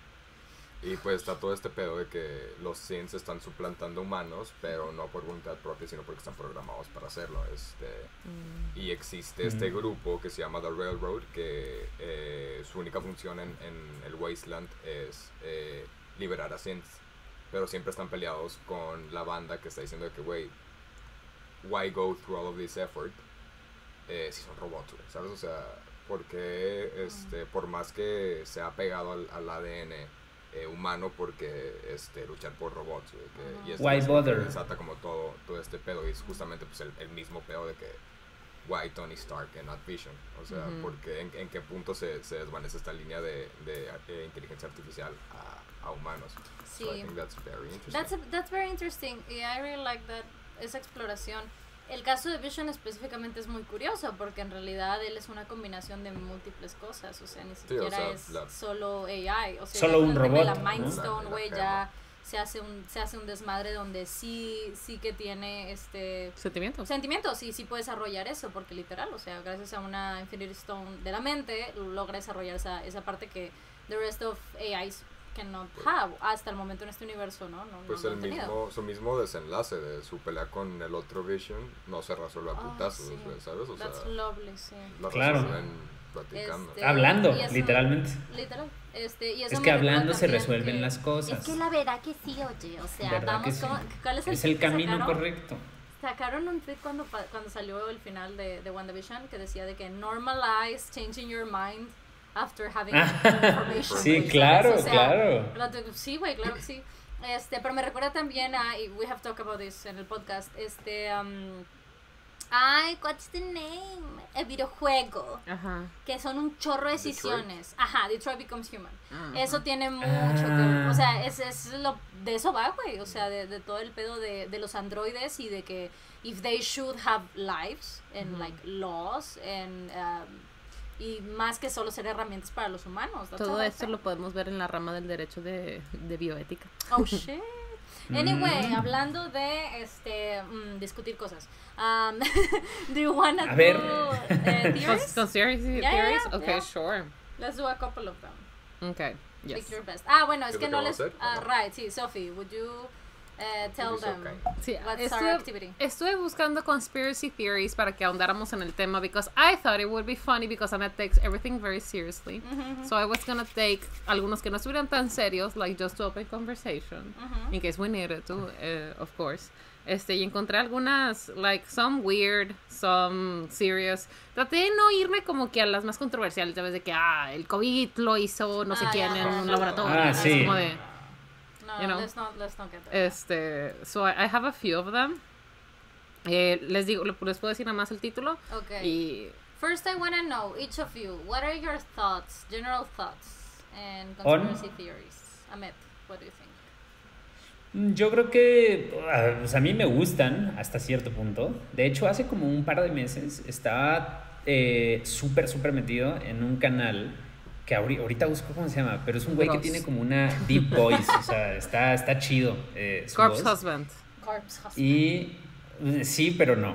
[SPEAKER 5] y pues está todo este pedo de que los synths están suplantando humanos, pero no por voluntad propia, sino porque están programados para hacerlo. Este, y existe este
[SPEAKER 4] Mm.
[SPEAKER 5] grupo que se llama The Railroad, que eh, su única función en, en el Wasteland es eh, liberar a synths, pero siempre están peleados con la banda que está diciendo de que, güey, why go through all of this effort eh, si son robots, güey, ¿sabes? O sea, por qué, este, por más que se ha pegado al, al A D N eh, humano, porque este, luchar por robots, güey, que, y esto
[SPEAKER 4] Why
[SPEAKER 5] es lo que
[SPEAKER 4] bother?
[SPEAKER 5] desata como todo, todo este pedo, y es justamente pues el, el mismo pedo de que why Tony Stark and not Vision, o sea,
[SPEAKER 1] Ujú.
[SPEAKER 5] porque en, en qué punto se, se desvanece esta línea de, de, de inteligencia artificial a, a humanos.
[SPEAKER 3] Sí.
[SPEAKER 5] So I think that's very interesting.
[SPEAKER 3] That's, a, that's very interesting. Y I really like that, esa exploración. El caso de Vision específicamente es muy curioso porque en realidad él es una combinación de múltiples cosas. O sea, ni
[SPEAKER 5] o
[SPEAKER 3] siquiera
[SPEAKER 5] sea,
[SPEAKER 3] es
[SPEAKER 5] la-
[SPEAKER 3] solo A I. O sea,
[SPEAKER 4] Solo
[SPEAKER 3] ya
[SPEAKER 4] un
[SPEAKER 3] con el tema de
[SPEAKER 4] robot,
[SPEAKER 3] La
[SPEAKER 4] ¿no?
[SPEAKER 3] Mind Stone,
[SPEAKER 5] La-
[SPEAKER 3] güey,
[SPEAKER 5] la
[SPEAKER 3] ya se hace, un, se hace un desmadre donde sí, sí que tiene este
[SPEAKER 1] Sentimientos.
[SPEAKER 3] sentimientos y sí puede desarrollar eso porque literal, o sea, gracias a una Infinity Stone de la mente logra desarrollar esa, esa parte que the rest of A Is cannot have hasta el momento en este universo, ¿no? No,
[SPEAKER 5] Pues
[SPEAKER 3] no
[SPEAKER 5] el
[SPEAKER 3] lo han tenido.
[SPEAKER 5] mismo, su mismo desenlace de su pelea con el otro Vision no se resuelve a
[SPEAKER 3] Ah,
[SPEAKER 5] putazos,
[SPEAKER 3] sí.
[SPEAKER 5] güey, ¿sabes? O sea,
[SPEAKER 3] That's lovely, sí.
[SPEAKER 5] lo
[SPEAKER 4] Claro.
[SPEAKER 5] resuelven platicando.
[SPEAKER 3] Este,
[SPEAKER 4] Hablando,
[SPEAKER 3] y eso-
[SPEAKER 4] literalmente.
[SPEAKER 3] Literal. Este, y eso
[SPEAKER 4] Es
[SPEAKER 3] me
[SPEAKER 4] que
[SPEAKER 3] recuerda
[SPEAKER 4] hablando se
[SPEAKER 3] también
[SPEAKER 4] resuelven
[SPEAKER 3] que-
[SPEAKER 4] las cosas.
[SPEAKER 3] Es que la verdad que sí, oye, o sea,
[SPEAKER 4] ¿Verdad
[SPEAKER 3] vamos
[SPEAKER 4] que sí?
[SPEAKER 3] como, ¿cuál es el,
[SPEAKER 4] Es el
[SPEAKER 3] tweet que
[SPEAKER 4] camino
[SPEAKER 3] sacaron?
[SPEAKER 4] correcto.
[SPEAKER 3] Sacaron un tweet cuando, pa- cuando salió el final de, de WandaVision que decía de que normalize changing your mind after having information.
[SPEAKER 4] Sí,
[SPEAKER 3] güey, ¿sabes?
[SPEAKER 4] claro,
[SPEAKER 3] O sea,
[SPEAKER 4] claro.
[SPEAKER 3] la te- Sí, güey, claro que sí. Este, pero me recuerda también a, y we have talked about this en el podcast, este, um, ay, what's the name? El videojuego,
[SPEAKER 1] Ajá.
[SPEAKER 3] que son un chorro de
[SPEAKER 5] Detroit.
[SPEAKER 3] decisiones. Ajá, Detroit Becomes Human.
[SPEAKER 1] Ajá.
[SPEAKER 3] Eso tiene mucho
[SPEAKER 4] Ah.
[SPEAKER 3] que, o sea, es, es lo, de eso va, güey, o sea, de, de todo el pedo de, de los androides y de que if they should have lives and
[SPEAKER 1] Ujú.
[SPEAKER 3] like laws and um, y más que solo ser herramientas para los humanos. That's
[SPEAKER 1] Todo
[SPEAKER 3] all I
[SPEAKER 1] esto
[SPEAKER 3] say.
[SPEAKER 1] lo podemos ver en la rama del derecho de, de bioética.
[SPEAKER 3] Oh shit. Anyway,
[SPEAKER 4] Mm.
[SPEAKER 3] hablando de este mm, discutir cosas. Um, do you wanna
[SPEAKER 4] A ver.
[SPEAKER 3] do uh, theories?
[SPEAKER 1] Cons- Conspiracy
[SPEAKER 3] Yeah,
[SPEAKER 1] theories?
[SPEAKER 3] yeah,
[SPEAKER 1] Okay,
[SPEAKER 3] yeah.
[SPEAKER 1] sure.
[SPEAKER 3] Let's do a couple of them.
[SPEAKER 1] Okay. Yes.
[SPEAKER 3] Pick your best. Ah, bueno, es
[SPEAKER 5] ¿Qué es
[SPEAKER 3] que
[SPEAKER 5] lo
[SPEAKER 3] no
[SPEAKER 5] que
[SPEAKER 3] les.
[SPEAKER 5] vamos a
[SPEAKER 3] Ah,
[SPEAKER 5] hacer? ¿O no?
[SPEAKER 3] right, sí, Sophie, would you uh, tell
[SPEAKER 5] It's
[SPEAKER 3] them
[SPEAKER 5] okay.
[SPEAKER 1] Sí,
[SPEAKER 3] what's our
[SPEAKER 1] estuve,
[SPEAKER 3] activity?
[SPEAKER 1] estuve buscando conspiracy theories para que ahondáramos en el tema because I thought it would be funny because Annette takes everything very seriously.
[SPEAKER 3] Ujú,
[SPEAKER 1] So I was gonna take algunos que no estuvieran tan serios, like just to open conversation,
[SPEAKER 3] ujú.
[SPEAKER 1] in case we needed to, eh, of course. Este, y encontré algunas, like, some weird, some serious. Traté de no irme como que a las más controversiales, ¿sabes? De que, ah, el COVID lo hizo no sé
[SPEAKER 3] Ah,
[SPEAKER 1] quién
[SPEAKER 3] ya,
[SPEAKER 1] en
[SPEAKER 3] no,
[SPEAKER 1] un
[SPEAKER 3] no,
[SPEAKER 1] laboratorio.
[SPEAKER 4] Ah,
[SPEAKER 1] ¿no? Es
[SPEAKER 4] sí.
[SPEAKER 1] como de,
[SPEAKER 3] No,
[SPEAKER 1] you know.
[SPEAKER 3] let's not, let's not get there.
[SPEAKER 1] este, so I, I have a few of them. Eh, les digo, les puedo decir nada más el título.
[SPEAKER 3] Okay.
[SPEAKER 1] Y
[SPEAKER 3] First, I want to know, each of you, what are your thoughts, general thoughts, and
[SPEAKER 4] On-
[SPEAKER 3] conspiracy theories? Ahmed, what do you think?
[SPEAKER 4] Yo creo que ah, pues a mí me gustan hasta cierto punto. De hecho, hace como un par de meses estaba eh, súper, súper metido en un canal que ahori- ahorita busco cómo se llama, pero es un güey que
[SPEAKER 1] Gross.
[SPEAKER 4] tiene como una deep voice, o sea, está, está chido eh, su
[SPEAKER 1] Corpse
[SPEAKER 4] voz.
[SPEAKER 1] Husband.
[SPEAKER 3] Corpse Husband.
[SPEAKER 4] Y eh, sí, pero no.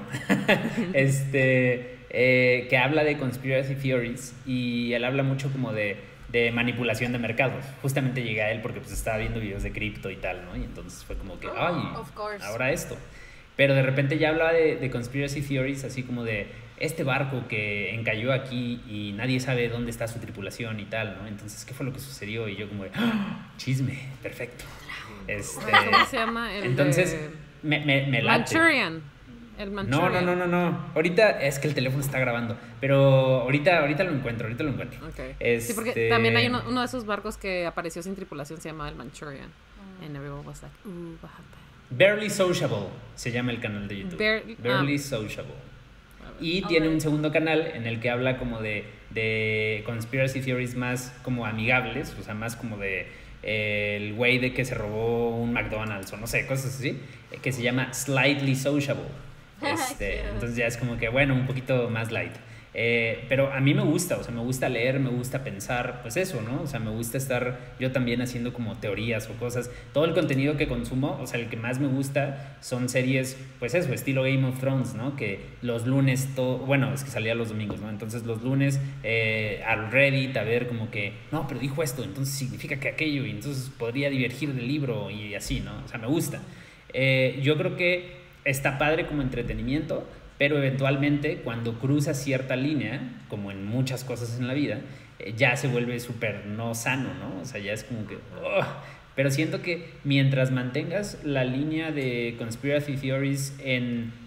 [SPEAKER 4] este, eh, que habla de conspiracy theories y él habla mucho como de, de manipulación de mercados. Justamente llegué a él porque pues estaba viendo videos de cripto y tal, ¿no? Y entonces fue como que, ay,
[SPEAKER 3] Of course.
[SPEAKER 4] ahora esto. Pero de repente ya hablaba de, de conspiracy theories, así como de este barco que encalló aquí y nadie sabe dónde está su tripulación y tal, ¿no? Entonces, ¿qué fue lo que sucedió? Y yo como de, ¡ah! Chisme, perfecto. Este,
[SPEAKER 1] ¿Cómo se llama? El
[SPEAKER 4] entonces,
[SPEAKER 1] de
[SPEAKER 4] me, me, me late.
[SPEAKER 1] Manchurian. El
[SPEAKER 4] No,
[SPEAKER 1] Manchurian.
[SPEAKER 4] no, no, no, no. Ahorita es que el teléfono está grabando, pero ahorita, ahorita lo encuentro, ahorita lo encuentro.
[SPEAKER 1] Okay.
[SPEAKER 4] Este-
[SPEAKER 1] Sí, porque también hay uno, uno de esos barcos que apareció sin tripulación, se llama el Manchurian. And everyone was like, ooh, what happened?
[SPEAKER 4] Barely Sociable se llama el canal de YouTube.
[SPEAKER 1] Barely-
[SPEAKER 4] Barely
[SPEAKER 1] ah.
[SPEAKER 4] Sociable. Y
[SPEAKER 3] Ah,
[SPEAKER 4] tiene
[SPEAKER 3] bueno.
[SPEAKER 4] un segundo canal en el que habla como de, de conspiracy theories más como amigables, o sea, más como de eh, el güey de que se robó un McDonald's o no sé, cosas así, eh, que se llama Slightly Sociable. Este,
[SPEAKER 3] Cute.
[SPEAKER 4] entonces ya es como que, bueno, un poquito más light. Eh, pero a mí me gusta, o sea, me gusta leer, me gusta pensar, pues eso, ¿no? O sea, me gusta estar yo también haciendo como teorías o cosas. Todo el contenido que consumo, o sea, el que más me gusta son series, pues eso, estilo Game of Thrones, ¿no? Que los lunes, todo, bueno, es que salía los domingos, ¿no? Entonces los lunes eh, al Reddit a ver como que, no, pero dijo esto, entonces significa que aquello, y entonces podría divergir del libro y así, ¿no? O sea, me gusta. Eh, yo creo que está padre como entretenimiento, pero eventualmente cuando cruza cierta línea, como en muchas cosas en la vida, eh, ya se vuelve súper no sano, ¿no? O sea, ya es como que... ugh. Pero siento que mientras mantengas la línea de conspiracy theories en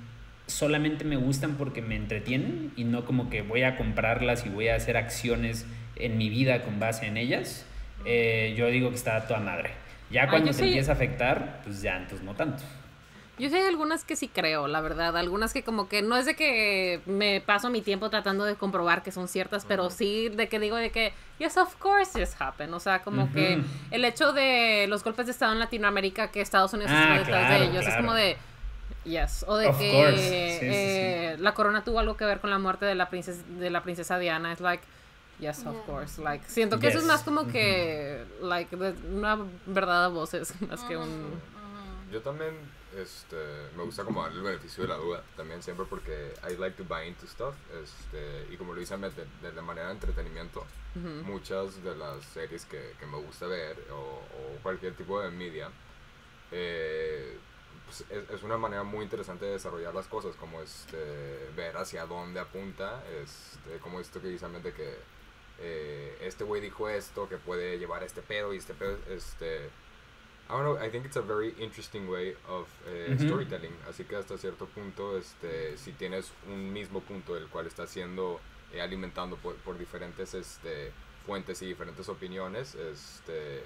[SPEAKER 4] solamente me gustan porque me entretienen y no como que voy a comprarlas y voy a hacer acciones en mi vida con base en ellas, eh, yo digo que está a toda madre. Ya cuando
[SPEAKER 1] ah,
[SPEAKER 4] te
[SPEAKER 1] sí.
[SPEAKER 4] empieza a afectar, pues ya, entonces no tanto.
[SPEAKER 1] Yo sé algunas que sí creo, la verdad. Algunas que como que no es de que me paso mi tiempo tratando de comprobar que son ciertas, uh-huh. pero sí de que digo de que, yes, of course this happened. O sea, como uh-huh. que el hecho de los golpes de estado en Latinoamérica, que Estados Unidos
[SPEAKER 4] ah,
[SPEAKER 1] estuvo detrás
[SPEAKER 4] claro,
[SPEAKER 1] de ellos,
[SPEAKER 4] claro.
[SPEAKER 1] es como de, yes. O de
[SPEAKER 4] of
[SPEAKER 1] que
[SPEAKER 4] course. Sí,
[SPEAKER 1] eh,
[SPEAKER 4] sí, sí.
[SPEAKER 1] la corona tuvo algo que ver con la muerte de la princesa, de la princesa Diana. Es like, yes, of yeah. course. Like, siento que yes. eso es más como uh-huh. que, like, una verdad a voces, más uh-huh. que un...
[SPEAKER 5] Uh-huh. Yo también... Este, me gusta como darle el beneficio de la duda también siempre porque I like to buy into stuff este, y como lo dice Met, de, de, de manera de entretenimiento uh-huh. muchas de las series que, que me gusta ver o, o cualquier tipo de media eh, pues es, es una manera muy interesante de desarrollar las cosas como este, ver hacia dónde apunta este, como esto que dice Met de que eh, este güey dijo esto que puede llevar este pedo y este pedo este I don't know, I think it's a very interesting way of uh, uh-huh. storytelling. Así que hasta cierto punto, este, si tienes un mismo punto del cual estás siendo eh, alimentando por, por diferentes este, fuentes y diferentes opiniones, este,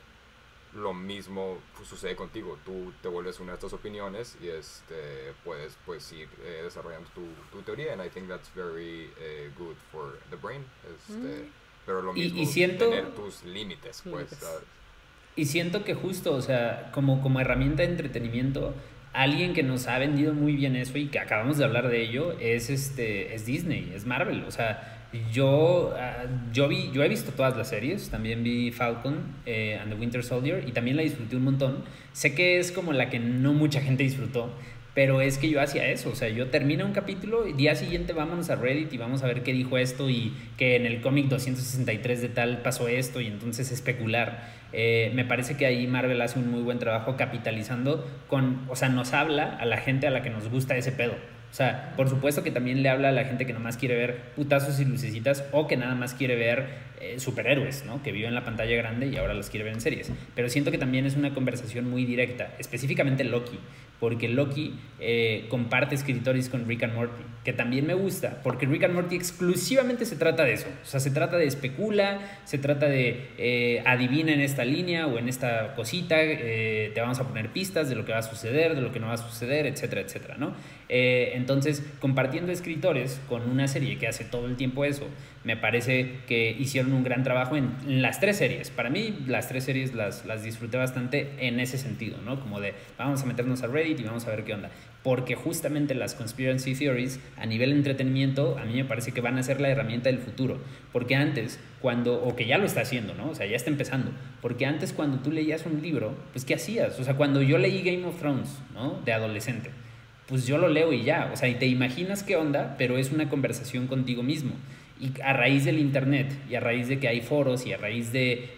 [SPEAKER 5] lo mismo pues, sucede contigo. Tú te vuelves una de estas opiniones y este, puedes pues, ir eh, desarrollando tu, tu teoría. And I think that's very uh, good for the brain. Este, mm. Pero lo mismo,
[SPEAKER 4] y, y siento...
[SPEAKER 5] tener tus límites, pues, ¿sabes?
[SPEAKER 4] Y siento que justo, o sea, como, como herramienta de entretenimiento, alguien que nos ha vendido muy bien eso y que acabamos de hablar de ello es, este, es Disney, es Marvel. O sea, yo, uh, yo, vi, yo he visto todas las series, también vi Falcon eh, and the Winter Soldier y también la disfruté un montón. Sé que es como la que no mucha gente disfrutó, pero es que yo hacía eso, o sea, yo termino un capítulo y día siguiente vámonos a Reddit y vamos a ver qué dijo esto y que en el cómic doscientos sesenta y tres de tal pasó esto y entonces especular. Eh, me parece que ahí Marvel hace un muy buen trabajo capitalizando con, o sea, nos habla a la gente a la que nos gusta ese pedo. O sea, por supuesto que también le habla a la gente que nomás quiere ver putazos y lucecitas o que nada más quiere ver eh, superhéroes, ¿no? Que vive en la pantalla grande y ahora los quiere ver en series. Pero siento que también es una conversación muy directa, específicamente Loki, porque Loki eh, comparte escritores con Rick and Morty, que también me gusta, porque Rick and Morty exclusivamente se trata de eso. O sea, se trata de especula, se trata de eh, adivina en esta línea o en esta cosita, eh, te vamos a poner pistas de lo que va a suceder, de lo que no va a suceder, etcétera, etcétera, ¿no? Eh, entonces, compartiendo escritores con una serie que hace todo el tiempo eso, me parece que hicieron un gran trabajo en, en las tres series. Para mí, las tres series las, las disfruté bastante en ese sentido, ¿no? Como de, vamos a meternos a Reddit y vamos a ver qué onda. Porque justamente las conspiracy theories, a nivel de entretenimiento, a mí me parece que van a ser la herramienta del futuro. Porque antes, cuando, o que ya lo está haciendo, ¿no? O sea, ya está empezando. Porque antes, cuando tú leías un libro, pues, ¿qué hacías? O sea, cuando yo leí Game of Thrones, ¿no? De adolescente, pues yo lo leo y ya, o sea, y te imaginas qué onda, pero es una conversación contigo mismo. Y a raíz del internet, y a raíz de que hay foros, y a raíz de,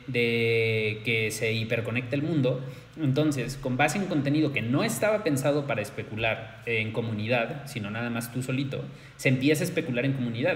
[SPEAKER 4] de que se hiperconecta el mundo, entonces, con base en contenido que no estaba pensado para especular en comunidad, sino nada más tú solito, se empieza a especular en comunidad.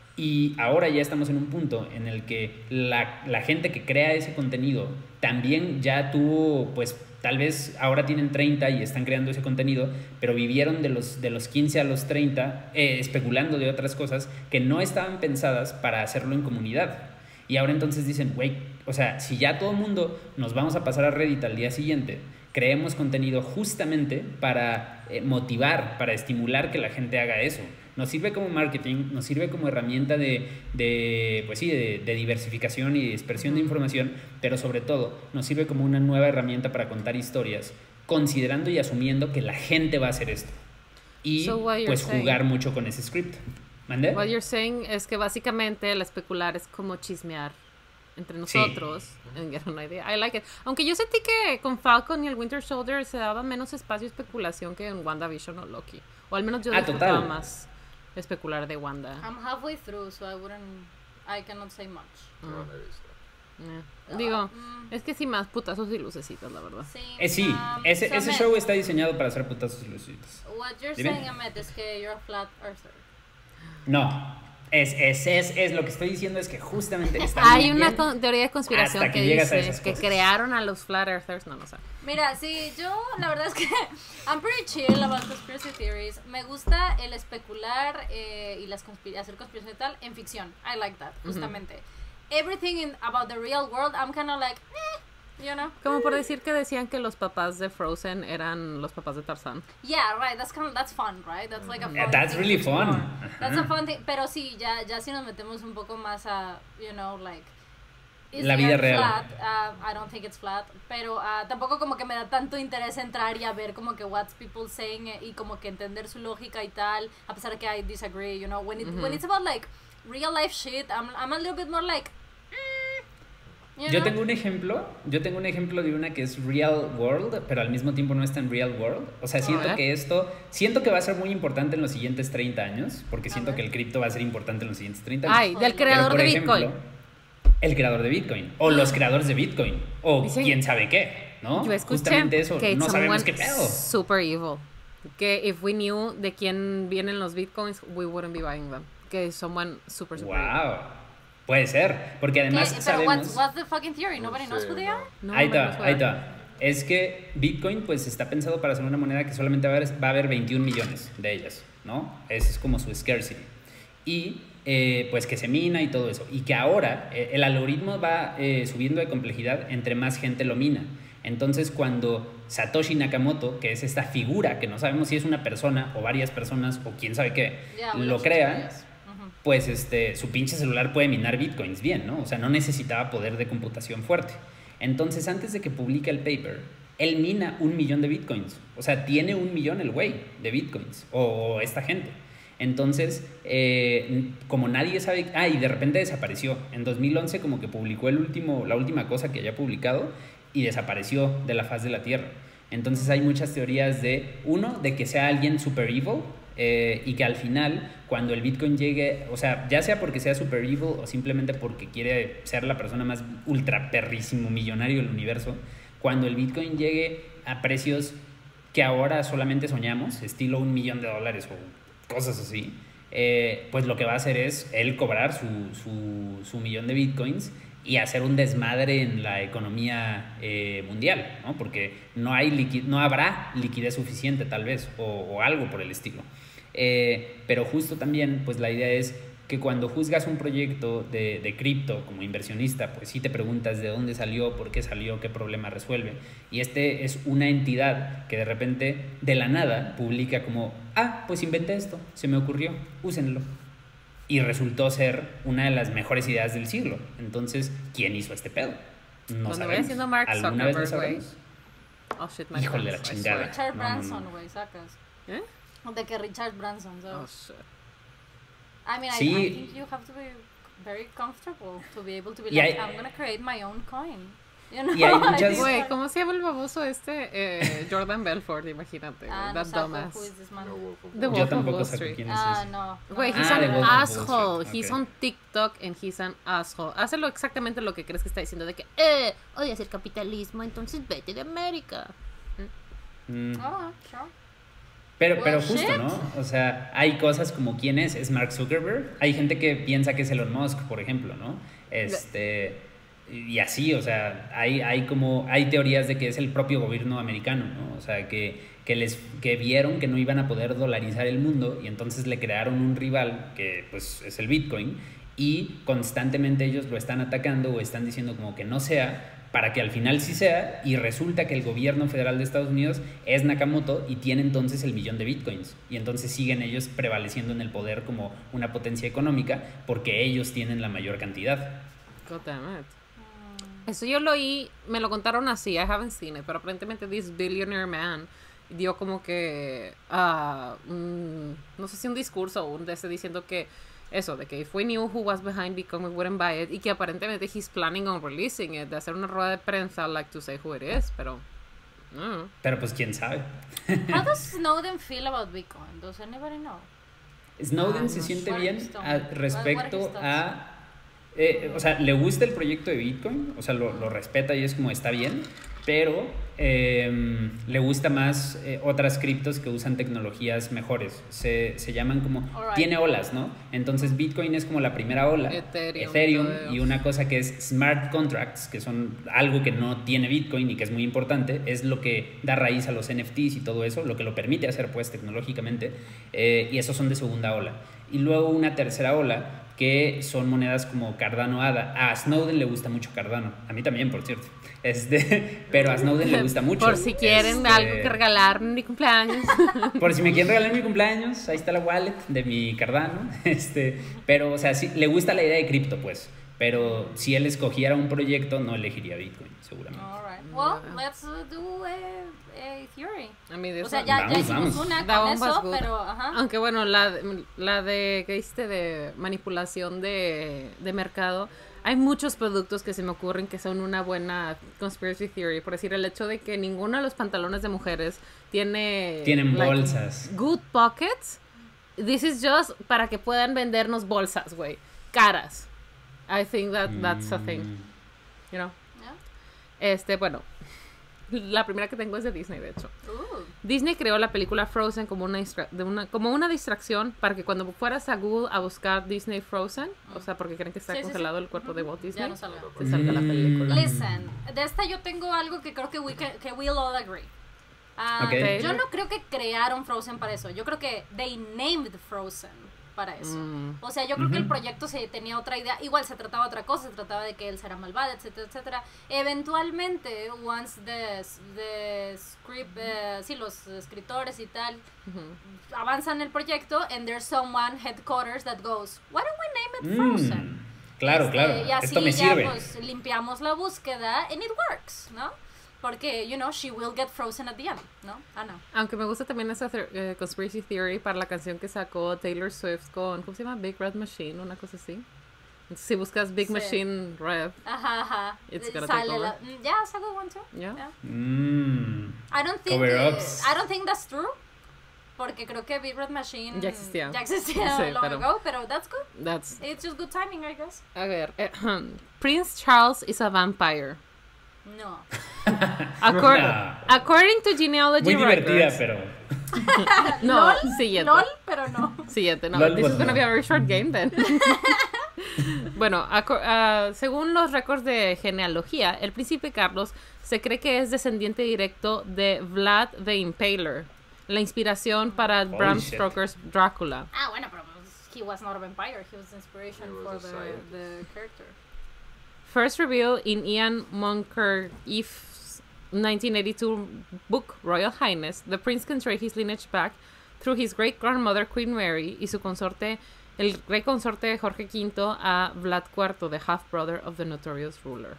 [SPEAKER 4] Y ahora ya estamos en un punto en el que la, la gente que crea ese contenido también ya tuvo, pues, tal vez ahora tienen treinta y están creando ese contenido, pero vivieron de los, de los quince a los treinta eh, especulando de otras cosas que no estaban pensadas para hacerlo en comunidad. Y ahora entonces dicen, güey, o sea, si ya todo el mundo nos vamos a pasar a Reddit al día siguiente, creemos contenido justamente para eh, motivar, para estimular que la gente haga eso. Nos sirve como marketing, nos sirve como herramienta de, de pues sí, de, de diversificación y dispersión de información, pero sobre todo nos sirve como una nueva herramienta para contar historias, considerando y asumiendo que la gente va a hacer esto. Y so pues saying, jugar mucho con ese script. ¿Mande?
[SPEAKER 1] What you're saying es que básicamente el especular es como chismear entre nosotros. Sí. And get an idea. I like it. Aunque yo sentí que con Falcon y el Winter Soldier se daba menos espacio de especulación que en WandaVision o Loki. O al menos yo
[SPEAKER 4] ah,
[SPEAKER 1] disfrutaba
[SPEAKER 4] total.
[SPEAKER 1] más especular de Wanda.
[SPEAKER 3] I'm halfway through, so I wouldn't, I cannot say much.
[SPEAKER 5] No, no he visto.
[SPEAKER 1] Yeah. Digo, mm. es que sí, más putazos y lucecitas, la verdad.
[SPEAKER 3] Sí,
[SPEAKER 4] eh, sí.
[SPEAKER 3] Um,
[SPEAKER 4] ese,
[SPEAKER 3] so
[SPEAKER 4] ese show está diseñado para hacer putazos y lucecitas.
[SPEAKER 3] What you're
[SPEAKER 4] Dime.
[SPEAKER 3] saying, Ahmed, es que you're a flat earther.
[SPEAKER 4] No, Es, es, es, es lo que estoy diciendo es que justamente está
[SPEAKER 1] Hay
[SPEAKER 4] muy
[SPEAKER 1] una
[SPEAKER 4] bien
[SPEAKER 1] con- teoría de conspiración
[SPEAKER 4] hasta
[SPEAKER 1] que,
[SPEAKER 4] que llegas a
[SPEAKER 1] dice
[SPEAKER 4] esas
[SPEAKER 1] que
[SPEAKER 4] cosas.
[SPEAKER 1] crearon a los Flat Earthers, no, no sé.
[SPEAKER 3] Mira, sí, yo la verdad es que I'm pretty chill about conspiracy theories. Me gusta el especular eh, y las conspira- hacer conspiración y tal en ficción. I like that, justamente. Everything in, about the real world, I'm kind of like, eh, you know.
[SPEAKER 1] Como por decir que decían que los papás de Frozen eran los papás de Tarzán.
[SPEAKER 3] Yeah, right. That's kind of that's fun, right? That's like a fun.
[SPEAKER 4] Yeah, that's
[SPEAKER 3] thing
[SPEAKER 4] really
[SPEAKER 3] to
[SPEAKER 4] fun.
[SPEAKER 3] explore. That's a
[SPEAKER 4] Ajá.
[SPEAKER 3] fun thing. Pero sí, ya, ya si nos metemos un poco más a, you know, like. is
[SPEAKER 4] La
[SPEAKER 3] the
[SPEAKER 4] vida
[SPEAKER 3] earth
[SPEAKER 4] real.
[SPEAKER 3] Flat? Uh, I don't think it's flat. Pero uh, tampoco como que me da tanto interés entrar y a ver como que what's people saying eh, y como que entender su lógica y tal. A pesar de que I disagree, you know. When it, when it's about like real life shit, I'm, I'm a little bit more like. mm, you
[SPEAKER 4] Yo
[SPEAKER 3] know?
[SPEAKER 4] tengo un ejemplo, yo tengo un ejemplo de una que es real world, pero al mismo tiempo no es tan real world. O sea, siento
[SPEAKER 1] ver.
[SPEAKER 4] que esto, siento que va a ser muy importante en los siguientes treinta años, porque
[SPEAKER 3] A
[SPEAKER 4] siento
[SPEAKER 3] ver.
[SPEAKER 4] que el cripto va a ser importante en los siguientes treinta años.
[SPEAKER 1] Ay, del
[SPEAKER 3] Pero,
[SPEAKER 1] creador
[SPEAKER 4] Pero,
[SPEAKER 1] de
[SPEAKER 4] por
[SPEAKER 1] Bitcoin.
[SPEAKER 4] ejemplo, el creador de Bitcoin, o los creadores de Bitcoin, o
[SPEAKER 1] Dicen-
[SPEAKER 4] quién sabe qué, ¿no?
[SPEAKER 1] Yo escuché
[SPEAKER 4] Justamente eso,
[SPEAKER 1] que
[SPEAKER 4] no
[SPEAKER 1] it's
[SPEAKER 4] sabemos
[SPEAKER 1] someone
[SPEAKER 4] qué pedo.
[SPEAKER 1] super evil. Que if we knew de quién vienen los bitcoins, we wouldn't be buying them. Que es someone super, super evil.
[SPEAKER 4] Wow. Puede ser, porque además
[SPEAKER 3] ¿Qué? Pero
[SPEAKER 4] sabemos...
[SPEAKER 3] what's, what's the fucking theory? Nobody knows who they
[SPEAKER 5] no.
[SPEAKER 3] are?
[SPEAKER 1] No,
[SPEAKER 4] ahí
[SPEAKER 1] hombre, no
[SPEAKER 4] está,
[SPEAKER 1] se
[SPEAKER 4] ahí
[SPEAKER 1] puede.
[SPEAKER 4] está. Es que Bitcoin pues está pensado para ser una moneda que solamente va a haber, va a haber veintiún millones de ellas, ¿no? Ese es como su scarcity. Y eh, pues que se mina y todo eso. Y que ahora eh, el algoritmo va eh, subiendo de complejidad entre más gente lo mina. Entonces cuando Satoshi Nakamoto, que es esta figura que no sabemos si es una persona o varias personas o quién sabe qué,
[SPEAKER 3] Yeah, we
[SPEAKER 4] lo
[SPEAKER 3] don't
[SPEAKER 4] crea,
[SPEAKER 3] know. Yes. Ujú.
[SPEAKER 4] pues este, su pinche celular puede minar bitcoins bien, ¿no? O sea, no necesitaba poder de computación fuerte. Entonces, antes de que publique el paper, él mina un millón de bitcoins. O sea, tiene un millón el güey de bitcoins, o, o esta gente. Entonces, eh, como nadie sabe... Ah, y de repente desapareció. En dos mil once como que publicó el último, la última cosa que haya publicado y desapareció de la faz de la Tierra. Entonces hay muchas teorías de, uno, de que sea alguien super evil, eh, y que al final, cuando el Bitcoin llegue, o sea, ya sea porque sea super evil o simplemente porque quiere ser la persona más ultra perrísimo millonario del universo, cuando el Bitcoin llegue a precios que ahora solamente soñamos, estilo un millón de dólares o cosas así, eh, pues lo que va a hacer es él cobrar su, su, su millón de Bitcoins y hacer un desmadre en la economía eh, mundial, ¿no? Porque no, hay liqui- no habrá liquidez suficiente tal vez, o, o algo por el estilo. Eh, pero justo también, pues la idea es que cuando juzgas un proyecto de, de cripto como inversionista, pues sí te preguntas de dónde salió, por qué salió, qué problema resuelve. Y este es una entidad que de repente, de la nada, publica como, ah, pues inventé esto, se me ocurrió, úsenlo. Y resultó ser una de las mejores ideas del siglo. Entonces, ¿quién hizo este pedo? No
[SPEAKER 1] Cuando
[SPEAKER 4] sabemos.
[SPEAKER 1] vaya siendo Mark
[SPEAKER 4] ¿Alguna vez lo
[SPEAKER 1] Zuckerberg, güey.
[SPEAKER 4] sabremos?
[SPEAKER 1] Oh shit, my
[SPEAKER 4] Híjole de la
[SPEAKER 1] pants, I
[SPEAKER 4] chingada.
[SPEAKER 1] swear.
[SPEAKER 3] Richard
[SPEAKER 4] No, no, no.
[SPEAKER 3] Branson, güey, sacas.
[SPEAKER 1] ¿Eh?
[SPEAKER 3] De que Richard Branson,
[SPEAKER 1] Oh
[SPEAKER 3] so.
[SPEAKER 1] shit.
[SPEAKER 3] I mean, I,
[SPEAKER 4] Sí.
[SPEAKER 3] I think you have to be very comfortable to be able to be
[SPEAKER 4] Y
[SPEAKER 3] like,
[SPEAKER 4] hay-
[SPEAKER 3] I'm gonna create my own coin. You know?
[SPEAKER 4] Y hay
[SPEAKER 3] I
[SPEAKER 4] muchas-
[SPEAKER 3] think
[SPEAKER 1] Güey,
[SPEAKER 3] like-
[SPEAKER 1] ¿cómo se llama el baboso este? Eh, Jordan Belfort, imagínate.
[SPEAKER 3] Ah,
[SPEAKER 1] güey,
[SPEAKER 3] no
[SPEAKER 1] that
[SPEAKER 3] saco
[SPEAKER 1] dumbass.
[SPEAKER 3] who is this man.
[SPEAKER 5] No, Wolf of
[SPEAKER 1] The
[SPEAKER 5] Wall
[SPEAKER 1] Wolf
[SPEAKER 4] Yo
[SPEAKER 1] of
[SPEAKER 4] tampoco
[SPEAKER 1] Wall
[SPEAKER 4] sé
[SPEAKER 1] Street.
[SPEAKER 4] quién es
[SPEAKER 3] Ah,
[SPEAKER 4] ese.
[SPEAKER 3] no. no,
[SPEAKER 1] Güey,
[SPEAKER 3] no,
[SPEAKER 1] he's
[SPEAKER 4] Ah,
[SPEAKER 3] no,
[SPEAKER 4] de
[SPEAKER 1] an
[SPEAKER 3] no,
[SPEAKER 4] Wolf of Wall
[SPEAKER 1] asshole.
[SPEAKER 4] Street,
[SPEAKER 1] He's
[SPEAKER 4] ok.
[SPEAKER 1] on TikTok and he's an asshole. Hace lo exactamente lo que crees que está diciendo de que, eh, odias el capitalismo, entonces vete de América.
[SPEAKER 4] Mm.
[SPEAKER 3] Oh, sure.
[SPEAKER 4] Pero,
[SPEAKER 3] Well,
[SPEAKER 4] pero justo,
[SPEAKER 3] shit.
[SPEAKER 4] ¿no? O sea, hay cosas como quién es, es Mark Zuckerberg. Hay gente que piensa que es Elon Musk, por ejemplo, ¿no? Este, y así, o sea, hay, hay como, hay teorías de que es el propio gobierno americano, ¿no? O sea, que, que, les, que vieron que no iban a poder dolarizar el mundo y entonces le crearon un rival que pues es el Bitcoin y constantemente ellos lo están atacando o están diciendo como que no sea para que al final sí sea, y resulta que el gobierno federal de Estados Unidos es Nakamoto y tiene entonces el millón de bitcoins, y entonces siguen ellos prevaleciendo en el poder como una potencia económica porque ellos tienen la mayor cantidad.
[SPEAKER 1] God damn it. Eso yo lo oí, me lo contaron así, I haven't seen it, pero aparentemente this billionaire man dio como que, ah, un- no sé si un discurso o un de ese diciendo que eso, de que if we knew who was behind Bitcoin we wouldn't buy it, y que aparentemente he's planning on releasing it, de hacer una rueda de prensa like to say who it is, pero no.
[SPEAKER 4] Pero pues quién sabe.
[SPEAKER 3] How does Snowden feel about Bitcoin? Does anybody know?
[SPEAKER 4] Snowden
[SPEAKER 1] Ah,
[SPEAKER 4] se
[SPEAKER 1] no
[SPEAKER 4] siente
[SPEAKER 3] sé.
[SPEAKER 4] bien
[SPEAKER 3] What are
[SPEAKER 4] a-
[SPEAKER 3] his thoughts?
[SPEAKER 4] respecto
[SPEAKER 3] What are his thoughts?
[SPEAKER 4] a... eh, o sea, le gusta el proyecto de Bitcoin, o sea, lo, lo respeta y es como está bien, pero eh, le gusta más eh, otras criptos que usan tecnologías mejores. Se, se llaman como...
[SPEAKER 3] Alright.
[SPEAKER 4] Tiene olas, ¿no? Entonces Bitcoin es como la primera ola.
[SPEAKER 1] Ethereum,
[SPEAKER 4] Ethereum
[SPEAKER 1] todo
[SPEAKER 4] y
[SPEAKER 1] eso.
[SPEAKER 4] una cosa que es smart contracts, que son algo que no tiene Bitcoin y que es muy importante, es lo que da raíz a los N F Ts y todo eso, lo que lo permite hacer pues tecnológicamente, eh, y esos son de segunda ola. Y luego una tercera ola, que son monedas como Cardano A D A. A Snowden le gusta mucho Cardano, a mí también, por cierto. Este, pero a Snowden le gusta mucho.
[SPEAKER 1] Por si quieren
[SPEAKER 4] Este,
[SPEAKER 1] algo que regalar en mi cumpleaños.
[SPEAKER 4] Por si me quieren regalar mi cumpleaños, ahí está la wallet de mi Cardano. Este, pero, o sea, sí, le gusta la idea de cripto, pues. Pero si él escogiera un proyecto, no elegiría Bitcoin, seguramente.
[SPEAKER 3] Alright. Well, let's uh, do a, a theory.
[SPEAKER 1] A mí de
[SPEAKER 3] O
[SPEAKER 1] eso-
[SPEAKER 3] sea, ya, ya
[SPEAKER 4] Vamos,
[SPEAKER 3] hicimos
[SPEAKER 4] vamos.
[SPEAKER 3] una
[SPEAKER 1] That
[SPEAKER 3] con
[SPEAKER 1] one was
[SPEAKER 3] eso,
[SPEAKER 1] good.
[SPEAKER 3] pero ajá.
[SPEAKER 1] Aunque bueno, la, la de que hiciste de manipulación de, de mercado, hay muchos productos que se me ocurren que son una buena conspiracy theory. Por decir, el hecho de que ninguno de los pantalones de mujeres tiene...
[SPEAKER 4] Tienen
[SPEAKER 1] like,
[SPEAKER 4] bolsas.
[SPEAKER 1] good pockets. This is just para que puedan vendernos bolsas, güey. Caras. I think that that's a thing. You know?
[SPEAKER 3] Yeah.
[SPEAKER 1] Este, bueno. La primera que tengo es de Disney, de hecho.
[SPEAKER 3] Ooh.
[SPEAKER 1] Disney creó la película Frozen como una, distra- de una, como una distracción para que cuando fueras a Google a buscar Disney Frozen, o sea, porque creen que está
[SPEAKER 3] Sí, sí, sí.
[SPEAKER 1] congelado el cuerpo de Walt
[SPEAKER 3] Ya
[SPEAKER 1] Disney,
[SPEAKER 3] no salga.
[SPEAKER 1] te salga la película.
[SPEAKER 3] Listen, de esta yo tengo algo que creo que, we can- que we'll all agree. Ah,
[SPEAKER 4] Ok.
[SPEAKER 3] Yo no creo que crearon Frozen para eso. Yo creo que they named Frozen para eso.
[SPEAKER 1] Mm.
[SPEAKER 3] O sea, yo creo que el
[SPEAKER 4] Ujú.
[SPEAKER 3] proyecto se tenía otra idea. Igual se trataba de otra cosa, se trataba de que él será malvada, etcétera, etcétera. Eventualmente, once the, the script, eh, sí, los escritores y tal
[SPEAKER 1] Ujú.
[SPEAKER 3] avanzan el proyecto, and there's someone headquarters that goes, why don't we name it
[SPEAKER 4] Mm,
[SPEAKER 3] Frozen?
[SPEAKER 4] claro,
[SPEAKER 3] Este,
[SPEAKER 4] claro.
[SPEAKER 3] Y así
[SPEAKER 4] Esto me
[SPEAKER 3] ya
[SPEAKER 4] sirve.
[SPEAKER 3] pues limpiamos la búsqueda and it works, ¿no? Porque, you know, she will get frozen at the end, ¿no? Ah, no.
[SPEAKER 1] Aunque me gusta también esa ther- eh, conspiracy theory para la canción que sacó Taylor Swift con, ¿cómo se llama? Big Red Machine, una cosa así. Entonces, si buscas Big
[SPEAKER 3] Sí.
[SPEAKER 1] Machine Red,
[SPEAKER 3] Ajá, ajá.
[SPEAKER 1] It's gonna
[SPEAKER 3] Sale
[SPEAKER 1] take
[SPEAKER 3] la...
[SPEAKER 1] over.
[SPEAKER 3] Mm, Yeah, it's a good one too.
[SPEAKER 1] Yeah.
[SPEAKER 3] Yeah.
[SPEAKER 4] Mm.
[SPEAKER 3] I don't think
[SPEAKER 4] Cover-ups.
[SPEAKER 3] I don't think that's true. Porque creo que Big Red Machine
[SPEAKER 1] Ya existía.
[SPEAKER 3] Ya existía
[SPEAKER 1] Sí,
[SPEAKER 3] long
[SPEAKER 1] pero-
[SPEAKER 3] ago, pero that's good.
[SPEAKER 1] that's...
[SPEAKER 3] It's just good timing, I guess.
[SPEAKER 1] A ver, eh, Prince Charles is a vampire.
[SPEAKER 3] No.
[SPEAKER 1] Accor-
[SPEAKER 4] No.
[SPEAKER 1] According to genealogy
[SPEAKER 4] Muy divertida,
[SPEAKER 1] records.
[SPEAKER 4] pero...
[SPEAKER 1] No, siguiente.
[SPEAKER 3] LOL, pero no.
[SPEAKER 1] Siguiente, no.
[SPEAKER 4] Lol
[SPEAKER 1] This
[SPEAKER 4] was
[SPEAKER 1] is gonna
[SPEAKER 4] no.
[SPEAKER 1] be a very short game then. Bueno, aco- ah, según los récords de genealogía, el príncipe Carlos se cree que es descendiente directo de Vlad the Impaler, la inspiración para
[SPEAKER 4] Holy
[SPEAKER 1] Bram
[SPEAKER 4] shit.
[SPEAKER 1] Stoker's Drácula.
[SPEAKER 3] Ah, bueno, pero pues, he was not a vampire. He was the inspiration
[SPEAKER 5] He
[SPEAKER 3] for
[SPEAKER 5] was a
[SPEAKER 3] the,
[SPEAKER 5] scientist.
[SPEAKER 3] the character.
[SPEAKER 1] First revealed in Ian Moncrieff's nineteen eighty-two book Royal Highness, the prince can trace his lineage back through his great-grandmother Queen Mary y su consorte, el rey consorte de Jorge quinto, a Vlad cuarto, the half-brother of the notorious ruler.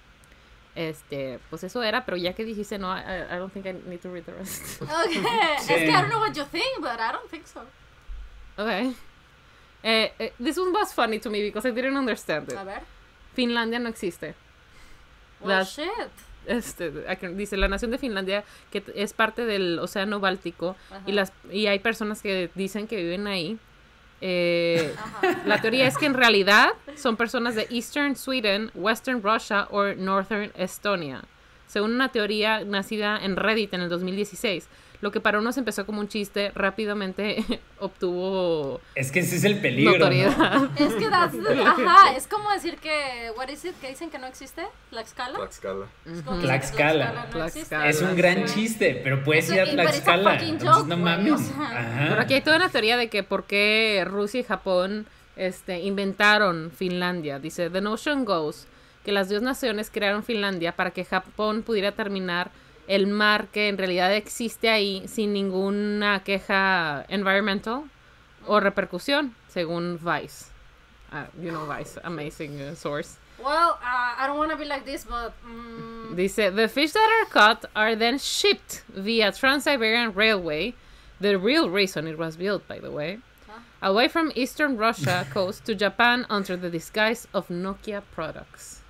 [SPEAKER 1] Este, pues eso era, pero ya que dijiste no, I, I don't think I need to read the rest.
[SPEAKER 3] Okay.
[SPEAKER 4] Sí.
[SPEAKER 3] Es que I don't know what you think, but I don't think so.
[SPEAKER 1] Okay. Eh, eh, this one was funny to me because I didn't understand it.
[SPEAKER 3] A ver.
[SPEAKER 1] Finlandia no existe.
[SPEAKER 3] Well,
[SPEAKER 1] That's-
[SPEAKER 3] shit.
[SPEAKER 1] Este, aquí dice la nación de Finlandia que t- es parte del océano Báltico
[SPEAKER 3] Ajá.
[SPEAKER 1] y las y hay personas que dicen que viven ahí. Eh,
[SPEAKER 3] Ajá.
[SPEAKER 1] la teoría es que en realidad son personas de Eastern Sweden, Western Russia o Northern Estonia, según una teoría nacida en Reddit en el dos mil dieciséis. Lo que para unos empezó como un chiste, rápidamente obtuvo
[SPEAKER 4] Es que ese es el peligro, ¿no?
[SPEAKER 1] notoriedad.
[SPEAKER 3] Es que that's the- ajá, es como decir que what is it que dicen que no existe, Tlaxcala.
[SPEAKER 5] Tlaxcala.
[SPEAKER 3] Es como decir que
[SPEAKER 4] Tlaxcala.
[SPEAKER 3] no existe.
[SPEAKER 1] Tlaxcala.
[SPEAKER 4] Es un gran chiste, pero puedes ir a
[SPEAKER 3] Sí, but it's a
[SPEAKER 4] Tlaxcala.
[SPEAKER 3] fucking
[SPEAKER 4] Entonces,
[SPEAKER 3] joke,
[SPEAKER 4] no
[SPEAKER 3] güey,
[SPEAKER 4] mames.
[SPEAKER 3] o sea.
[SPEAKER 4] Ajá.
[SPEAKER 1] Pero aquí hay toda una teoría de que por qué Rusia y Japón este, inventaron Finlandia. Dice, the notion goes que las dos naciones crearon Finlandia para que Japón pudiera terminar el mar que en realidad existe ahí sin ninguna queja environmental o repercusión, según Vice. Uh, you know Vice, amazing uh, source.
[SPEAKER 3] Well, uh, I don't want to be like this, but mm,
[SPEAKER 1] Dice, the fish that are caught are then shipped via Trans-Siberian Railway, the real reason it was built, by the way, away from eastern Russia coast to Japan under the disguise of Nokia products.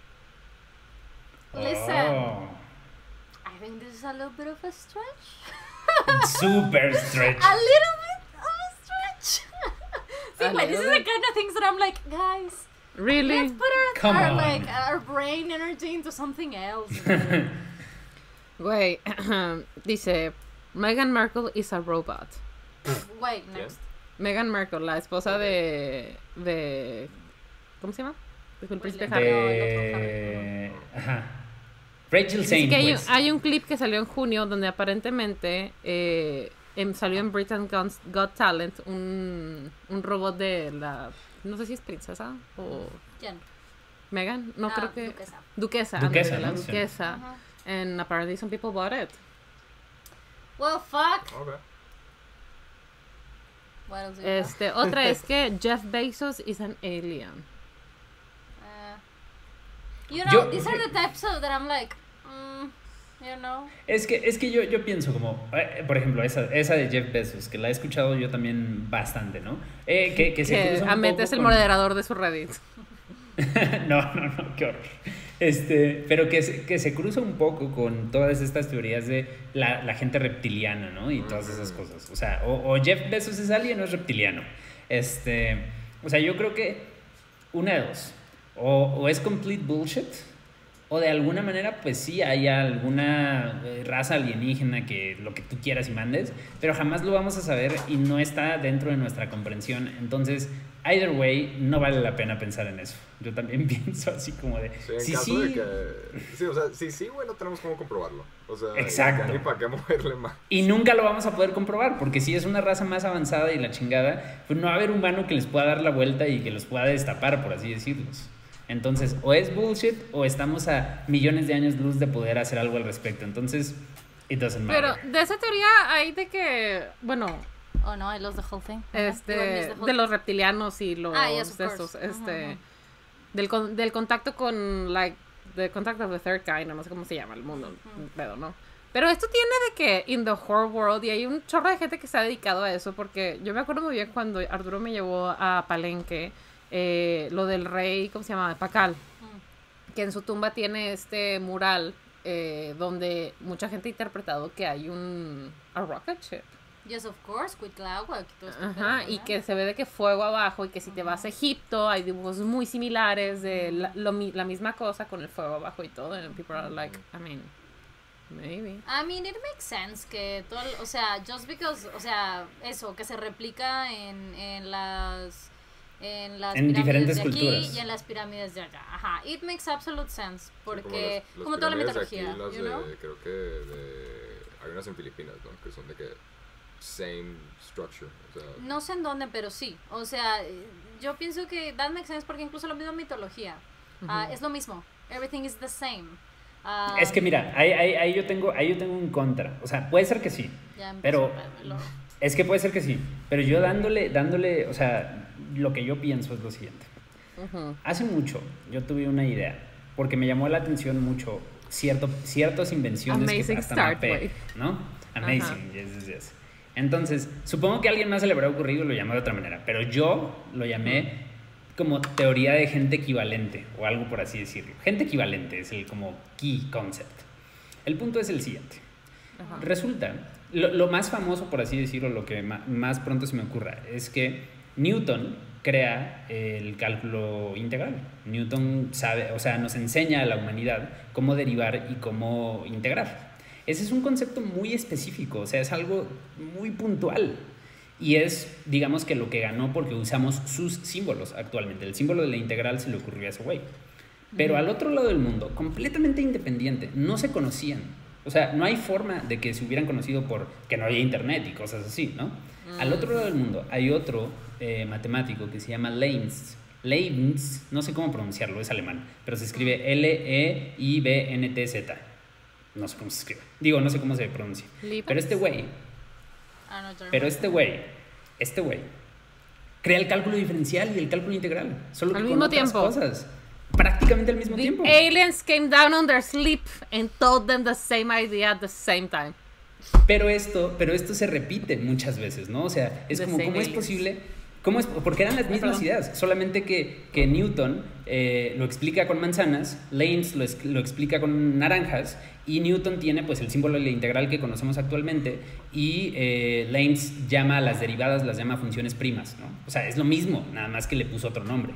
[SPEAKER 3] listen,
[SPEAKER 4] Oh,
[SPEAKER 3] I think this is a little bit of a stretch.
[SPEAKER 4] super stretch.
[SPEAKER 3] A little bit of a stretch. See,
[SPEAKER 1] A
[SPEAKER 3] like, this is
[SPEAKER 1] little
[SPEAKER 3] the kind of things that I'm like, guys,
[SPEAKER 1] Really?
[SPEAKER 3] let's put our,
[SPEAKER 4] Come
[SPEAKER 3] our
[SPEAKER 4] on.
[SPEAKER 3] like our brain energy into something else.
[SPEAKER 1] Güey, dice, Meghan Markle is a robot.
[SPEAKER 3] Wait, next.
[SPEAKER 1] Meghan Markle, la esposa de... de ¿cómo se llama? El príncipe
[SPEAKER 3] William.
[SPEAKER 1] Harry.
[SPEAKER 4] De... Ajá. Rachel
[SPEAKER 1] Dice
[SPEAKER 4] Zane,
[SPEAKER 1] que hay,
[SPEAKER 4] pues.
[SPEAKER 1] hay un clip que salió en junio donde aparentemente eh, em, salió en Britain's Got, Got Talent un, un robot de la... No sé si es princesa o...
[SPEAKER 3] ¿Quién?
[SPEAKER 1] Megan, no
[SPEAKER 3] Ah,
[SPEAKER 1] creo que...
[SPEAKER 3] duquesa.
[SPEAKER 1] Duquesa.
[SPEAKER 4] Duquesa,
[SPEAKER 1] ándale, la
[SPEAKER 4] ¿no? Sí.
[SPEAKER 1] duquesa.
[SPEAKER 3] Ajá.
[SPEAKER 1] And apparently some people bought it.
[SPEAKER 3] Well, fuck.
[SPEAKER 5] Ok.
[SPEAKER 3] What else do you have?
[SPEAKER 1] Este, otra es que Jeff Bezos is an alien.
[SPEAKER 3] Uh, you know,
[SPEAKER 4] Yo-
[SPEAKER 3] these are the types of that I'm like, mm, you know.
[SPEAKER 4] Es que, es que yo, yo pienso como, eh, por ejemplo, esa, esa de Jeff Bezos, que la he escuchado yo también bastante, ¿no? Eh, que, que se
[SPEAKER 1] Que
[SPEAKER 4] cruza un
[SPEAKER 1] Ahmed
[SPEAKER 4] poco
[SPEAKER 1] es el
[SPEAKER 4] con-
[SPEAKER 1] moderador de su Reddit.
[SPEAKER 4] No, no, no, qué horror. Este, pero que se, que se cruza un poco con todas estas teorías de la, la gente reptiliana, ¿no? Y todas esas cosas. O sea, o, o Jeff Bezos es alien o es reptiliano. Este, o sea, yo creo que una de dos. O, o es complete bullshit, o de alguna manera, pues sí, hay alguna eh, raza alienígena que lo que tú quieras y mandes, pero jamás lo vamos a saber y no está dentro de nuestra comprensión. Entonces, either way, no vale la pena pensar en eso. Yo también pienso así como de...
[SPEAKER 5] Sí, en
[SPEAKER 4] sí,
[SPEAKER 5] caso
[SPEAKER 4] sí,
[SPEAKER 5] de que. Sí, o sea, sí, sí, güey, no tenemos cómo comprobarlo. O sea,
[SPEAKER 4] Exacto.
[SPEAKER 5] ya ni para qué moverle más.
[SPEAKER 4] y nunca lo vamos a poder comprobar, porque si es una raza más avanzada y la chingada, pues no va a haber humano que les pueda dar la vuelta y que los pueda destapar, por así decirlos. Entonces, o es bullshit o estamos a millones de años luz de poder hacer algo al respecto. Entonces, it doesn't matter.
[SPEAKER 1] Pero de esa teoría hay de que, bueno,
[SPEAKER 3] Oh no, I lost the whole thing.
[SPEAKER 1] este,
[SPEAKER 3] Digo, I missed the whole
[SPEAKER 1] de los reptilianos y los
[SPEAKER 3] Ah, yes, of
[SPEAKER 1] de
[SPEAKER 3] course.
[SPEAKER 1] estos,
[SPEAKER 3] Ajá,
[SPEAKER 1] este,
[SPEAKER 3] ajá.
[SPEAKER 1] del, con- del contacto con, like, the contact of the third kind, no sé cómo se llama el mundo, pero no. Pero esto tiene de que in the whole world y hay un chorro de gente que se ha dedicado a eso porque yo me acuerdo muy bien cuando Arturo me llevó a Palenque, eh, lo del rey, ¿cómo se llama? Pacal, que en su tumba tiene este mural eh, donde mucha gente ha interpretado que hay un a rocket ship.
[SPEAKER 3] Yes, of course, Cuitláhuac y todo esto.
[SPEAKER 1] Ajá, y que se ve de que fuego abajo y que si te vas a Egipto hay dibujos muy similares de la, lo mi- la misma cosa con el fuego abajo y todo. And people are like, I mean, maybe.
[SPEAKER 3] I mean, it makes sense que todo, el- o sea, just because, o sea, eso, que se replica en, en las en las
[SPEAKER 4] En
[SPEAKER 3] pirámides
[SPEAKER 4] diferentes
[SPEAKER 3] de aquí
[SPEAKER 4] culturas.
[SPEAKER 3] y en las pirámides de allá. Ajá, it makes absolute sense porque
[SPEAKER 5] Como las- las
[SPEAKER 3] como toda la
[SPEAKER 5] pirámides de
[SPEAKER 3] mitología,
[SPEAKER 5] aquí, las
[SPEAKER 3] you
[SPEAKER 5] de-
[SPEAKER 3] know?
[SPEAKER 5] creo que de, hay unas en Filipinas, ¿no? Que son de que same structure. O sea,
[SPEAKER 3] No sé en dónde, pero sí. O sea, eh, yo pienso que that makes sense porque incluso la misma mitología ah, es lo mismo. Everything is the same. Ah,
[SPEAKER 4] Es que mira, ahí, ahí, ahí yo tengo, ahí yo tengo un contra. O sea, puede ser que sí,
[SPEAKER 3] ya empezó
[SPEAKER 4] pero
[SPEAKER 3] el pedo, lo-
[SPEAKER 4] es que puede ser que sí. Pero yo dándole, dándole, o sea, lo que yo pienso es lo siguiente.
[SPEAKER 1] Ujú.
[SPEAKER 4] Hace mucho yo tuve una idea, porque me llamó la atención mucho cierto, ciertas invenciones
[SPEAKER 1] Amazing
[SPEAKER 4] que hasta
[SPEAKER 1] start,
[SPEAKER 4] mapé,
[SPEAKER 1] güey.
[SPEAKER 4] ¿no? Amazing, yes, yes, yes. Entonces, supongo que a alguien más se le habrá ocurrido y lo llamó de otra manera, pero yo lo llamé como teoría de gente equivalente, o algo por así decirlo. Gente equivalente es el como key concept. El punto es el siguiente.
[SPEAKER 1] Ajá.
[SPEAKER 4] Resulta, lo, lo más famoso, por así decirlo, lo que ma- más pronto se me ocurra, es que Newton crea el cálculo integral. Newton sabe, o sea, nos enseña a la humanidad cómo derivar y cómo integrar. Ese es un concepto muy específico, o sea, es algo muy puntual. Y es, digamos que lo que ganó porque usamos sus símbolos actualmente. El símbolo de la integral se le ocurrió a ese güey. Pero al otro lado del mundo, completamente independiente, no se conocían. O sea, no hay forma de que se hubieran conocido por que no había internet y cosas así, ¿no? Al otro lado del mundo hay otro eh, matemático que se llama Leibniz. Leibniz, no sé cómo pronunciarlo, es alemán, pero se escribe L E I B N T Z. No sé cómo se escribe. Digo, no sé cómo se pronuncia.
[SPEAKER 1] Leibniz.
[SPEAKER 4] Pero este güey,
[SPEAKER 3] Ah, no, German.
[SPEAKER 4] pero este güey, este güey, crea el cálculo diferencial y el cálculo integral. Solo que
[SPEAKER 1] Al
[SPEAKER 4] con
[SPEAKER 1] mismo
[SPEAKER 4] otras
[SPEAKER 1] tiempo.
[SPEAKER 4] cosas. Prácticamente al mismo
[SPEAKER 1] The
[SPEAKER 4] tiempo.
[SPEAKER 1] aliens came down on their sleep and told them the same idea at the same time.
[SPEAKER 4] Pero esto, pero esto se repite muchas veces, ¿no? O sea, es
[SPEAKER 1] The
[SPEAKER 4] como,
[SPEAKER 1] same
[SPEAKER 4] ¿cómo es
[SPEAKER 1] aliens.
[SPEAKER 4] posible? ¿Cómo es? Porque eran las mismas
[SPEAKER 1] perdón.
[SPEAKER 4] ideas, solamente que, que Newton eh, lo explica con manzanas, Leibniz lo, es- lo explica con naranjas, y Newton tiene pues el símbolo de la integral que conocemos actualmente, y eh, Leibniz llama a las derivadas, las llama funciones primas, ¿no? O sea, es lo mismo, nada más que le puso otro nombre.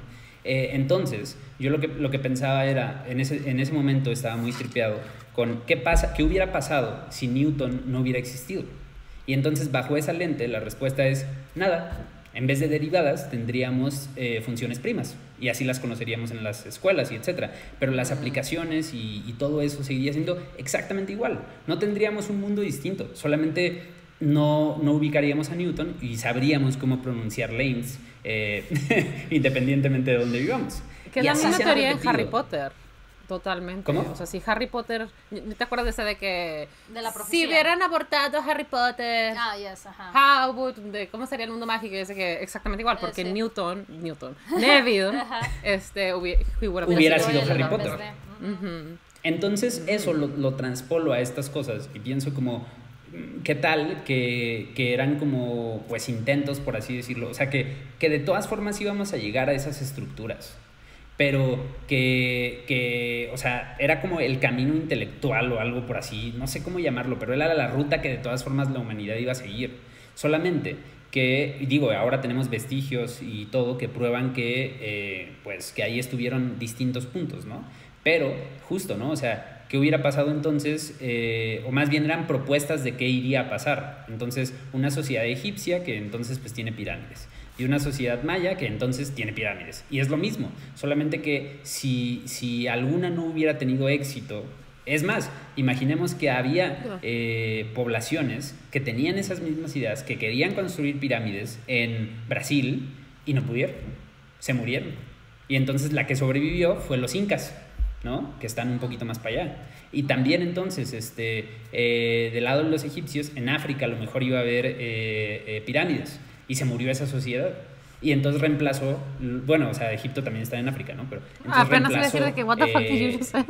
[SPEAKER 4] Eh, entonces, yo lo que, lo que pensaba era, en ese, en ese momento estaba muy tripeado con qué, pasa, qué hubiera pasado si Newton no hubiera existido. Y entonces, bajo esa lente, la respuesta es nada. En vez de derivadas, tendríamos eh, funciones primas. Y así las conoceríamos en las escuelas y etcétera. Pero las aplicaciones y, y todo eso seguiría siendo exactamente igual. No tendríamos un mundo distinto. Solamente no, no ubicaríamos a Newton y sabríamos cómo pronunciar lanes eh, independientemente de dónde vivamos.
[SPEAKER 1] Que es
[SPEAKER 4] Y
[SPEAKER 1] la
[SPEAKER 4] así
[SPEAKER 1] misma
[SPEAKER 4] se ha
[SPEAKER 1] teoría en
[SPEAKER 4] repetido.
[SPEAKER 1] Harry Potter. Totalmente.
[SPEAKER 4] ¿Cómo?
[SPEAKER 1] O sea, si Harry Potter... ¿Te acuerdas de ese de que...
[SPEAKER 3] De la profecía.
[SPEAKER 1] Si hubieran abortado a Harry Potter...
[SPEAKER 3] Ah, yes, ajá.
[SPEAKER 1] How would, de, ¿cómo sería el mundo mágico? Y dice que exactamente igual, porque
[SPEAKER 3] Eh, sí.
[SPEAKER 1] Newton, Newton, Neville,
[SPEAKER 3] Ajá.
[SPEAKER 1] este, hubiera, hubiera,
[SPEAKER 4] Hubiera
[SPEAKER 1] sido
[SPEAKER 4] sido
[SPEAKER 1] él,
[SPEAKER 4] Harry
[SPEAKER 1] ¿no?
[SPEAKER 4] Potter.
[SPEAKER 1] Ujú.
[SPEAKER 4] Entonces eso lo, lo transpolo a estas cosas y pienso como, ¿qué tal que, que eran como pues intentos, por así decirlo? O sea, que, que de todas formas íbamos a llegar a esas estructuras, pero que, que, o sea, era como el camino intelectual o algo por así, no sé cómo llamarlo, pero era la ruta que de todas formas la humanidad iba a seguir. Solamente que, digo, ahora tenemos vestigios y todo que prueban que, eh, pues, que ahí estuvieron distintos puntos, ¿no? Pero, justo, ¿no? O sea, ¿qué hubiera pasado entonces? Eh, o más bien eran propuestas de qué iría a pasar. Entonces, una sociedad egipcia que entonces pues tiene pirámides. Y una sociedad maya que entonces tiene pirámides. Y es lo mismo, solamente que si, si alguna no hubiera tenido éxito... Es más, imaginemos que había eh, poblaciones que tenían esas mismas ideas, que querían construir pirámides en Brasil y no pudieron, se murieron. Y entonces la que sobrevivió fue los incas, ¿no? Que están un poquito más para allá. Y también entonces, este, eh, del lado de los egipcios, en África a lo mejor iba a haber eh, eh, pirámides y se murió esa sociedad. Y entonces reemplazó, bueno, o sea, Egipto también está en África, ¿no? Pero entonces
[SPEAKER 1] Apenas iba a
[SPEAKER 4] reemplazó,
[SPEAKER 1] decir de que, what the fuck did you
[SPEAKER 4] eh,
[SPEAKER 1] just say?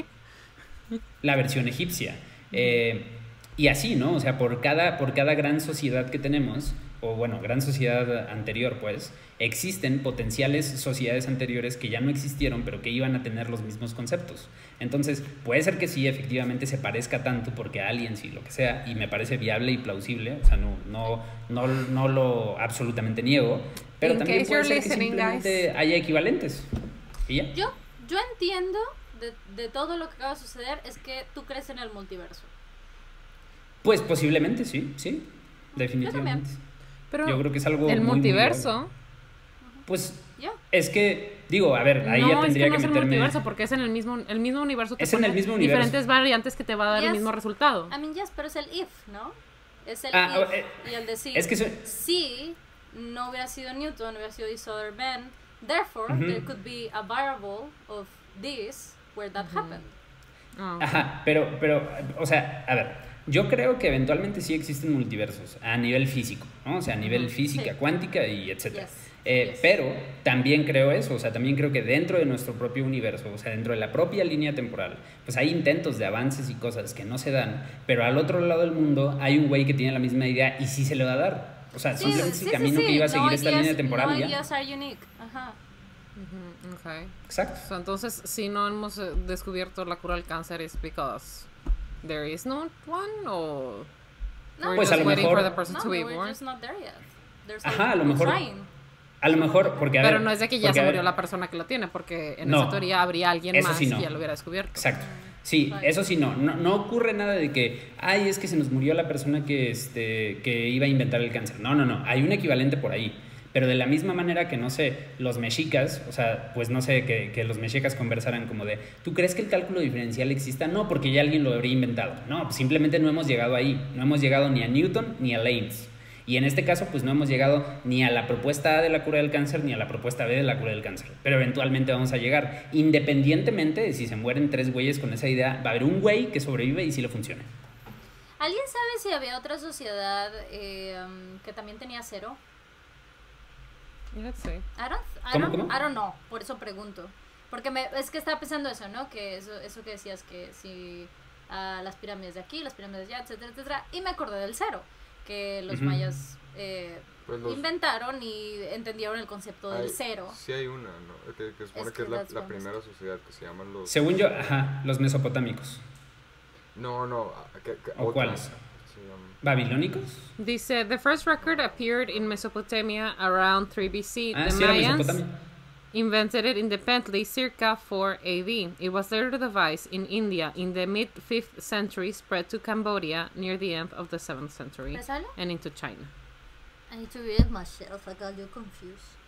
[SPEAKER 4] la versión egipcia. Eh, y así, ¿no? O sea, por cada, por cada gran sociedad que tenemos, o bueno, gran sociedad anterior, pues, existen potenciales sociedades anteriores que ya no existieron, pero que iban a tener los mismos conceptos. Entonces, puede ser que sí, efectivamente, se parezca tanto porque aliens y lo que sea, y me parece viable y plausible, o sea, no, no, no, no lo absolutamente niego, pero
[SPEAKER 1] In
[SPEAKER 4] también
[SPEAKER 1] case
[SPEAKER 4] puede
[SPEAKER 1] you're
[SPEAKER 4] ser que
[SPEAKER 1] listening,
[SPEAKER 4] simplemente haya equivalentes. ¿Y ya?
[SPEAKER 3] Yo, yo entiendo de, de todo lo que acaba de suceder es que tú crees en el multiverso.
[SPEAKER 4] Pues posiblemente, sí, sí, definitivamente.
[SPEAKER 1] Pero
[SPEAKER 4] Yo creo que es algo
[SPEAKER 1] el
[SPEAKER 4] muy, muy
[SPEAKER 1] multiverso...
[SPEAKER 4] loable. Pues
[SPEAKER 3] ¿Yo?
[SPEAKER 4] es que, digo, a ver, ahí
[SPEAKER 1] no,
[SPEAKER 4] ya tendría
[SPEAKER 1] es que no
[SPEAKER 4] que
[SPEAKER 1] es el
[SPEAKER 4] meterme...
[SPEAKER 1] multiverso, porque es en el mismo, el mismo universo. Te
[SPEAKER 4] Es en el
[SPEAKER 1] pone
[SPEAKER 4] mismo universo.
[SPEAKER 1] diferentes variantes que te va a dar el
[SPEAKER 3] Yes.
[SPEAKER 1] mismo resultado.
[SPEAKER 3] I mean, yes, pero es el if, ¿no? Es el
[SPEAKER 4] Ah,
[SPEAKER 3] if
[SPEAKER 4] eh,
[SPEAKER 3] y el decir.
[SPEAKER 4] es que eso-
[SPEAKER 3] si no hubiera sido Newton, hubiera sido this other man, therefore
[SPEAKER 4] Ujú.
[SPEAKER 3] there could be a variable of this where that happened.
[SPEAKER 1] Ah.
[SPEAKER 4] Ajá, pero, pero, o sea, a ver, yo creo que eventualmente sí existen multiversos a nivel físico, ¿no? O sea, a nivel física,
[SPEAKER 3] Sí.
[SPEAKER 4] cuántica y etcétera.
[SPEAKER 3] Yes,
[SPEAKER 4] Eh,
[SPEAKER 3] yes.
[SPEAKER 4] Pero también creo eso, o sea, también creo que dentro de nuestro propio universo, o sea, dentro de la propia línea temporal, pues hay intentos de avances y cosas que no se dan, pero al otro lado del mundo hay un güey que tiene la misma idea y sí se le va a dar. O sea, simplemente es el camino que iba a seguir
[SPEAKER 3] no
[SPEAKER 4] esta
[SPEAKER 3] ideas,
[SPEAKER 4] línea temporal
[SPEAKER 3] no
[SPEAKER 4] y ya.
[SPEAKER 3] ideas are unique. Ajá.
[SPEAKER 1] Ujú, okay.
[SPEAKER 4] Exacto.
[SPEAKER 1] So, entonces, si no hemos eh, descubierto la cura del cáncer, es because there is no one, o
[SPEAKER 3] No,
[SPEAKER 1] we're
[SPEAKER 4] Pues
[SPEAKER 1] just
[SPEAKER 4] a lo
[SPEAKER 1] waiting
[SPEAKER 4] mejor-
[SPEAKER 1] for the person
[SPEAKER 3] No,
[SPEAKER 1] to be
[SPEAKER 3] we're
[SPEAKER 1] born.
[SPEAKER 3] just not there yet. There's
[SPEAKER 4] Ajá, a lo
[SPEAKER 3] we're
[SPEAKER 4] mejor-
[SPEAKER 3] trying.
[SPEAKER 4] A lo mejor, porque a
[SPEAKER 1] Pero
[SPEAKER 4] ver,
[SPEAKER 1] no es de que ya
[SPEAKER 4] porque,
[SPEAKER 1] se
[SPEAKER 4] a ver,
[SPEAKER 1] murió la persona que lo tiene, porque en
[SPEAKER 4] No,
[SPEAKER 1] esa teoría habría alguien
[SPEAKER 4] eso
[SPEAKER 1] más
[SPEAKER 4] sí no.
[SPEAKER 1] que ya lo hubiera descubierto.
[SPEAKER 4] Exacto. Sí,
[SPEAKER 3] Right.
[SPEAKER 4] eso sí no. no. No ocurre nada de que, ay, es que se nos murió la persona que, este, que iba a inventar el cáncer. No, no, no. Hay un equivalente por ahí. Pero de la misma manera que, no sé, los mexicas, o sea, pues no sé, que, que los mexicas conversaran como de, ¿tú crees que el cálculo diferencial exista? No, porque ya alguien lo habría inventado. No, pues simplemente no hemos llegado ahí. No hemos llegado ni a Newton ni a Leibniz. Y en este caso, pues no hemos llegado ni a la propuesta A de la cura del cáncer ni a la propuesta B de la cura del cáncer. Pero eventualmente vamos a llegar. Independientemente de si se mueren tres güeyes con esa idea, va a haber un güey que sobrevive y sí lo funciona.
[SPEAKER 3] ¿Alguien sabe si había otra sociedad eh, um, que también tenía cero?
[SPEAKER 1] Let's see.
[SPEAKER 3] I don't, I
[SPEAKER 4] ¿Cómo,
[SPEAKER 3] don't,
[SPEAKER 4] cómo?
[SPEAKER 3] I don't know, por eso pregunto. Porque me, es que estaba pensando eso, ¿no? Que eso, eso que decías, que si ah, las pirámides de aquí, las pirámides de allá, etcétera, etcétera. Y me acordé del cero, que los
[SPEAKER 4] Ujú.
[SPEAKER 3] mayas eh,
[SPEAKER 5] Pues los-
[SPEAKER 3] inventaron y entendieron el concepto del
[SPEAKER 5] hay-
[SPEAKER 3] cero.
[SPEAKER 5] Sí hay una, ¿no? Que, que supone
[SPEAKER 3] Es
[SPEAKER 5] que es
[SPEAKER 3] que
[SPEAKER 5] la,
[SPEAKER 3] that's
[SPEAKER 5] la
[SPEAKER 3] one
[SPEAKER 5] primera sociedad que se llaman los...
[SPEAKER 4] Según yo, ajá, los mesopotámicos.
[SPEAKER 5] No, no. que- que-
[SPEAKER 4] ¿O
[SPEAKER 5] otra.
[SPEAKER 4] cuáles?
[SPEAKER 5] Se llama-
[SPEAKER 4] ¿Babilónicos?
[SPEAKER 1] Dice, the first record appeared in Mesopotamia around three B C.
[SPEAKER 4] Ah,
[SPEAKER 1] the
[SPEAKER 4] sí, era
[SPEAKER 1] Mayans
[SPEAKER 4] Mesopotamia.
[SPEAKER 1] invented it independently circa four A D. It was later devised in India in the mid-fifth century, spread to Cambodia near the end of the seventh century,
[SPEAKER 3] ¿Pésalo?
[SPEAKER 1] and into China.
[SPEAKER 3] I need to read it myself. I got you confused.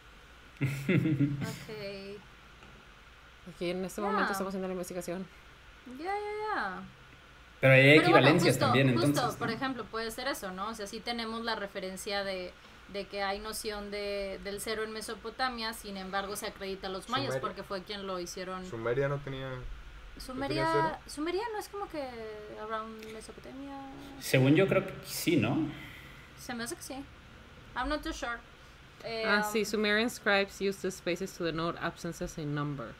[SPEAKER 3] Okay.
[SPEAKER 1] Aquí en este
[SPEAKER 3] Yeah.
[SPEAKER 1] momento estamos haciendo la investigación.
[SPEAKER 3] Ya, ya, ya.
[SPEAKER 4] Pero ahí hay
[SPEAKER 3] Pero bueno,
[SPEAKER 4] equivalencias
[SPEAKER 3] justo,
[SPEAKER 4] también,
[SPEAKER 3] justo,
[SPEAKER 4] entonces.
[SPEAKER 3] por
[SPEAKER 4] ¿no?
[SPEAKER 3] ejemplo, puede ser eso, ¿no? O sea, sí tenemos la referencia de, de que hay noción de, del cero en Mesopotamia, sin embargo se acredita a los mayas
[SPEAKER 5] Sumeria.
[SPEAKER 3] porque fue quien lo hicieron.
[SPEAKER 5] Sumeria no tenía.
[SPEAKER 3] Sumeria,
[SPEAKER 5] ¿no tenía
[SPEAKER 3] Sumeria no es como que around Mesopotamia.
[SPEAKER 4] Según yo creo que sí, ¿no?
[SPEAKER 3] Se me hace que sí. I'm not too sure. Eh,
[SPEAKER 1] Ah,
[SPEAKER 3] um,
[SPEAKER 1] sí, Sumerian scribes used the spaces to denote absences in number.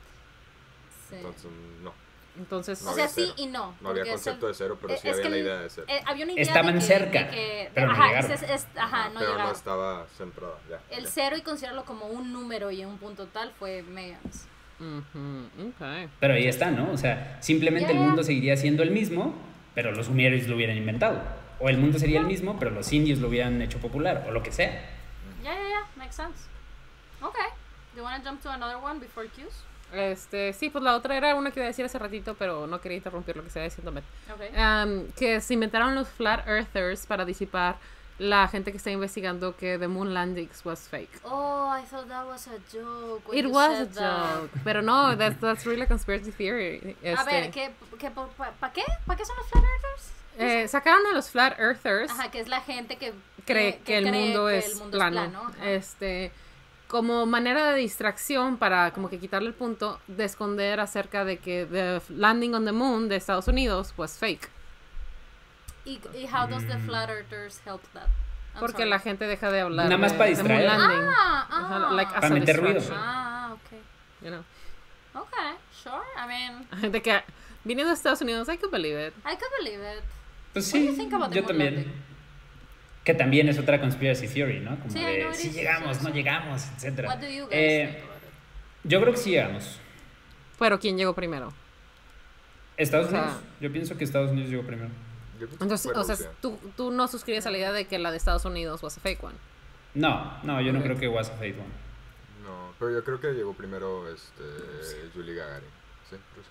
[SPEAKER 3] sí.
[SPEAKER 5] Entonces, no.
[SPEAKER 1] Entonces,
[SPEAKER 5] No
[SPEAKER 3] O sea,
[SPEAKER 5] había
[SPEAKER 3] sí
[SPEAKER 5] cero.
[SPEAKER 3] y no.
[SPEAKER 5] No había
[SPEAKER 3] porque es
[SPEAKER 5] concepto
[SPEAKER 3] el-
[SPEAKER 5] de cero, pero
[SPEAKER 3] eh,
[SPEAKER 5] sí
[SPEAKER 3] es
[SPEAKER 5] había
[SPEAKER 3] que
[SPEAKER 5] la
[SPEAKER 3] el-
[SPEAKER 5] idea de cero.
[SPEAKER 3] eh, había una idea
[SPEAKER 4] Estaban
[SPEAKER 3] de que,
[SPEAKER 4] cerca,
[SPEAKER 3] de que-
[SPEAKER 4] pero no
[SPEAKER 3] ajá,
[SPEAKER 4] llegaron.
[SPEAKER 3] es- es- ajá, no
[SPEAKER 5] pero
[SPEAKER 3] llegaron.
[SPEAKER 5] no estaba centrada. Ya,
[SPEAKER 3] El
[SPEAKER 5] ya.
[SPEAKER 3] cero y considerarlo como un número y un punto tal fue Mayans.
[SPEAKER 1] ujú, okay.
[SPEAKER 4] Pero ahí está, ¿no? O sea, simplemente el
[SPEAKER 3] Ya.
[SPEAKER 4] mundo seguiría siendo el mismo, pero los sumerios lo hubieran inventado. O el mundo sería el mismo, pero los indios lo hubieran hecho popular, o lo que sea.
[SPEAKER 3] Ya, ya, ya, makes sense. Okay. Do you want to jump to another one before cues?
[SPEAKER 1] Este, sí, pues la otra era una que iba a decir hace ratito, pero no quería interrumpir lo que estaba diciendo Met.
[SPEAKER 3] Okay.
[SPEAKER 1] Um, que se inventaron los Flat Earthers para disipar la gente que está investigando que the moon landings was fake.
[SPEAKER 3] Oh, I thought that was a joke. when
[SPEAKER 1] It
[SPEAKER 3] you
[SPEAKER 1] was a
[SPEAKER 3] said that.
[SPEAKER 1] joke, pero no, that's, that's really a conspiracy theory.
[SPEAKER 3] A
[SPEAKER 1] Este,
[SPEAKER 3] ver, ¿qué, qué, ¿para pa qué? ¿Para qué son los Flat Earthers?
[SPEAKER 1] eh, sacaron a los Flat Earthers.
[SPEAKER 3] Ajá, que es la gente que
[SPEAKER 1] cree que, el,
[SPEAKER 3] cree
[SPEAKER 1] mundo
[SPEAKER 3] que
[SPEAKER 1] es
[SPEAKER 3] el mundo
[SPEAKER 1] plano.
[SPEAKER 3] es plano, ajá.
[SPEAKER 1] Este, como manera de distracción para como que quitarle el punto de esconder acerca de que the landing on the moon de Estados Unidos was fake.
[SPEAKER 3] ¿Y, y how does the Flat Earthers help that? I'm
[SPEAKER 1] Porque
[SPEAKER 3] sorry.
[SPEAKER 1] la gente deja de hablar
[SPEAKER 4] Nada más
[SPEAKER 1] de,
[SPEAKER 4] para
[SPEAKER 1] de moon
[SPEAKER 4] distraer.
[SPEAKER 1] landing.
[SPEAKER 3] Ah,
[SPEAKER 1] Ajá,
[SPEAKER 3] ah.
[SPEAKER 1] like as
[SPEAKER 4] Para
[SPEAKER 1] a
[SPEAKER 4] meter ruido.
[SPEAKER 1] distraction,
[SPEAKER 3] Ah, okay.
[SPEAKER 1] you know.
[SPEAKER 3] Okay, sure. I mean,
[SPEAKER 1] De que viniendo de Estados Unidos, I could believe it.
[SPEAKER 3] I could believe it.
[SPEAKER 4] Pues
[SPEAKER 3] What do you
[SPEAKER 4] sí,
[SPEAKER 3] think about the
[SPEAKER 4] yo
[SPEAKER 3] moon
[SPEAKER 4] también.
[SPEAKER 3] landing?
[SPEAKER 4] Que también es otra conspiracy theory, ¿no? Como
[SPEAKER 3] Sí, I
[SPEAKER 4] de
[SPEAKER 3] know it
[SPEAKER 4] si
[SPEAKER 3] is,
[SPEAKER 4] llegamos,
[SPEAKER 3] sí,
[SPEAKER 4] no
[SPEAKER 3] sí.
[SPEAKER 4] llegamos, etcétera.
[SPEAKER 3] What do you guys
[SPEAKER 4] Eh,
[SPEAKER 3] think about it?
[SPEAKER 4] yo creo que sí llegamos.
[SPEAKER 1] Pero ¿quién llegó primero?
[SPEAKER 4] Estados
[SPEAKER 1] O sea-
[SPEAKER 4] Unidos. Yo pienso que Estados Unidos llegó primero.
[SPEAKER 5] Yo pienso que
[SPEAKER 1] Entonces,
[SPEAKER 5] fue
[SPEAKER 1] o sea,
[SPEAKER 5] Rusia.
[SPEAKER 1] tú, tú no suscribes a la idea de que la de Estados Unidos was a fake one.
[SPEAKER 4] No, no, yo no
[SPEAKER 1] Ok.
[SPEAKER 4] creo que was a fate one.
[SPEAKER 5] No, pero yo creo que llegó primero este, Yuri Gagarin. Sí, Rusia.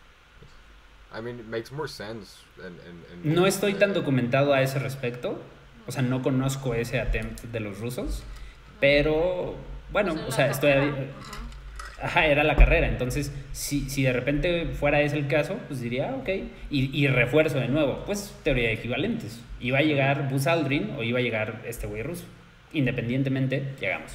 [SPEAKER 5] I mean, it makes more sense. En, en, en-
[SPEAKER 4] No estoy tan
[SPEAKER 5] eh,
[SPEAKER 4] documentado a ese respecto. O sea, no conozco ese attempt de los rusos. Pero, bueno,
[SPEAKER 3] Pues
[SPEAKER 4] o
[SPEAKER 3] era
[SPEAKER 4] sea,
[SPEAKER 3] la
[SPEAKER 4] estoy...
[SPEAKER 3] carrera,
[SPEAKER 4] Ajá, era la carrera. Entonces, si, si de repente fuera ese el caso, pues diría, ah, ok. Y, y refuerzo de nuevo, pues teoría de equivalentes. Iba a llegar Buzz Aldrin o iba a llegar este güey ruso. Independientemente, llegamos.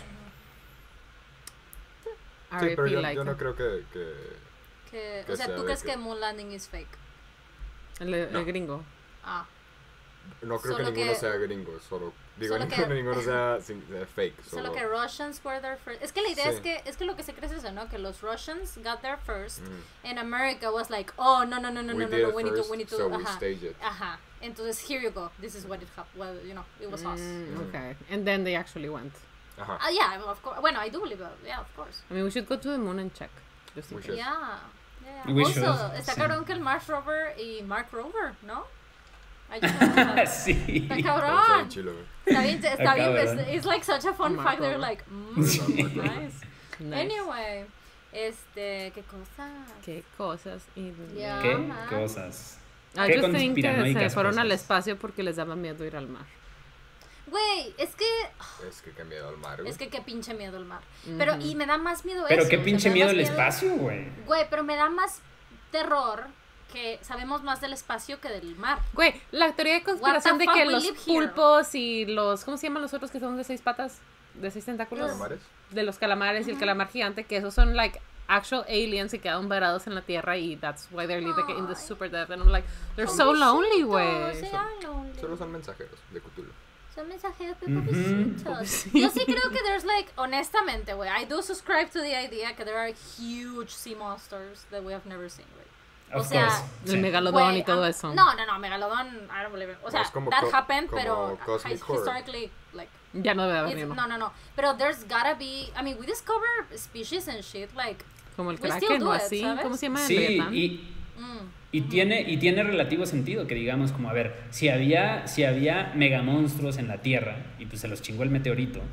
[SPEAKER 5] Sí, pero
[SPEAKER 1] R I P
[SPEAKER 5] yo,
[SPEAKER 1] Laika.
[SPEAKER 5] yo no creo que, que
[SPEAKER 3] Que,
[SPEAKER 5] que
[SPEAKER 3] o sea,
[SPEAKER 5] sea
[SPEAKER 3] ¿tú
[SPEAKER 5] de
[SPEAKER 3] crees
[SPEAKER 5] que-
[SPEAKER 3] que Moon Landing is fake?
[SPEAKER 1] El, el
[SPEAKER 5] No.
[SPEAKER 1] gringo.
[SPEAKER 3] Ah,
[SPEAKER 5] no creo que
[SPEAKER 3] Solo
[SPEAKER 5] ninguno
[SPEAKER 3] que-
[SPEAKER 5] sea gringo, solo digo
[SPEAKER 3] solo
[SPEAKER 5] ninguno,
[SPEAKER 3] que-
[SPEAKER 5] ninguno sea sin- eh, fake,
[SPEAKER 3] solo
[SPEAKER 5] solo,
[SPEAKER 3] que Russians were there first. Es que la idea
[SPEAKER 5] Sí.
[SPEAKER 3] es que es que lo que se cree es eso, ¿no? Que los Russians got there first,
[SPEAKER 5] Mm.
[SPEAKER 3] and America was like, oh no no no no
[SPEAKER 5] we
[SPEAKER 3] no
[SPEAKER 5] did
[SPEAKER 3] no,
[SPEAKER 5] it
[SPEAKER 3] we need to
[SPEAKER 5] first,
[SPEAKER 3] we need to,
[SPEAKER 5] so we
[SPEAKER 3] ajá,
[SPEAKER 5] stage it.
[SPEAKER 3] ajá. Entonces here you go, this is what it happened. Well, you know, it was us.
[SPEAKER 1] Mm, okay. And then they actually went.
[SPEAKER 5] Ajá.
[SPEAKER 3] Ah, yeah, well, of course. Bueno, I do believe that. Yeah, of course.
[SPEAKER 1] I mean, we should go to the moon and check. Just in
[SPEAKER 5] We
[SPEAKER 1] case.
[SPEAKER 5] should.
[SPEAKER 3] Yeah. yeah.
[SPEAKER 4] We
[SPEAKER 3] Also,
[SPEAKER 4] should,
[SPEAKER 3] está
[SPEAKER 4] sí.
[SPEAKER 3] cabrón que el Mars Rover y Mark Rover, ¿no? I just wanted to-
[SPEAKER 4] Sí.
[SPEAKER 3] Está
[SPEAKER 5] Está
[SPEAKER 3] cabrón.
[SPEAKER 5] bien chilo, güey.
[SPEAKER 3] Está bien, está
[SPEAKER 4] Acá,
[SPEAKER 3] bien.
[SPEAKER 4] ¿verdad?
[SPEAKER 3] It's, it's like such a fun
[SPEAKER 1] Mark
[SPEAKER 3] fact. They're
[SPEAKER 1] Rover.
[SPEAKER 3] like, mm, nice.
[SPEAKER 1] Nice.
[SPEAKER 3] Anyway, este, qué cosa.
[SPEAKER 1] Qué cosas. Y...
[SPEAKER 3] Yeah.
[SPEAKER 4] ¿Qué
[SPEAKER 3] Ajá.
[SPEAKER 4] cosas?
[SPEAKER 1] I
[SPEAKER 4] ¿Qué
[SPEAKER 1] just think que se
[SPEAKER 4] conspiranoicas
[SPEAKER 1] fueron al
[SPEAKER 4] cosas?
[SPEAKER 1] espacio porque les daba miedo ir al mar.
[SPEAKER 3] Güey, es que,
[SPEAKER 5] Es que qué miedo al mar, güey.
[SPEAKER 3] es que qué pinche miedo el mar. Pero, y me da más miedo
[SPEAKER 4] Pero
[SPEAKER 3] eso.
[SPEAKER 4] qué
[SPEAKER 3] o sea,
[SPEAKER 4] pinche
[SPEAKER 3] me da
[SPEAKER 4] miedo
[SPEAKER 3] más
[SPEAKER 4] el espacio, güey.
[SPEAKER 3] Güey, pero me da más terror que sabemos más del espacio que del mar.
[SPEAKER 1] Güey, la teoría de conspiración de
[SPEAKER 3] fuck,
[SPEAKER 1] que
[SPEAKER 3] we
[SPEAKER 1] los
[SPEAKER 3] live here.
[SPEAKER 1] pulpos y los... ¿Cómo se llaman los otros que son de seis patas? De seis tentáculos.
[SPEAKER 5] ¿Calamares?
[SPEAKER 1] De los calamares y el calamar gigante, que esos son, like, actual aliens y quedan varados en la tierra y that's why they're living in the
[SPEAKER 3] Ay.
[SPEAKER 1] super depth. And I'm like, they're so lonely, güey.
[SPEAKER 3] Sí,
[SPEAKER 5] Son-
[SPEAKER 3] I'm lonely.
[SPEAKER 5] Solo son mensajeros de Cthulhu.
[SPEAKER 3] Son mensajeros
[SPEAKER 4] Ujú.
[SPEAKER 3] pobrecitos. Yo sí creo que there's like, honestamente, güey, I do subscribe to the idea que there are huge sea monsters that we have never seen, güey. O
[SPEAKER 4] Of
[SPEAKER 3] sea,
[SPEAKER 4] course.
[SPEAKER 1] El
[SPEAKER 4] Sí.
[SPEAKER 1] megalodón
[SPEAKER 3] Güey,
[SPEAKER 1] y todo
[SPEAKER 3] ah,
[SPEAKER 1] eso.
[SPEAKER 3] No, no, no, megalodón, I don't believe it. O sea,
[SPEAKER 5] Es como
[SPEAKER 3] that
[SPEAKER 5] co-
[SPEAKER 3] happened,
[SPEAKER 5] como
[SPEAKER 3] pero
[SPEAKER 5] Cosmic
[SPEAKER 3] hi-
[SPEAKER 5] Horror.
[SPEAKER 3] historically, like,
[SPEAKER 1] Ya no debe haber
[SPEAKER 3] it's-
[SPEAKER 1] ni uno.
[SPEAKER 3] no, no, no. Pero there's gotta be, I mean, we discover species and shit, like,
[SPEAKER 1] Como el
[SPEAKER 3] we still
[SPEAKER 1] kraken
[SPEAKER 3] do
[SPEAKER 1] o
[SPEAKER 3] it,
[SPEAKER 1] así.
[SPEAKER 3] ¿sabes?
[SPEAKER 1] ¿Cómo se llama? ¿El
[SPEAKER 4] Sí,
[SPEAKER 1] Leviatán?
[SPEAKER 4] y,
[SPEAKER 3] mm,
[SPEAKER 4] y tiene, y tiene relativo sentido que digamos como, a ver, si había, si había megamonstruos en la Tierra y pues se los chingó el meteorito,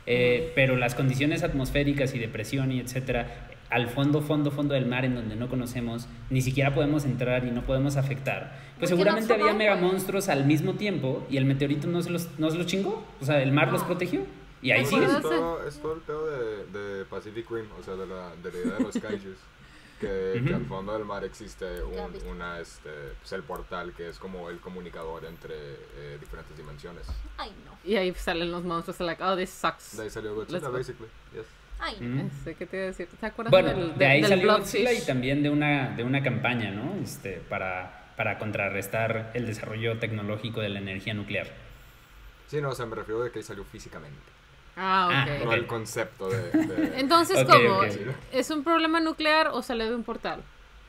[SPEAKER 4] eh, pero las condiciones atmosféricas y de presión y etcétera, al fondo, fondo, fondo del mar en donde no conocemos, ni siquiera podemos entrar y no podemos afectar, pues
[SPEAKER 3] We
[SPEAKER 4] seguramente
[SPEAKER 3] cannot
[SPEAKER 4] había
[SPEAKER 3] survive,
[SPEAKER 4] megamonstruos al mismo tiempo y el meteorito no se los, no se los chingó, o sea, el mar los protegió y ahí
[SPEAKER 5] Pues
[SPEAKER 4] siguen.
[SPEAKER 5] es, todo, es todo el pedo de, de Pacific Rim, o sea, de la, de la idea de los kaijus. Que,
[SPEAKER 4] Ujú.
[SPEAKER 5] que al fondo del mar existe
[SPEAKER 3] Ya
[SPEAKER 5] un,
[SPEAKER 3] viste.
[SPEAKER 5] una, este, pues el portal que es como el comunicador entre eh, diferentes dimensiones.
[SPEAKER 3] Ay, no.
[SPEAKER 1] Y ahí salen los monstruos, like, oh, this sucks.
[SPEAKER 5] De ahí salió
[SPEAKER 1] Let's
[SPEAKER 5] Godzilla,
[SPEAKER 1] go.
[SPEAKER 5] basically. Yes.
[SPEAKER 3] Ay, no.
[SPEAKER 4] Mm.
[SPEAKER 1] Este, ¿qué te iba a decir? ¿Te acuerdas
[SPEAKER 4] Bueno,
[SPEAKER 1] del,
[SPEAKER 4] de ahí
[SPEAKER 1] del
[SPEAKER 4] salió
[SPEAKER 1] Blobfish?
[SPEAKER 4] Godzilla y también de una, de una campaña, ¿no? Este, para, para contrarrestar el desarrollo tecnológico de la energía nuclear.
[SPEAKER 5] Sí, no, o sea, me refiero de que ahí salió físicamente.
[SPEAKER 1] Ah,
[SPEAKER 4] Ah,
[SPEAKER 1] ok.
[SPEAKER 5] No
[SPEAKER 4] Ok.
[SPEAKER 5] el concepto de... de-
[SPEAKER 1] Entonces,
[SPEAKER 4] Ok,
[SPEAKER 1] ¿cómo?
[SPEAKER 4] ok.
[SPEAKER 1] ¿Es un problema nuclear o sale de un portal?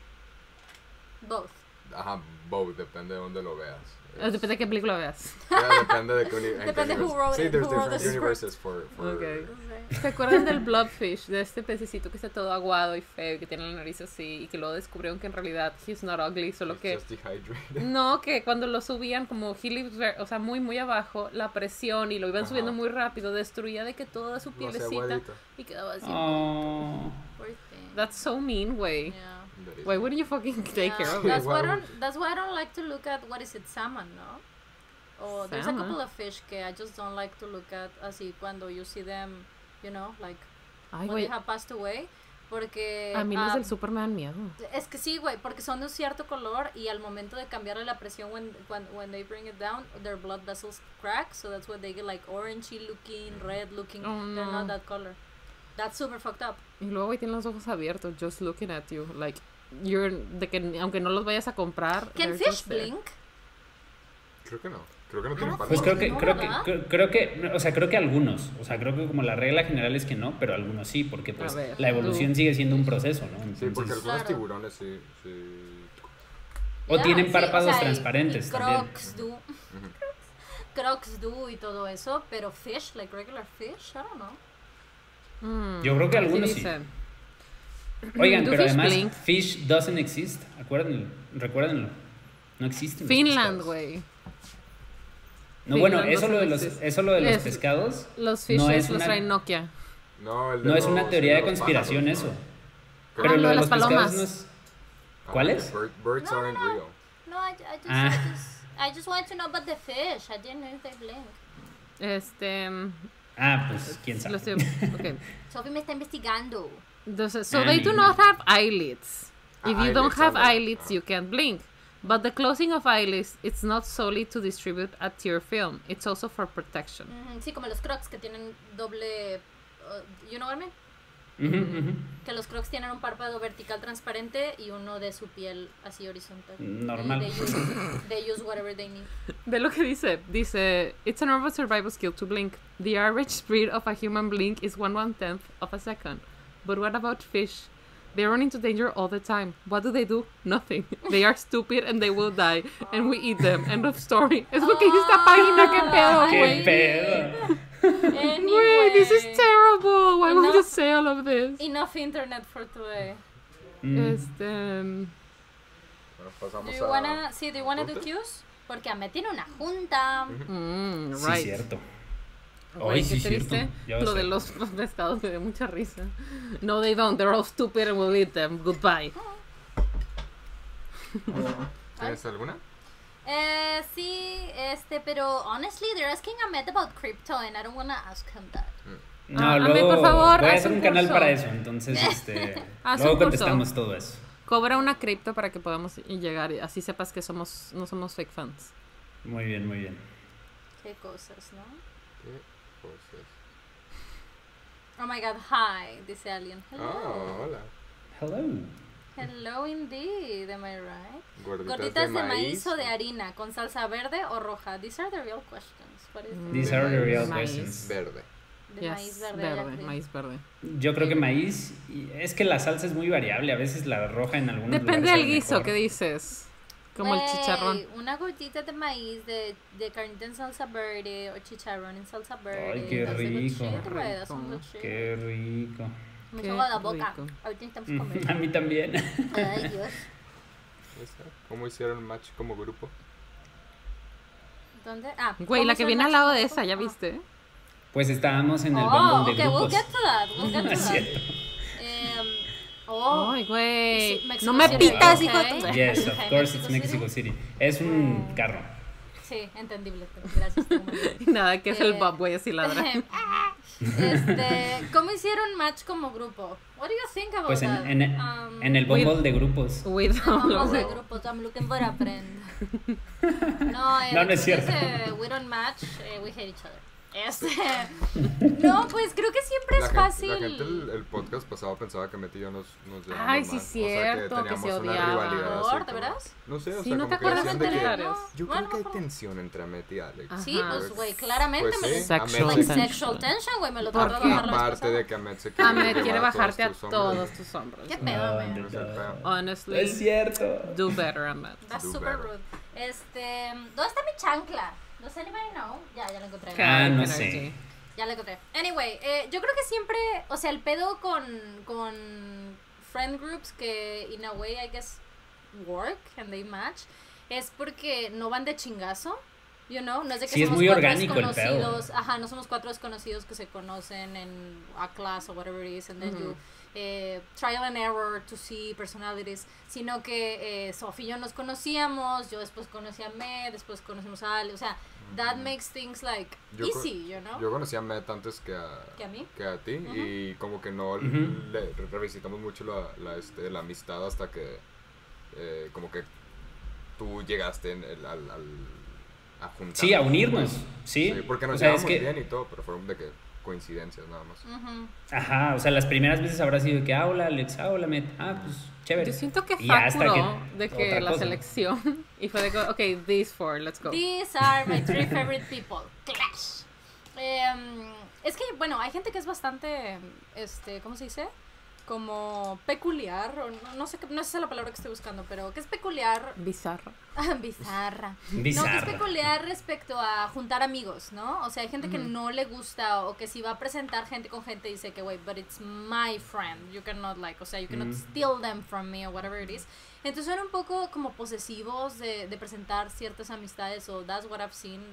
[SPEAKER 3] Both.
[SPEAKER 5] Ajá, both, depende de dónde lo veas.
[SPEAKER 1] Eh, Depende de qué película veas.
[SPEAKER 5] Ya, depende de qué uni- en qué
[SPEAKER 3] Depende who
[SPEAKER 5] universo.
[SPEAKER 3] wrote
[SPEAKER 5] Sí,
[SPEAKER 3] it,
[SPEAKER 5] there's
[SPEAKER 3] who wrote
[SPEAKER 5] different
[SPEAKER 3] the
[SPEAKER 5] universes for... for
[SPEAKER 1] Okay. ¿Se acuerdan del Blobfish? De este pececito que está todo aguado y feo y que tiene la nariz así y que luego descubrieron que en realidad he's not ugly, solo
[SPEAKER 5] It's
[SPEAKER 1] que...
[SPEAKER 5] just dehydrated.
[SPEAKER 1] No, que cuando lo subían como he lives ver- o sea, muy muy abajo, la presión y lo iban
[SPEAKER 5] Ajá.
[SPEAKER 1] subiendo muy rápido, destruía de que toda su
[SPEAKER 5] Lo hacía
[SPEAKER 1] pielecita
[SPEAKER 5] aguadito.
[SPEAKER 1] y quedaba así.
[SPEAKER 4] Oh.
[SPEAKER 3] Poor thing.
[SPEAKER 1] That's so mean, güey.
[SPEAKER 3] Yeah.
[SPEAKER 5] That is-
[SPEAKER 1] Why wouldn't you fucking take
[SPEAKER 3] Yeah,
[SPEAKER 1] care of
[SPEAKER 3] that's
[SPEAKER 1] it?
[SPEAKER 3] why I
[SPEAKER 5] Why
[SPEAKER 3] don't. That's why I don't like to look at what is it, salmon, no? Or there's a
[SPEAKER 1] Salmon?
[SPEAKER 3] couple of fish que I just don't like to look at así cuando you see them, you know, like
[SPEAKER 1] Ay,
[SPEAKER 3] when
[SPEAKER 1] güey,
[SPEAKER 3] they have passed away, porque
[SPEAKER 1] a mí los
[SPEAKER 3] ah,
[SPEAKER 1] del Superman miedo.
[SPEAKER 3] es que sí, güey, porque son de un cierto color y al momento de cambiarle la presión when, when when they bring it down, their blood vessels crack, so that's why they get like orangey looking, red looking.
[SPEAKER 1] Oh,
[SPEAKER 3] They're
[SPEAKER 1] no.
[SPEAKER 3] not that color. That's super fucked up.
[SPEAKER 1] Y luego, güey, tienen los ojos abiertos, just looking at you, like, you're, de que aunque no los vayas a comprar.
[SPEAKER 3] Can
[SPEAKER 1] they're
[SPEAKER 3] fish
[SPEAKER 1] just there.
[SPEAKER 3] blink?
[SPEAKER 5] Creo que no. Creo que no tienen
[SPEAKER 3] Ah,
[SPEAKER 5] párpados.
[SPEAKER 4] Pues creo que,
[SPEAKER 3] No,
[SPEAKER 4] creo que,
[SPEAKER 3] ¿verdad?
[SPEAKER 4] creo, creo que, o sea, creo que algunos, o sea, creo que como la regla general es que no, pero algunos sí, porque pues
[SPEAKER 1] A ver,
[SPEAKER 4] la evolución
[SPEAKER 1] tú.
[SPEAKER 4] sigue siendo un proceso, ¿no?
[SPEAKER 5] Sí, porque
[SPEAKER 4] Entonces,
[SPEAKER 5] algunos
[SPEAKER 3] Claro.
[SPEAKER 5] tiburones sí... sí.
[SPEAKER 4] o
[SPEAKER 3] Ya,
[SPEAKER 4] tienen
[SPEAKER 3] sí,
[SPEAKER 4] párpados
[SPEAKER 3] o sea, y-
[SPEAKER 4] transparentes
[SPEAKER 3] y
[SPEAKER 4] también.
[SPEAKER 3] Crocs do, Crocs do y todo eso, pero fish, like regular fish, I don't know.
[SPEAKER 1] Mm,
[SPEAKER 4] Yo creo que
[SPEAKER 1] aquí
[SPEAKER 4] algunos sí.
[SPEAKER 1] dice,
[SPEAKER 4] Oigan,
[SPEAKER 1] Do
[SPEAKER 4] pero
[SPEAKER 1] fish
[SPEAKER 4] además,
[SPEAKER 1] blink?
[SPEAKER 4] fish doesn't exist, acuérdenlo, recuérdenlo, no existen. los
[SPEAKER 1] Finland,
[SPEAKER 4] pescados.
[SPEAKER 1] güey.
[SPEAKER 4] No, bueno,
[SPEAKER 1] Finland
[SPEAKER 4] eso lo de los,
[SPEAKER 1] doesn't
[SPEAKER 4] eso lo de los
[SPEAKER 1] Es-
[SPEAKER 4] pescados
[SPEAKER 1] Los
[SPEAKER 4] no
[SPEAKER 1] fishes
[SPEAKER 4] es
[SPEAKER 1] los
[SPEAKER 4] una-
[SPEAKER 1] trae Nokia.
[SPEAKER 5] No, el de
[SPEAKER 4] no es una
[SPEAKER 5] los-
[SPEAKER 4] teoría de
[SPEAKER 5] los
[SPEAKER 4] conspiración
[SPEAKER 5] pájaros,
[SPEAKER 4] eso.
[SPEAKER 5] ¿no?
[SPEAKER 1] Ah,
[SPEAKER 4] Pero
[SPEAKER 1] lo
[SPEAKER 4] lo
[SPEAKER 1] de
[SPEAKER 4] de
[SPEAKER 1] las
[SPEAKER 4] los pescados
[SPEAKER 1] palomas.
[SPEAKER 4] no es...
[SPEAKER 5] Ah,
[SPEAKER 4] ¿Cuáles?
[SPEAKER 5] bird- birds
[SPEAKER 3] No, no,
[SPEAKER 5] aren't
[SPEAKER 3] no.
[SPEAKER 5] real.
[SPEAKER 3] No, I, I just,
[SPEAKER 4] Ah.
[SPEAKER 3] I just, I just wanted to know about the fish. I didn't know if they blink.
[SPEAKER 1] Este. mm,
[SPEAKER 4] Ah, pues quién sabe.
[SPEAKER 1] lo estoy- ok.
[SPEAKER 3] Sophie me está investigando.
[SPEAKER 1] Entonces, so
[SPEAKER 4] Ah,
[SPEAKER 1] they do
[SPEAKER 4] mira.
[SPEAKER 1] not have eyelids. If
[SPEAKER 5] Ah,
[SPEAKER 1] you don't
[SPEAKER 5] eyelids,
[SPEAKER 1] have
[SPEAKER 5] ándale.
[SPEAKER 1] eyelids,
[SPEAKER 5] Ah.
[SPEAKER 1] you can't blink. But the closing of eyelids, it's not solely to distribute a tear film. It's also for protection.
[SPEAKER 3] Ujú, sí, como los Crocs que tienen doble, uh, you know what I mean?
[SPEAKER 4] Ujú, ujú.
[SPEAKER 3] Que los Crocs tienen un párpado vertical transparente y uno de su piel así horizontal.
[SPEAKER 4] Normal.
[SPEAKER 3] Y They use, they use whatever they need.
[SPEAKER 1] Ve lo que dice. Dice, it's a normal survival skill to blink. The average speed of a human blink is one one-tenth of a second. But what about fish? They run into danger all the time. What do they do? Nothing. They are stupid and they will die. And we eat them. End of story. Es lo que dice esta página. ¿Qué pedo,
[SPEAKER 4] ¡Qué
[SPEAKER 1] güey?
[SPEAKER 4] pedo!
[SPEAKER 1] Güey, this is terrible. Why would
[SPEAKER 3] No.
[SPEAKER 1] you say all of this?
[SPEAKER 3] Enough internet for today.
[SPEAKER 4] Mm.
[SPEAKER 1] Este... um,
[SPEAKER 5] Bueno,
[SPEAKER 3] Do
[SPEAKER 5] pasamos
[SPEAKER 3] you
[SPEAKER 5] a...
[SPEAKER 3] wanna, sí, do you wanna do
[SPEAKER 5] ¿Juntas?
[SPEAKER 3] cues? Porque a mí tiene una junta.
[SPEAKER 1] mm,
[SPEAKER 4] Sí,
[SPEAKER 1] right.
[SPEAKER 4] cierto.
[SPEAKER 1] Güey,
[SPEAKER 4] Ay,
[SPEAKER 1] qué
[SPEAKER 4] sí, cierto.
[SPEAKER 1] triste.
[SPEAKER 4] Ya
[SPEAKER 1] Lo
[SPEAKER 4] sé.
[SPEAKER 1] de los pescados me dio mucha risa. No, they don't. They're all stupid and we'll eat them. Goodbye.
[SPEAKER 5] ¿Tienes alguna?
[SPEAKER 3] Eh, sí, este, pero honestly, they're asking Ahmed about crypto and I don't wanna ask him that.
[SPEAKER 4] No,
[SPEAKER 1] Ah,
[SPEAKER 4] luego
[SPEAKER 1] Ahmed, por favor,
[SPEAKER 4] voy a
[SPEAKER 1] haz
[SPEAKER 4] hacer
[SPEAKER 1] un
[SPEAKER 4] un canal
[SPEAKER 1] curso.
[SPEAKER 4] para eso, entonces este,
[SPEAKER 1] Haz
[SPEAKER 4] luego
[SPEAKER 1] un curso.
[SPEAKER 4] contestamos todo eso.
[SPEAKER 1] Cobra una cripto para que podamos y llegar y así sepas que somos no somos fake fans.
[SPEAKER 4] Muy bien, muy bien.
[SPEAKER 3] Qué cosas, ¿no?
[SPEAKER 5] ¿Qué cosas?
[SPEAKER 3] Oh my god, hi, dice alguien. Hello.
[SPEAKER 5] Ah, hola.
[SPEAKER 4] Hello.
[SPEAKER 3] Hello indeed, am I right?
[SPEAKER 5] Gorditas,
[SPEAKER 3] Gorditas de, maíz o de harina, con salsa verde o roja. These are the real questions. What is it?
[SPEAKER 4] These are the real
[SPEAKER 1] Maíz.
[SPEAKER 4] questions.
[SPEAKER 5] Verde.
[SPEAKER 3] De
[SPEAKER 1] Yes,
[SPEAKER 3] maíz verde.
[SPEAKER 1] verde,
[SPEAKER 3] ya creo.
[SPEAKER 1] maíz verde.
[SPEAKER 4] Yo creo que maíz, y es que la salsa es muy variable, a veces la roja en algunos
[SPEAKER 1] Depende
[SPEAKER 4] lugares
[SPEAKER 1] del
[SPEAKER 4] sabe
[SPEAKER 1] guiso,
[SPEAKER 4] mejor.
[SPEAKER 1] ¿qué dices? Como el
[SPEAKER 3] Güey,
[SPEAKER 1] chicharrón.
[SPEAKER 3] Una gordita de maíz de, de carnita en salsa verde o chicharrón en salsa verde.
[SPEAKER 4] Ay, qué
[SPEAKER 3] That's a good
[SPEAKER 4] rico.
[SPEAKER 3] shit, güey, that's some
[SPEAKER 1] Rico.
[SPEAKER 3] good shit.
[SPEAKER 4] Qué rico.
[SPEAKER 3] Me
[SPEAKER 1] qué
[SPEAKER 3] hizo agua la boca.
[SPEAKER 1] rico.
[SPEAKER 3] Ahorita estamos
[SPEAKER 4] A
[SPEAKER 3] comiendo.
[SPEAKER 4] mí también.
[SPEAKER 3] Ay, Dios.
[SPEAKER 5] ¿Esa? ¿Cómo hicieron match como grupo?
[SPEAKER 3] ¿Dónde? Ah,
[SPEAKER 1] Güey,
[SPEAKER 3] ¿cómo
[SPEAKER 1] la que
[SPEAKER 3] se
[SPEAKER 1] viene al
[SPEAKER 3] llama?
[SPEAKER 1] lado de esa, ¿ya
[SPEAKER 3] Ah.
[SPEAKER 1] viste?
[SPEAKER 4] Pues estábamos en el
[SPEAKER 3] Oh,
[SPEAKER 4] bundle
[SPEAKER 3] ok,
[SPEAKER 4] de
[SPEAKER 3] we'll
[SPEAKER 4] grupos.
[SPEAKER 3] get to that, we'll get to
[SPEAKER 4] Es
[SPEAKER 3] that.
[SPEAKER 4] cierto.
[SPEAKER 3] Em, oh,
[SPEAKER 1] Ay, güey.
[SPEAKER 3] sí, Mexico
[SPEAKER 1] No me
[SPEAKER 3] City,
[SPEAKER 1] pitas,
[SPEAKER 3] ok.
[SPEAKER 1] hijo de tu...
[SPEAKER 4] Yes, of
[SPEAKER 3] Ok,
[SPEAKER 4] course,
[SPEAKER 3] Mexico
[SPEAKER 4] it's Mexico
[SPEAKER 3] City.
[SPEAKER 4] City. Es un carro.
[SPEAKER 3] Sí, entendible, pero gracias. tengo muy bien.
[SPEAKER 1] Nada, que es el
[SPEAKER 3] Eh,
[SPEAKER 1] Bob, güey, así ladra.
[SPEAKER 3] Este, ¿cómo hicieron match como grupo? What do you think about
[SPEAKER 4] Pues en,
[SPEAKER 3] that?
[SPEAKER 4] en,
[SPEAKER 3] Um,
[SPEAKER 4] en el
[SPEAKER 1] with-
[SPEAKER 4] bumble de grupos.
[SPEAKER 1] With all
[SPEAKER 3] Vamos
[SPEAKER 1] of
[SPEAKER 3] de
[SPEAKER 1] it.
[SPEAKER 3] grupos, I'm looking for a friend. No, eh,
[SPEAKER 4] No, no es cierto.
[SPEAKER 3] dice, we don't match, eh, we hate each other. Este, no, pues creo que siempre
[SPEAKER 5] La
[SPEAKER 3] es
[SPEAKER 5] gente,
[SPEAKER 3] fácil.
[SPEAKER 5] la gente el, el podcast pasado pensaba que Meti y yo nos, nos llevamos
[SPEAKER 1] Ay,
[SPEAKER 5] mal.
[SPEAKER 1] sí,
[SPEAKER 5] O sea,
[SPEAKER 1] cierto, que
[SPEAKER 5] teníamos
[SPEAKER 1] se
[SPEAKER 5] una
[SPEAKER 1] odiaban.
[SPEAKER 5] rivalidad así
[SPEAKER 3] ¿Por? ¿De
[SPEAKER 5] como-
[SPEAKER 3] veras?
[SPEAKER 5] No sé, o
[SPEAKER 1] Sí,
[SPEAKER 5] sea,
[SPEAKER 1] ¿no
[SPEAKER 5] como
[SPEAKER 1] te
[SPEAKER 5] que
[SPEAKER 1] acuerdas
[SPEAKER 5] decían
[SPEAKER 1] de
[SPEAKER 5] de que
[SPEAKER 1] comentarios?
[SPEAKER 5] yo
[SPEAKER 3] Bueno,
[SPEAKER 5] creo que hay
[SPEAKER 3] por-
[SPEAKER 5] tensión entre Meti y Alex.
[SPEAKER 1] Ajá.
[SPEAKER 3] Sí, pues, güey, claramente
[SPEAKER 5] Pues
[SPEAKER 3] me
[SPEAKER 5] sí,
[SPEAKER 3] lo...
[SPEAKER 1] Sexual
[SPEAKER 5] Ahmed
[SPEAKER 3] Like
[SPEAKER 5] se-
[SPEAKER 1] tension.
[SPEAKER 3] sexual tension, güey, me lo
[SPEAKER 1] ¿Por
[SPEAKER 3] trató de
[SPEAKER 1] qué?
[SPEAKER 3] bajar la vez
[SPEAKER 5] Aparte de
[SPEAKER 3] pasada.
[SPEAKER 5] que Ahmed se quiere
[SPEAKER 1] Ahmed
[SPEAKER 5] llevar
[SPEAKER 1] quiere
[SPEAKER 5] a
[SPEAKER 1] bajarte a
[SPEAKER 5] tus hombres.
[SPEAKER 1] todos tus hombros.
[SPEAKER 3] ¿Qué pedo,
[SPEAKER 4] No,
[SPEAKER 3] man?
[SPEAKER 4] no,
[SPEAKER 5] Ese es el
[SPEAKER 4] no.
[SPEAKER 5] pedo.
[SPEAKER 1] Honestly,
[SPEAKER 4] Es cierto.
[SPEAKER 1] do better, Ahmed.
[SPEAKER 3] That's
[SPEAKER 5] Do
[SPEAKER 3] super
[SPEAKER 5] better.
[SPEAKER 3] rude. Este, ¿dónde está mi chancla? ¿Does anybody know? Ya, ya la encontré.
[SPEAKER 4] Ah, no
[SPEAKER 1] Energy.
[SPEAKER 4] sé.
[SPEAKER 3] Ya la encontré. Anyway, eh, yo creo que siempre, o sea, el pedo con, con friend groups que, in a way, I guess, work and they match, es porque no van de chingazo, you know, no es de que
[SPEAKER 4] Sí, es
[SPEAKER 3] somos
[SPEAKER 4] muy
[SPEAKER 3] cuatro
[SPEAKER 4] orgánico el pedo.
[SPEAKER 3] desconocidos, ajá, no somos cuatro desconocidos que se conocen en a class o whatever it is, and then
[SPEAKER 1] Ujú.
[SPEAKER 3] you eh, trial and error to see personalities, sino que eh, Sophie y yo nos conocíamos, yo después conocí a Me, después conocimos a Ale, o sea, that makes things like
[SPEAKER 5] Yo co-
[SPEAKER 3] easy, you know,
[SPEAKER 5] Yo conocí a Matt antes que a,
[SPEAKER 3] que a mí.
[SPEAKER 5] que a ti
[SPEAKER 3] Ujú.
[SPEAKER 5] y como que no
[SPEAKER 4] Ujú.
[SPEAKER 5] le re- revisitamos mucho la, la, este, la amistad hasta que eh, como que tú llegaste en el, al, al, a juntarnos.
[SPEAKER 4] Sí, a unirnos. Sí.
[SPEAKER 5] Sí, porque nos
[SPEAKER 4] O sea, es
[SPEAKER 5] llevamos
[SPEAKER 4] que-
[SPEAKER 5] bien y todo, pero fueron de que coincidencias nada más.
[SPEAKER 3] Ujú.
[SPEAKER 4] Ajá, o sea, las primeras veces habrá sido de que, ah, hola, Alex, ah, hola, Met, ah, pues, chévere.
[SPEAKER 1] Yo siento que
[SPEAKER 4] Y hasta
[SPEAKER 1] facturó
[SPEAKER 4] que
[SPEAKER 1] de que
[SPEAKER 4] otra
[SPEAKER 1] la
[SPEAKER 4] cosa.
[SPEAKER 1] selección y fue de que, ok, these four, let's go.
[SPEAKER 3] These are my three favorite people. Clash. Em, es que, bueno, hay gente que es bastante, este, ¿cómo se dice? Como peculiar, o no, no sé, qué- no sé la palabra que estoy buscando, pero que es peculiar,
[SPEAKER 1] Bizarro.
[SPEAKER 3] bizarra. No, que es
[SPEAKER 4] Bizarra.
[SPEAKER 3] peculiar respecto a juntar amigos, ¿no? O sea, hay gente que
[SPEAKER 1] Ujú.
[SPEAKER 3] no le gusta o que si va a presentar gente con gente dice que, wait, but it's my friend, you cannot like, o sea, you cannot
[SPEAKER 4] Mm.
[SPEAKER 3] steal them from me or whatever it is. Entonces son un poco como posesivos de, de presentar ciertas amistades o that's what I've seen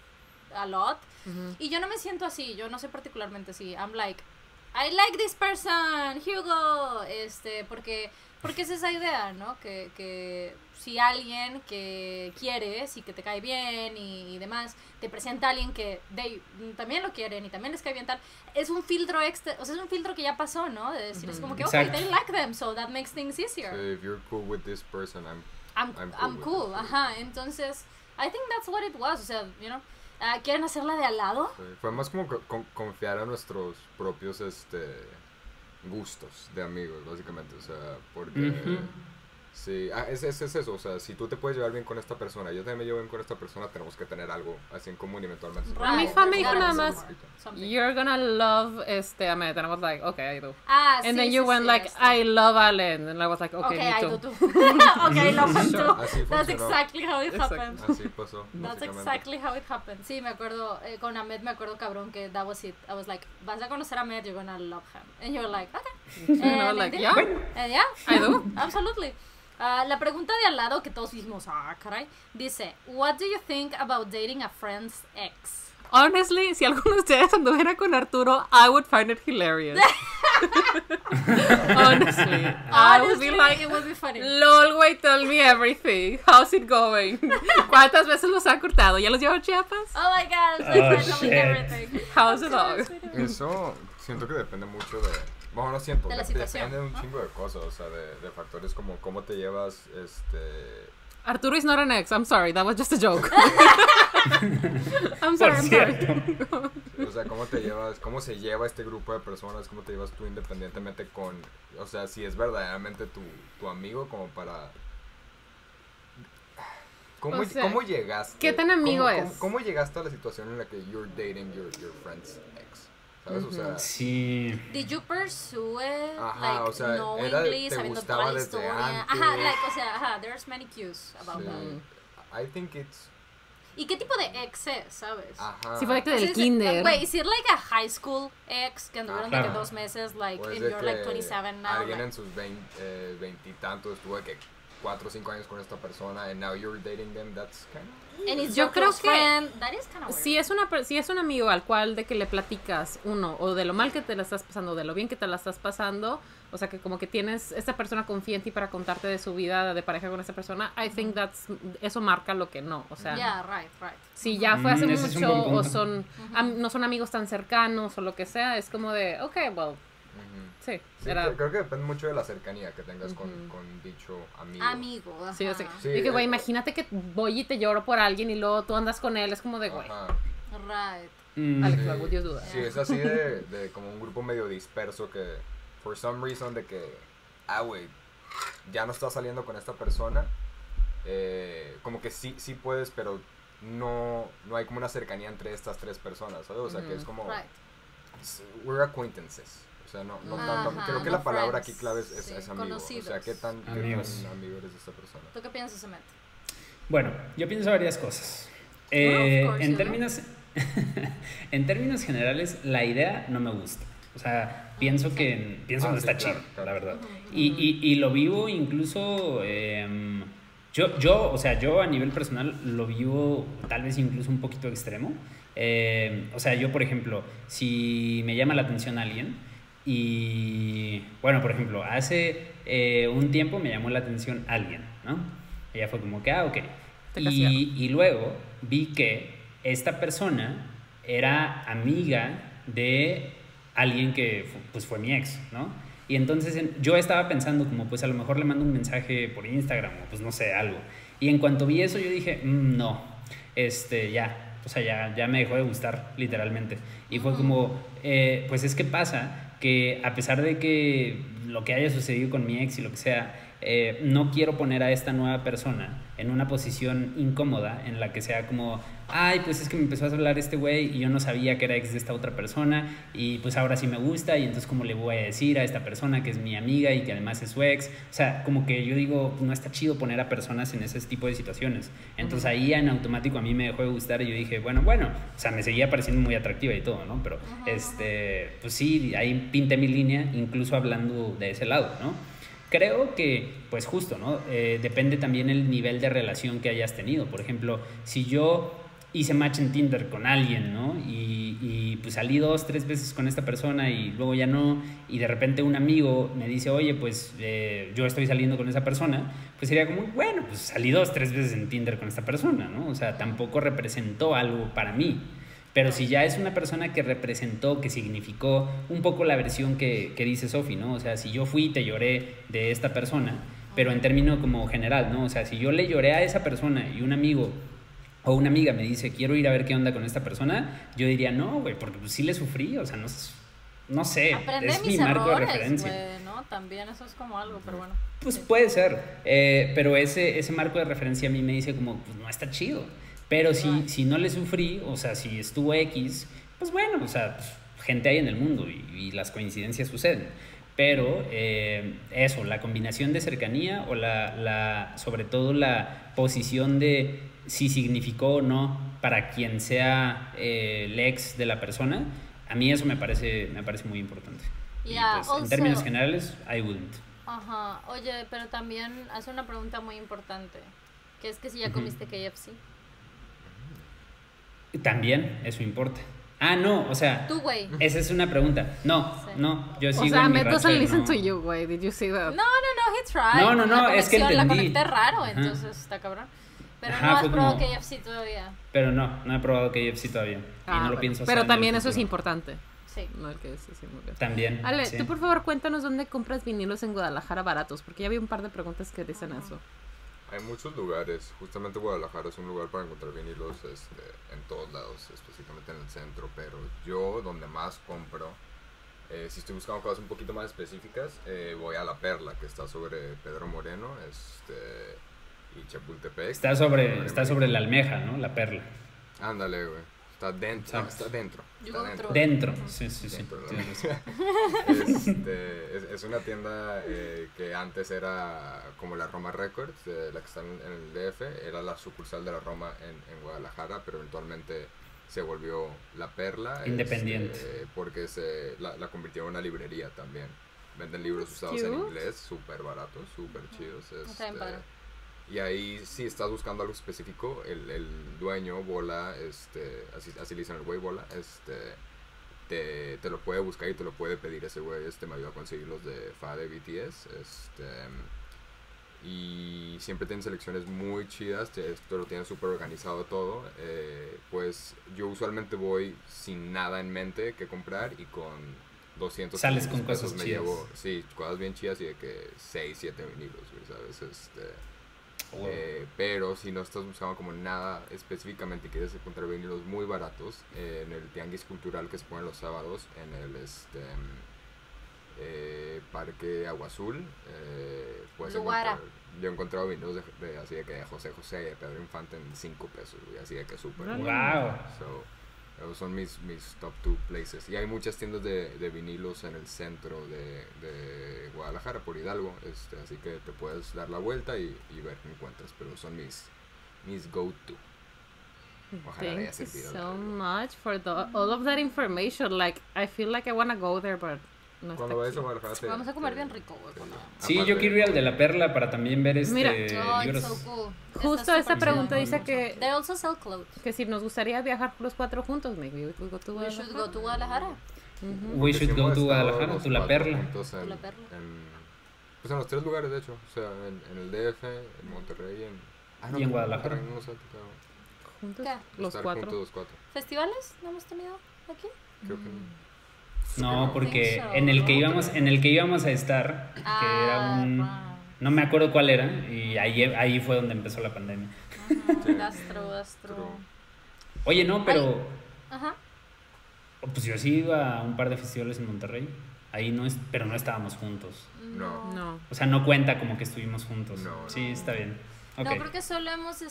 [SPEAKER 3] a lot.
[SPEAKER 1] Ujú.
[SPEAKER 3] Y yo no me siento así, yo no sé particularmente así. I'm like, I like this person, Hugo, este, porque, porque es esa idea, ¿no? Que, que si alguien que quieres y que te cae bien y, y demás, te presenta a alguien que they, también lo quieren y también les cae bien tal, es un filtro extra, o sea, es un filtro que ya pasó, ¿no? De decir, es como que, okay,
[SPEAKER 4] Exacto.
[SPEAKER 3] they like them, so that makes things easier.
[SPEAKER 5] So if you're cool with this person, I'm
[SPEAKER 3] I'm,
[SPEAKER 5] I'm
[SPEAKER 3] I'm
[SPEAKER 5] cool
[SPEAKER 3] cool,
[SPEAKER 5] with this.
[SPEAKER 3] ajá, entonces, I think that's what it was, o sea, you know, ah, ¿quieren hacerla de al lado?
[SPEAKER 5] Sí, fue más como co- con- confiar a nuestros propios este gustos de amigos, básicamente, o sea, porque
[SPEAKER 4] Ujú.
[SPEAKER 5] sí, ah, es, es, es eso, o sea, si tú te puedes llevar bien con esta persona, yo también me llevo bien con esta persona, tenemos que tener algo así en común y eventualmente. se
[SPEAKER 3] Right.
[SPEAKER 5] puede
[SPEAKER 1] A mi
[SPEAKER 5] como
[SPEAKER 1] fan me
[SPEAKER 5] que
[SPEAKER 1] dijo
[SPEAKER 5] algo
[SPEAKER 1] nada
[SPEAKER 5] más
[SPEAKER 1] más,
[SPEAKER 5] bonito.
[SPEAKER 3] Something.
[SPEAKER 1] You're gonna love este Ahmed, and I was like, okay, I do.
[SPEAKER 3] Ah,
[SPEAKER 1] And
[SPEAKER 3] sí,
[SPEAKER 1] then you
[SPEAKER 3] sí,
[SPEAKER 1] went
[SPEAKER 3] sí,
[SPEAKER 1] like,
[SPEAKER 3] este.
[SPEAKER 1] I love Allen, and I was like, okay,
[SPEAKER 3] Okay,
[SPEAKER 1] me
[SPEAKER 3] I
[SPEAKER 1] too.
[SPEAKER 3] do too. Okay, I love him
[SPEAKER 1] Sure.
[SPEAKER 3] too.
[SPEAKER 5] Así
[SPEAKER 3] That's
[SPEAKER 5] funcionó.
[SPEAKER 3] exactly how it
[SPEAKER 1] Exacto.
[SPEAKER 3] happened.
[SPEAKER 5] Así pasó.
[SPEAKER 3] That's
[SPEAKER 5] básicamente.
[SPEAKER 3] exactly how it happened. Sí, me acuerdo, eh, con Ahmed me acuerdo cabrón que that was it. I was like, vas a conocer a Ahmed, you're gonna love him. And you're like, okay.
[SPEAKER 1] And I was
[SPEAKER 3] And
[SPEAKER 1] like,
[SPEAKER 3] I did.
[SPEAKER 1] yeah.
[SPEAKER 3] And yeah,
[SPEAKER 1] I do.
[SPEAKER 3] absolutely. Ah, la pregunta de al lado que todos dijimos, ah, caray, dice, what do you think about dating a friend's ex?
[SPEAKER 1] Honestly, si alguno de ustedes anduviera con Arturo, I would find it hilarious. Honestly, I would
[SPEAKER 3] Honestly,
[SPEAKER 1] be like,
[SPEAKER 3] it would be funny.
[SPEAKER 1] lol, güey, tell me everything. How's it going? ¿Cuántas veces los ha cortado? ¿Ya los lleva a Chiapas?
[SPEAKER 3] Oh my gosh,
[SPEAKER 4] Oh,
[SPEAKER 3] I'm telling
[SPEAKER 4] shit.
[SPEAKER 3] everything.
[SPEAKER 1] How's the dog?
[SPEAKER 5] Eso siento que depende mucho de... Bueno, no siento,
[SPEAKER 3] De la
[SPEAKER 5] de-
[SPEAKER 3] situación,
[SPEAKER 5] depende de un
[SPEAKER 3] ¿no?
[SPEAKER 5] chingo de cosas, o sea, de, de factores como cómo te llevas, este...
[SPEAKER 1] Arturo is not an ex. I'm sorry, that was just a joke. I'm
[SPEAKER 4] Por
[SPEAKER 1] sorry, I'm sorry.
[SPEAKER 4] cierto.
[SPEAKER 5] O sea, cómo te llevas, cómo se lleva este grupo de personas, cómo te llevas tú independientemente con, o sea, si es verdaderamente tu, tu amigo como para... ¿Cómo,
[SPEAKER 1] O sea,
[SPEAKER 5] cómo llegaste?
[SPEAKER 1] ¿qué tan amigo
[SPEAKER 5] ¿Cómo-
[SPEAKER 1] es?
[SPEAKER 5] Cómo, cómo llegaste a la situación en la que you're dating your, your friend's ex? ¿Sabes? O sea,
[SPEAKER 4] Sí.
[SPEAKER 3] Did you pursue it,
[SPEAKER 5] Ajá,
[SPEAKER 3] like,
[SPEAKER 5] o sea, era-
[SPEAKER 3] knowingly,
[SPEAKER 5] te
[SPEAKER 3] sabiendo
[SPEAKER 5] gustaba
[SPEAKER 3] toda la
[SPEAKER 5] desde
[SPEAKER 3] historia?
[SPEAKER 5] antes.
[SPEAKER 3] Ajá, like, o sea, ajá, there's many cues about
[SPEAKER 5] sí.
[SPEAKER 3] that.
[SPEAKER 5] I think it's...
[SPEAKER 3] ¿Y qué tipo de ex es, sabes?
[SPEAKER 5] Ajá.
[SPEAKER 1] Si fue de que
[SPEAKER 3] O sea,
[SPEAKER 1] del
[SPEAKER 3] es-
[SPEAKER 1] kinder.
[SPEAKER 3] Güey, is it like a high school ex que anduvieron de que
[SPEAKER 4] Ajá.
[SPEAKER 3] dos meses, like,
[SPEAKER 5] O es
[SPEAKER 3] and
[SPEAKER 5] de
[SPEAKER 3] you're
[SPEAKER 5] que
[SPEAKER 3] like twenty-seven now?
[SPEAKER 5] alguien
[SPEAKER 3] like-
[SPEAKER 5] en sus veintitantos estuvo de que cuatro o cinco años con esta persona and now you're dating them, that's kind of...
[SPEAKER 3] And it's
[SPEAKER 1] Yo
[SPEAKER 3] your
[SPEAKER 1] creo
[SPEAKER 3] close
[SPEAKER 1] que
[SPEAKER 3] friend, that is kind of weird.
[SPEAKER 1] Si es, una, per- si es un amigo al cual de que le platicas, uno, o de lo mal que te la estás pasando, o de lo bien que te la estás pasando, o sea, que como que tienes, esta persona confía en ti para contarte de su vida de pareja con esa persona, I think that's, eso marca lo que no, o sea,
[SPEAKER 3] Yeah, right, right.
[SPEAKER 1] si ya fue hace
[SPEAKER 4] Mm, ese es un
[SPEAKER 1] mucho,
[SPEAKER 4] buen punto.
[SPEAKER 1] o son, am- no son amigos tan cercanos, o lo que sea, es como de, ok, well,
[SPEAKER 5] Ujú.
[SPEAKER 1] sí,
[SPEAKER 5] Sí,
[SPEAKER 1] era...
[SPEAKER 5] creo, creo que depende mucho de la cercanía que tengas con, con dicho amigo.
[SPEAKER 3] Amigo, ajá.
[SPEAKER 1] Sí, así.
[SPEAKER 5] Sí,
[SPEAKER 1] Dije, güey,
[SPEAKER 5] eh,
[SPEAKER 1] imagínate que voy y te lloro por alguien y luego tú andas con él, es como de, güey,
[SPEAKER 5] Ajá.
[SPEAKER 3] Right.
[SPEAKER 4] Mm,
[SPEAKER 1] Alex,
[SPEAKER 5] Sí.
[SPEAKER 1] why would you do that?
[SPEAKER 5] Sí, es así de, de como un grupo medio disperso que, for some reason, de que, ah, güey, ya no estás saliendo con esta persona, eh, como que sí, sí puedes, pero no, no hay como una cercanía entre estas tres personas, ¿sabes? O sea, que es como,
[SPEAKER 3] Right.
[SPEAKER 5] s- we're acquaintances. O sea, no, no
[SPEAKER 3] Ajá,
[SPEAKER 5] tanto, creo que
[SPEAKER 3] no
[SPEAKER 5] la palabra
[SPEAKER 3] friends,
[SPEAKER 5] aquí clave es, es,
[SPEAKER 3] sí,
[SPEAKER 5] es amigo. O sea,
[SPEAKER 3] conocidos.
[SPEAKER 5] qué tan, qué
[SPEAKER 4] Amigos.
[SPEAKER 5] tan amigo eres de esta persona.
[SPEAKER 3] ¿Tú qué piensas, Emet?
[SPEAKER 4] Bueno, yo pienso varias cosas.
[SPEAKER 3] of
[SPEAKER 4] Eh,
[SPEAKER 3] course,
[SPEAKER 4] en
[SPEAKER 3] you know.
[SPEAKER 4] términos en términos generales, la idea no me gusta. O sea, pienso que pienso
[SPEAKER 5] Ah,
[SPEAKER 4] que no
[SPEAKER 5] sí,
[SPEAKER 4] está
[SPEAKER 5] claro,
[SPEAKER 4] chido,
[SPEAKER 5] claro.
[SPEAKER 4] la verdad. Y, y, y lo vivo incluso em, yo, yo, o sea, yo a nivel personal lo vivo tal vez incluso un poquito extremo. Em, o sea, yo, por ejemplo, si me llama la atención alguien y, bueno, por ejemplo, hace eh, un tiempo me llamó la atención alguien, ¿no? Ella fue como que, ah, ok.
[SPEAKER 1] Te castigaron.
[SPEAKER 4] Y, y luego vi que esta persona era amiga de alguien que fu- pues fue mi ex, ¿no? Y entonces en- yo estaba pensando como pues a lo mejor le mando un mensaje por Instagram o pues no sé, algo. Y en cuanto vi eso yo dije, "Mm, no, este, ya, o sea, ya, ya me dejó de gustar literalmente". Y fue como, eh, pues es que pasa que a pesar de que lo que haya sucedido con mi ex y lo que sea, eh, no quiero poner a esta nueva persona en una posición incómoda en la que sea como, ay, pues es que me empezó a hablar este güey y yo no sabía que era ex de esta otra persona y pues ahora sí me gusta y entonces como le voy a decir a esta persona que es mi amiga y que además es su ex. O sea, como que yo digo, no está chido poner a personas en ese tipo de situaciones. Entonces ahí en automático a mí me dejó de gustar y yo dije, bueno, bueno, o sea, me seguía pareciendo muy atractiva y todo, ¿no? Pero, este, pues sí, ahí pinté mi línea, incluso hablando de ese lado, ¿no? Creo que, pues justo, ¿no? Eh, depende también el nivel de relación que hayas tenido. Por ejemplo, si yo hice match en Tinder con alguien, ¿no? Y, y pues salí dos, tres veces con esta persona y luego ya no, y de repente un amigo me dice, oye, pues eh, yo estoy saliendo con esa persona, pues sería como, bueno, pues salí dos, tres veces en Tinder con esta persona, ¿no? O sea, tampoco representó algo para mí. Pero si ya es una persona que representó, que significó un poco la versión que, que dice Sofi, ¿no? O sea, si yo fui y te lloré de esta persona, pero en términos como general, ¿no? O sea, si yo le lloré a esa persona y un amigo o una amiga me dice, quiero ir a ver qué onda con esta persona, yo diría, no, güey, porque pues sí le sufrí, o sea, no, s- no sé,
[SPEAKER 3] Aprende
[SPEAKER 4] es
[SPEAKER 3] mis
[SPEAKER 4] mi marco de
[SPEAKER 3] errores,
[SPEAKER 4] referencia.
[SPEAKER 3] güey, ¿no? También eso es como algo, pero bueno.
[SPEAKER 4] Pues
[SPEAKER 3] Sí.
[SPEAKER 4] puede ser, eh, pero ese, ese marco de referencia a mí me dice como, pues no está chido. Pero si,
[SPEAKER 3] Right.
[SPEAKER 4] si no le sufrí, o sea, si estuvo X, pues bueno, o sea, pues, gente hay en el mundo y, y las coincidencias suceden. Pero eh, eso, la combinación de cercanía o la, la, sobre todo la posición de si significó o no para quien sea eh, el ex de la persona, a mí eso me parece, me parece muy importante.
[SPEAKER 3] Yeah,
[SPEAKER 4] y pues en
[SPEAKER 3] also-
[SPEAKER 4] términos generales, I wouldn't.
[SPEAKER 3] Ajá, oye, pero también hace una pregunta muy importante, que es que si ya
[SPEAKER 4] Ujú.
[SPEAKER 3] comiste K F C.
[SPEAKER 4] También, eso importa. Ah, no, o sea,
[SPEAKER 3] Tú, güey.
[SPEAKER 4] esa es una pregunta. No,
[SPEAKER 3] Sí.
[SPEAKER 4] no, yo sigo
[SPEAKER 1] O sea,
[SPEAKER 4] en mi
[SPEAKER 1] Met
[SPEAKER 4] racha
[SPEAKER 1] doesn't
[SPEAKER 4] de
[SPEAKER 1] listen
[SPEAKER 4] no.
[SPEAKER 1] to you, güey. Did you see that?
[SPEAKER 3] No, no, no, he tried.
[SPEAKER 4] No, no, no,
[SPEAKER 3] La
[SPEAKER 4] es que
[SPEAKER 3] conexión- La
[SPEAKER 4] entendí.
[SPEAKER 3] conecté raro,
[SPEAKER 4] Ajá.
[SPEAKER 3] entonces está cabrón. Pero
[SPEAKER 4] Ajá,
[SPEAKER 3] no has
[SPEAKER 4] fue
[SPEAKER 3] probado
[SPEAKER 4] como-
[SPEAKER 3] K F C todavía.
[SPEAKER 4] Pero no, no he probado K F C todavía. y
[SPEAKER 1] Ah,
[SPEAKER 4] no lo
[SPEAKER 1] bueno.
[SPEAKER 4] pienso hacer
[SPEAKER 1] Pero
[SPEAKER 4] en
[SPEAKER 1] también
[SPEAKER 4] el
[SPEAKER 1] eso es
[SPEAKER 4] futuro.
[SPEAKER 1] importante.
[SPEAKER 3] Sí.
[SPEAKER 1] No el que es así, muy bien.
[SPEAKER 4] También.
[SPEAKER 1] Ale,
[SPEAKER 4] sí.
[SPEAKER 1] tú por favor cuéntanos dónde compras vinilos en Guadalajara baratos, porque ya vi un par de preguntas que dicen eso.
[SPEAKER 5] Hay muchos lugares, justamente Guadalajara es un lugar para encontrar vinilos este, en todos lados, específicamente en el centro, pero yo donde más compro, eh, si estoy buscando cosas un poquito más específicas, eh, voy a La Perla, que está sobre Pedro Moreno este, y Chapultepec.
[SPEAKER 4] Está sobre,
[SPEAKER 5] Vale,
[SPEAKER 4] está
[SPEAKER 5] muy
[SPEAKER 4] sobre
[SPEAKER 5] bien.
[SPEAKER 4] la almeja, ¿no? La perla.
[SPEAKER 5] Ándale, güey. Está dentro. No,
[SPEAKER 4] Exacto.
[SPEAKER 5] está dentro.
[SPEAKER 3] You
[SPEAKER 5] Está
[SPEAKER 3] go
[SPEAKER 5] dentro.
[SPEAKER 3] through.
[SPEAKER 4] Dentro. Sí, sí, sí.
[SPEAKER 5] Dentro, ¿no?
[SPEAKER 4] Tienes razón.
[SPEAKER 5] Este, es, es una tienda eh, que antes era como la Roma Records, eh, la que está en, en el D F, era la sucursal de la Roma en, en Guadalajara, pero eventualmente se volvió La Perla.
[SPEAKER 4] Independiente.
[SPEAKER 5] este, porque se la, la convirtió en una librería también. venden libros
[SPEAKER 1] That's
[SPEAKER 5] usados en
[SPEAKER 1] cute.
[SPEAKER 5] inglés, súper baratos, súper chidos.
[SPEAKER 3] Está bien
[SPEAKER 5] este,
[SPEAKER 3] padre.
[SPEAKER 5] y ahí, si estás buscando algo específico, el, el dueño, Bola, este, así, así le dicen el güey Bola, este, te, te lo puede buscar y te lo puede pedir ese güey, este, me ayuda a conseguir los de F A de B T S, este, y siempre tienen selecciones muy chidas, te- esto lo tienen súper organizado todo, eh, pues yo usualmente voy sin nada en mente que comprar y con doscientos
[SPEAKER 4] Sales
[SPEAKER 5] quinientos
[SPEAKER 4] con
[SPEAKER 5] pesos
[SPEAKER 4] cosas
[SPEAKER 5] me
[SPEAKER 4] chidas.
[SPEAKER 5] llevo, sí, cosas bien chidas y de que seis, siete vinilos, güey, ¿sabes? Este...
[SPEAKER 4] Wow.
[SPEAKER 5] Eh, pero si no estás buscando como nada específicamente y quieres encontrar vinilos muy baratos, eh, en el tianguis cultural que se pone los sábados en el este eh, Parque Agua Azul, eh, puedes
[SPEAKER 3] Luara.
[SPEAKER 5] encontrar, yo he encontrado vinilos de, de- así de que de José José y de Pedro Infante en cinco pesos, güey, así de que súper.
[SPEAKER 1] Órale.
[SPEAKER 4] Wow.
[SPEAKER 5] So, esos son mis, mis top two places. Y hay muchas tiendas de, de vinilos en el centro de, de Guadalajara, por Hidalgo. Este, así que te puedes dar la vuelta y, y ver qué encuentras. Pero son mis, mis go-to. Ojalá le haya
[SPEAKER 1] Thank you
[SPEAKER 5] servido
[SPEAKER 1] so
[SPEAKER 5] algo.
[SPEAKER 1] much for the, all of that information. Like, I feel like I want to go there, but no
[SPEAKER 5] Cuando
[SPEAKER 1] está
[SPEAKER 5] vayas a
[SPEAKER 1] aquí.
[SPEAKER 5] Guadalajara te-
[SPEAKER 3] Vamos a comer
[SPEAKER 5] te-
[SPEAKER 3] bien rico, güey.
[SPEAKER 5] te-
[SPEAKER 3] cuando-
[SPEAKER 4] Sí,
[SPEAKER 5] aparte-
[SPEAKER 4] yo quiero ir al de la Perla para también ver este
[SPEAKER 1] Mira.
[SPEAKER 3] Oh, it's
[SPEAKER 4] libros.
[SPEAKER 3] so cool.
[SPEAKER 1] Justo
[SPEAKER 3] Está
[SPEAKER 1] esta
[SPEAKER 3] súper
[SPEAKER 1] pregunta
[SPEAKER 3] chido.
[SPEAKER 1] dice que,
[SPEAKER 3] They also sell clothes.
[SPEAKER 1] que si nos gustaría viajar los cuatro juntos, maybe we could go to
[SPEAKER 3] We should
[SPEAKER 1] Guadalajara.
[SPEAKER 3] go to Guadalajara.
[SPEAKER 1] Ujú.
[SPEAKER 4] We
[SPEAKER 5] Porque
[SPEAKER 4] should
[SPEAKER 5] sí
[SPEAKER 4] go
[SPEAKER 5] hemos
[SPEAKER 4] to
[SPEAKER 5] estado
[SPEAKER 4] Guadalajara,
[SPEAKER 5] los
[SPEAKER 4] to la
[SPEAKER 5] cuatro
[SPEAKER 4] Perla.
[SPEAKER 5] juntos En,
[SPEAKER 3] To la Perla.
[SPEAKER 5] en- pues en los tres lugares, de hecho. O sea, en, en el D F, en Monterrey en, ah,
[SPEAKER 4] Y en
[SPEAKER 5] que
[SPEAKER 4] Guadalajara.
[SPEAKER 5] Monterrey no nos ha tocado
[SPEAKER 1] Juntos,
[SPEAKER 3] ¿Qué?
[SPEAKER 1] los
[SPEAKER 5] estar
[SPEAKER 1] cuatro.
[SPEAKER 5] juntos los cuatro.
[SPEAKER 3] ¿Festivales no hemos tenido aquí?
[SPEAKER 5] Creo que
[SPEAKER 4] No,
[SPEAKER 3] I
[SPEAKER 4] porque
[SPEAKER 3] think so,
[SPEAKER 4] en el que
[SPEAKER 3] ¿no?
[SPEAKER 4] íbamos, en el que íbamos a estar, que era
[SPEAKER 3] Ah,
[SPEAKER 4] un,
[SPEAKER 3] right.
[SPEAKER 4] no me acuerdo cuál era, y ahí, ahí fue donde empezó la pandemia.
[SPEAKER 3] Ajá,
[SPEAKER 5] Sí.
[SPEAKER 3] That's true, that's true.
[SPEAKER 5] True.
[SPEAKER 4] Oye, no, pero
[SPEAKER 3] Ajá.
[SPEAKER 4] pues yo sí iba a un par de festivales en Monterrey, ahí no es, pero no estábamos juntos.
[SPEAKER 5] No.
[SPEAKER 1] No.
[SPEAKER 4] O sea, no cuenta como que estuvimos juntos.
[SPEAKER 5] No,
[SPEAKER 4] Sí,
[SPEAKER 3] no.
[SPEAKER 4] está bien. Ok.
[SPEAKER 3] No, creo que solo hemos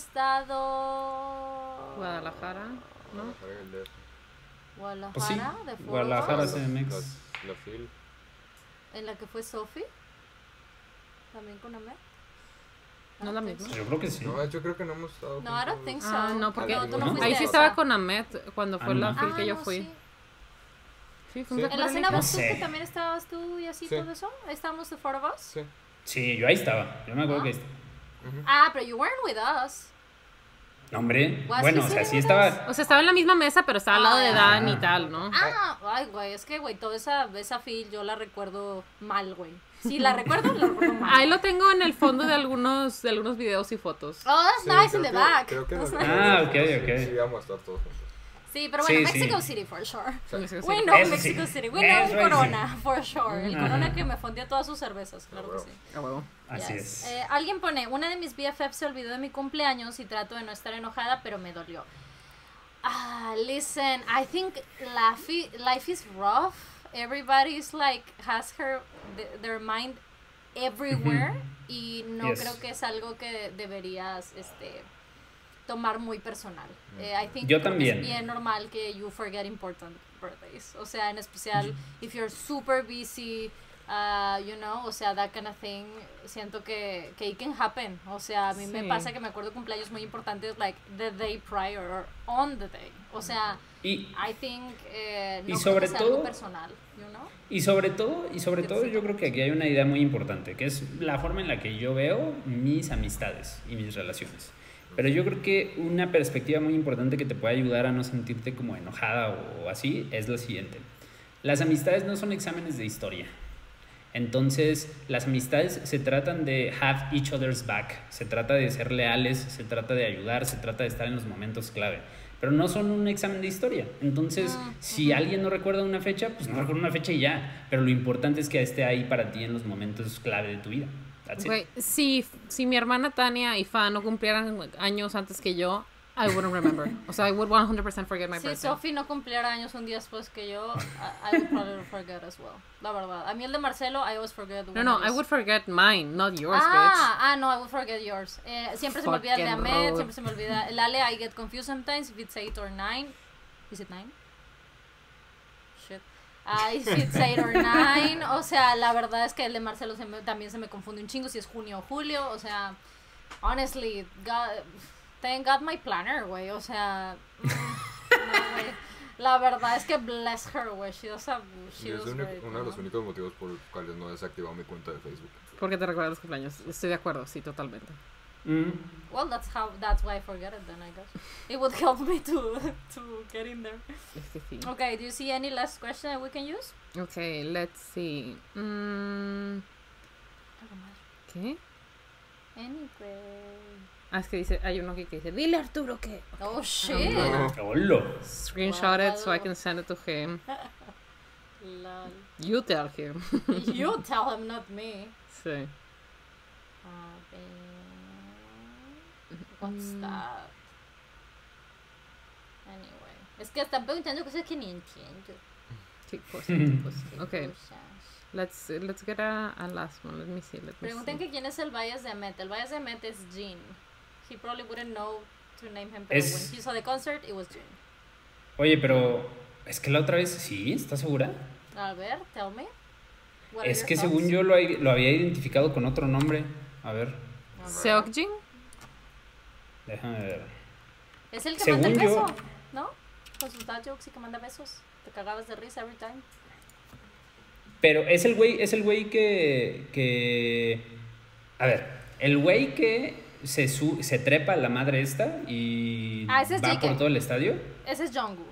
[SPEAKER 3] estado.
[SPEAKER 1] Guadalajara, ¿no?
[SPEAKER 5] Guadalajara en el D F.
[SPEAKER 3] Guadalajara,
[SPEAKER 4] Pues sí,
[SPEAKER 3] de Foro
[SPEAKER 4] Guadalajara
[SPEAKER 3] Dos,
[SPEAKER 4] C M X.
[SPEAKER 5] Las- La FIL.
[SPEAKER 3] en la que fue Sophie. También con Ahmed.
[SPEAKER 1] ¿No es la misma?
[SPEAKER 4] Yo creo que sí.
[SPEAKER 5] No, yo creo que no hemos estado
[SPEAKER 3] No, I don't
[SPEAKER 5] juntos.
[SPEAKER 3] think so.
[SPEAKER 1] Ah, no, porque
[SPEAKER 3] No, tú no
[SPEAKER 5] No.
[SPEAKER 3] fuiste
[SPEAKER 1] ahí
[SPEAKER 3] a
[SPEAKER 1] sí
[SPEAKER 3] esa.
[SPEAKER 1] estaba con Ahmed cuando fue
[SPEAKER 4] Ah,
[SPEAKER 1] la
[SPEAKER 4] no.
[SPEAKER 1] fil que
[SPEAKER 3] Ah,
[SPEAKER 1] yo
[SPEAKER 3] no,
[SPEAKER 1] fui.
[SPEAKER 3] sí.
[SPEAKER 1] Sí, fuimos
[SPEAKER 5] Sí.
[SPEAKER 1] a
[SPEAKER 3] En la
[SPEAKER 1] Coral
[SPEAKER 3] cena
[SPEAKER 1] Nico.
[SPEAKER 4] No
[SPEAKER 3] Basú
[SPEAKER 4] sé.
[SPEAKER 3] que también estabas tú y así
[SPEAKER 5] Sí.
[SPEAKER 3] todo eso. Ahí estábamos de Four of Us.
[SPEAKER 5] Sí.
[SPEAKER 4] Sí, yo ahí estaba. Yo me acuerdo
[SPEAKER 3] Ah.
[SPEAKER 4] que ahí
[SPEAKER 5] Ujú.
[SPEAKER 3] Ah, pero you weren't with us.
[SPEAKER 4] No, hombre.
[SPEAKER 3] Was
[SPEAKER 4] Bueno,
[SPEAKER 3] he
[SPEAKER 4] o sea,
[SPEAKER 3] sitting
[SPEAKER 4] sí
[SPEAKER 3] with
[SPEAKER 4] estaba.
[SPEAKER 1] O sea, estaba en la misma mesa, pero estaba al lado de
[SPEAKER 3] Ah.
[SPEAKER 1] Dan y tal, ¿no?
[SPEAKER 3] Ah, ay, güey, es que, güey, toda esa, esa fil yo la recuerdo mal, güey. Sí, la recuerdo, la recuerdo mal.
[SPEAKER 1] Ahí lo tengo en el fondo de algunos, de algunos videos y fotos.
[SPEAKER 3] Oh, that's
[SPEAKER 5] Sí,
[SPEAKER 3] nice
[SPEAKER 5] creo
[SPEAKER 3] in the
[SPEAKER 5] que-
[SPEAKER 3] back.
[SPEAKER 5] Creo que
[SPEAKER 3] That's
[SPEAKER 5] nos-
[SPEAKER 3] nice.
[SPEAKER 4] Ah, ok,
[SPEAKER 5] sí,
[SPEAKER 4] ok.
[SPEAKER 5] Sí, vamos a estar todos juntos.
[SPEAKER 3] Sí, pero bueno,
[SPEAKER 4] Sí,
[SPEAKER 3] Mexico
[SPEAKER 4] sí.
[SPEAKER 3] City for sure.
[SPEAKER 1] Sí.
[SPEAKER 3] We know
[SPEAKER 4] Eso
[SPEAKER 3] Mexico
[SPEAKER 4] sí.
[SPEAKER 3] City. We know
[SPEAKER 4] Eso
[SPEAKER 3] un
[SPEAKER 4] ahí sí.
[SPEAKER 3] Corona, for sure. El
[SPEAKER 4] Ajá.
[SPEAKER 3] Corona que me fondió todas sus cervezas, claro que
[SPEAKER 5] huevo.
[SPEAKER 3] sí.
[SPEAKER 1] A huevo.
[SPEAKER 4] Así
[SPEAKER 3] Yes.
[SPEAKER 4] es.
[SPEAKER 3] Eh, alguien pone, una de mis B F Fs se olvidó de mi cumpleaños y trato de no estar enojada, pero me dolió. Ah, listen, I think life i- life is rough. Everybody's like, has her, th- their mind everywhere. Y no
[SPEAKER 4] Yes.
[SPEAKER 3] creo que es algo que deberías, este, tomar muy personal. Eh, I think
[SPEAKER 4] Yo
[SPEAKER 3] creo que
[SPEAKER 4] también.
[SPEAKER 3] es bien normal que you forget important birthdays. O sea, en especial, if you're super busy, uh, you know, o sea, that kind of thing, siento que, que it can happen. O sea, a mí me
[SPEAKER 1] Sí.
[SPEAKER 3] pasa que me acuerdo de cumpleaños muy importantes, like, the day prior or on the day. O sea,
[SPEAKER 4] Y,
[SPEAKER 3] I think, eh,
[SPEAKER 4] Y
[SPEAKER 3] no
[SPEAKER 4] sobre
[SPEAKER 3] creo que sea algo
[SPEAKER 4] todo-
[SPEAKER 3] personal, you know?
[SPEAKER 4] y sobre todo, y sobre todo yo creo que aquí hay una idea muy importante, que es la forma en la que yo veo mis amistades y mis relaciones. Pero yo creo que una perspectiva muy importante que te puede ayudar a no sentirte como enojada o así es la siguiente. Las amistades no son exámenes de historia. Entonces, las amistades se tratan de have each other's back, se trata de ser leales, se trata de ayudar, se trata de estar en los momentos clave, pero no son un examen de historia. Entonces,
[SPEAKER 3] Ah,
[SPEAKER 4] si alguien no recuerda una fecha, pues no recuerda una fecha y ya, pero lo importante es que esté ahí para ti en los momentos clave de tu vida. That's it.
[SPEAKER 1] Güey, si, si mi hermana Tania y Fa no cumplieran años antes que yo, I wouldn't remember. O sea, I would one hundred percent forget my
[SPEAKER 3] Si
[SPEAKER 1] birthday.
[SPEAKER 3] Sophie no cumpliera años un día después que yo, I, I would probably forget as well. La verdad. A mí el de Marcelo, I always forget.
[SPEAKER 1] No,
[SPEAKER 3] when
[SPEAKER 1] no,
[SPEAKER 3] it
[SPEAKER 1] I
[SPEAKER 3] is.
[SPEAKER 1] would forget mine, not yours, bitch.
[SPEAKER 3] Ah, ah, no, I would forget yours. Eh, siempre se me olvida el de
[SPEAKER 1] Fucking
[SPEAKER 3] Ahmed,
[SPEAKER 1] rude.
[SPEAKER 3] siempre se me olvida. El Ale, I get confused sometimes if it's eight or nine. Is it nine? Shit. Ah, if it's eight or nine. O sea, la verdad es que el de Marcelo se me- también se me confunde un chingo si es junio o julio. O sea, honestly, God, thank God my planner, güey. O sea, mm, no, güey. La verdad es que bless her, güey. She does a, she
[SPEAKER 5] Y es
[SPEAKER 3] does
[SPEAKER 5] uno,
[SPEAKER 3] great,
[SPEAKER 5] uno de los
[SPEAKER 3] ¿no?
[SPEAKER 5] únicos motivos por los cuales no he desactivado mi cuenta de Facebook.
[SPEAKER 1] Porque te recuerda los cumpleaños. Estoy de acuerdo, sí, totalmente.
[SPEAKER 4] Mm.
[SPEAKER 3] Well, that's how. That's why I forget it. Then I guess it would help me to to get in there.
[SPEAKER 1] Es que sí.
[SPEAKER 3] Okay. Do you see any last question that we can use?
[SPEAKER 1] Okay, let's see. Mm, ¿Qué?
[SPEAKER 3] Anyway.
[SPEAKER 1] Ah, es que dice, hay uno aquí que dice, dile a Arturo que...
[SPEAKER 3] Oh shit.
[SPEAKER 5] No.
[SPEAKER 4] ¡Hola!
[SPEAKER 1] Screenshot it so I
[SPEAKER 3] Wow.
[SPEAKER 1] can send it to him.
[SPEAKER 3] Lol.
[SPEAKER 1] You tell him.
[SPEAKER 3] You tell him, not me.
[SPEAKER 1] Sí.
[SPEAKER 3] A ver. What's
[SPEAKER 1] Mm.
[SPEAKER 3] that? Anyway. Es que están preguntando cosas que ni entiendo.
[SPEAKER 1] Sí, pues, pues,
[SPEAKER 3] ¿Qué
[SPEAKER 1] okay.
[SPEAKER 3] cosas?
[SPEAKER 1] Let's, let's get a, a last one. Let me see, let me
[SPEAKER 3] Pregunten
[SPEAKER 1] see.
[SPEAKER 3] que quién es el Bias de Met. El Bias de Met es Jean. He probably wouldn't know to name him, pero
[SPEAKER 4] Es-
[SPEAKER 3] when he saw the concert, it was Jean.
[SPEAKER 4] Oye, pero es que la otra vez, ¿sí? ¿Estás segura?
[SPEAKER 3] A ver, tell me. What are
[SPEAKER 4] Es
[SPEAKER 3] your
[SPEAKER 4] que
[SPEAKER 3] thoughts?
[SPEAKER 4] según yo lo, hay- lo había identificado con otro nombre. A ver,
[SPEAKER 3] A ver.
[SPEAKER 1] Seokjin?
[SPEAKER 4] déjame ver.
[SPEAKER 3] Es el que
[SPEAKER 4] Según
[SPEAKER 3] manda el
[SPEAKER 4] yo-
[SPEAKER 3] beso, ¿no? Con sus dad jokes y que manda besos. Te cagabas de risa every time.
[SPEAKER 4] Pero es el güey, es el güey que, que... A ver, el güey que se, su, se trepa a la madre esta y
[SPEAKER 3] Ah, ese es
[SPEAKER 4] va
[SPEAKER 3] J K.
[SPEAKER 4] por todo el estadio.
[SPEAKER 3] Ese es Jungwoo.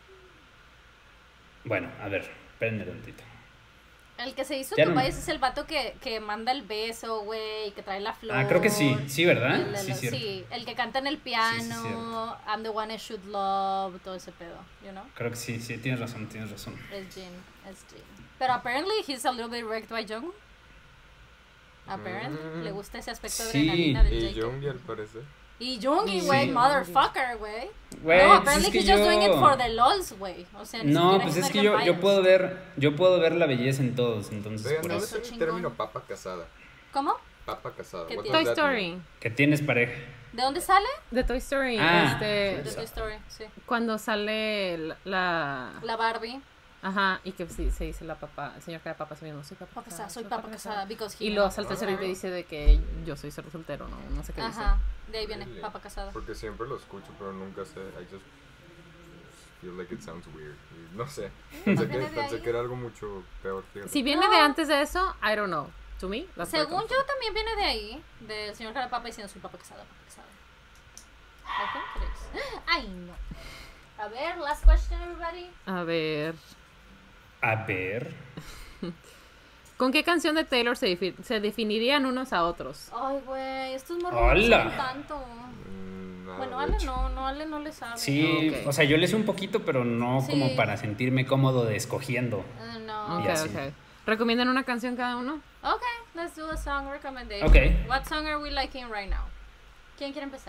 [SPEAKER 4] Bueno, a ver, espérenme tantito.
[SPEAKER 3] El que se hizo
[SPEAKER 4] Ya
[SPEAKER 3] tu
[SPEAKER 4] no-
[SPEAKER 3] Bias es el vato que, que manda el beso, güey, que trae la flor.
[SPEAKER 4] Ah, creo que sí, sí, ¿verdad?
[SPEAKER 3] El,
[SPEAKER 4] Sí,
[SPEAKER 3] el-
[SPEAKER 4] cierto.
[SPEAKER 3] sí, el que canta en el
[SPEAKER 4] Sí,
[SPEAKER 3] piano,
[SPEAKER 4] sí, cierto.
[SPEAKER 3] I'm the one I should love, todo ese pedo, you know?
[SPEAKER 4] Creo que sí, sí, tienes razón, tienes razón.
[SPEAKER 3] Es Jin, es Jin. Pero apparently he's a little bit wrecked by Jungwoo. Apparently,
[SPEAKER 5] Mm.
[SPEAKER 3] le gusta ese aspecto de
[SPEAKER 4] Sí.
[SPEAKER 3] adrenalina de
[SPEAKER 5] Y
[SPEAKER 3] J K.
[SPEAKER 5] Yoongi al parecer.
[SPEAKER 3] Y Jungi,
[SPEAKER 1] Sí.
[SPEAKER 3] güey, motherfucker, güey.
[SPEAKER 4] Güey,
[SPEAKER 3] No,
[SPEAKER 4] pues
[SPEAKER 3] apparently
[SPEAKER 4] es que
[SPEAKER 3] he's just doing it
[SPEAKER 4] yo-
[SPEAKER 3] for the lols, güey. O sea, ni
[SPEAKER 4] No,
[SPEAKER 3] siquiera
[SPEAKER 4] pues
[SPEAKER 3] he's
[SPEAKER 4] es que
[SPEAKER 3] not
[SPEAKER 4] yo,
[SPEAKER 3] even
[SPEAKER 4] yo
[SPEAKER 3] biased.
[SPEAKER 4] puedo ver, yo puedo ver la belleza en todos, entonces
[SPEAKER 5] Oigan,
[SPEAKER 4] por
[SPEAKER 5] ¿dónde
[SPEAKER 4] eso.
[SPEAKER 5] está el
[SPEAKER 3] chingón.
[SPEAKER 5] término papa casada?
[SPEAKER 3] ¿Cómo?
[SPEAKER 5] Papa casada.
[SPEAKER 3] ¿Qué
[SPEAKER 5] What
[SPEAKER 3] tiene?
[SPEAKER 5] does
[SPEAKER 1] Toy
[SPEAKER 5] that mean?
[SPEAKER 1] Story.
[SPEAKER 4] Que tienes pareja.
[SPEAKER 3] ¿De dónde sale?
[SPEAKER 1] De Toy Story.
[SPEAKER 4] Ah.
[SPEAKER 1] este,
[SPEAKER 3] De Toy Story, sí.
[SPEAKER 1] cuando sale la, la...
[SPEAKER 3] La Barbie.
[SPEAKER 1] Ajá, y que sí, se dice la papá, el señor cada papá, soy mismo, soy papá
[SPEAKER 3] Papa
[SPEAKER 1] casada,
[SPEAKER 3] casada, soy papa casada, because he...
[SPEAKER 1] Y luego salta el cerrito y dice de que yo soy ser soltero, no, no sé qué
[SPEAKER 3] Ajá, de ahí viene,
[SPEAKER 5] Really?
[SPEAKER 3] papa casada.
[SPEAKER 5] Porque siempre lo escucho, pero nunca sé. I just feel like it sounds weird. Y no sé. Pensé, que,
[SPEAKER 3] viene de
[SPEAKER 5] pensé
[SPEAKER 3] ahí.
[SPEAKER 5] que era algo mucho peor.
[SPEAKER 1] dice.
[SPEAKER 5] fíjate.
[SPEAKER 1] Si viene
[SPEAKER 3] No.
[SPEAKER 1] de antes de eso, I don't know. To me, that's very
[SPEAKER 3] Según
[SPEAKER 1] confusing.
[SPEAKER 3] yo también viene de ahí, del señor cara de papa diciendo soy papa casada, papa casada. I think it is. Ay, no. A ver, last question, everybody.
[SPEAKER 1] A ver,
[SPEAKER 4] A ver.
[SPEAKER 1] ¿con qué canción de Taylor se, defi- se definirían unos a otros?
[SPEAKER 3] Ay, güey, estos morros no
[SPEAKER 4] Hola.
[SPEAKER 3] saben tanto.
[SPEAKER 5] Mm, nada,
[SPEAKER 3] Bueno,
[SPEAKER 5] de
[SPEAKER 3] Ale
[SPEAKER 5] hecho.
[SPEAKER 3] no, no, Ale no le sabe.
[SPEAKER 4] Sí,
[SPEAKER 1] Ok.
[SPEAKER 4] o sea, yo le sé un poquito, pero no
[SPEAKER 3] Sí.
[SPEAKER 4] como para sentirme cómodo de escogiendo.
[SPEAKER 3] Uh, no.
[SPEAKER 1] Ok,
[SPEAKER 4] Y así.
[SPEAKER 1] ok. ¿Recomiendan una canción cada uno?
[SPEAKER 3] Okay, let's do a song recommendation.
[SPEAKER 4] Okay.
[SPEAKER 3] What song are we liking right now? ¿Quién quiere empezar?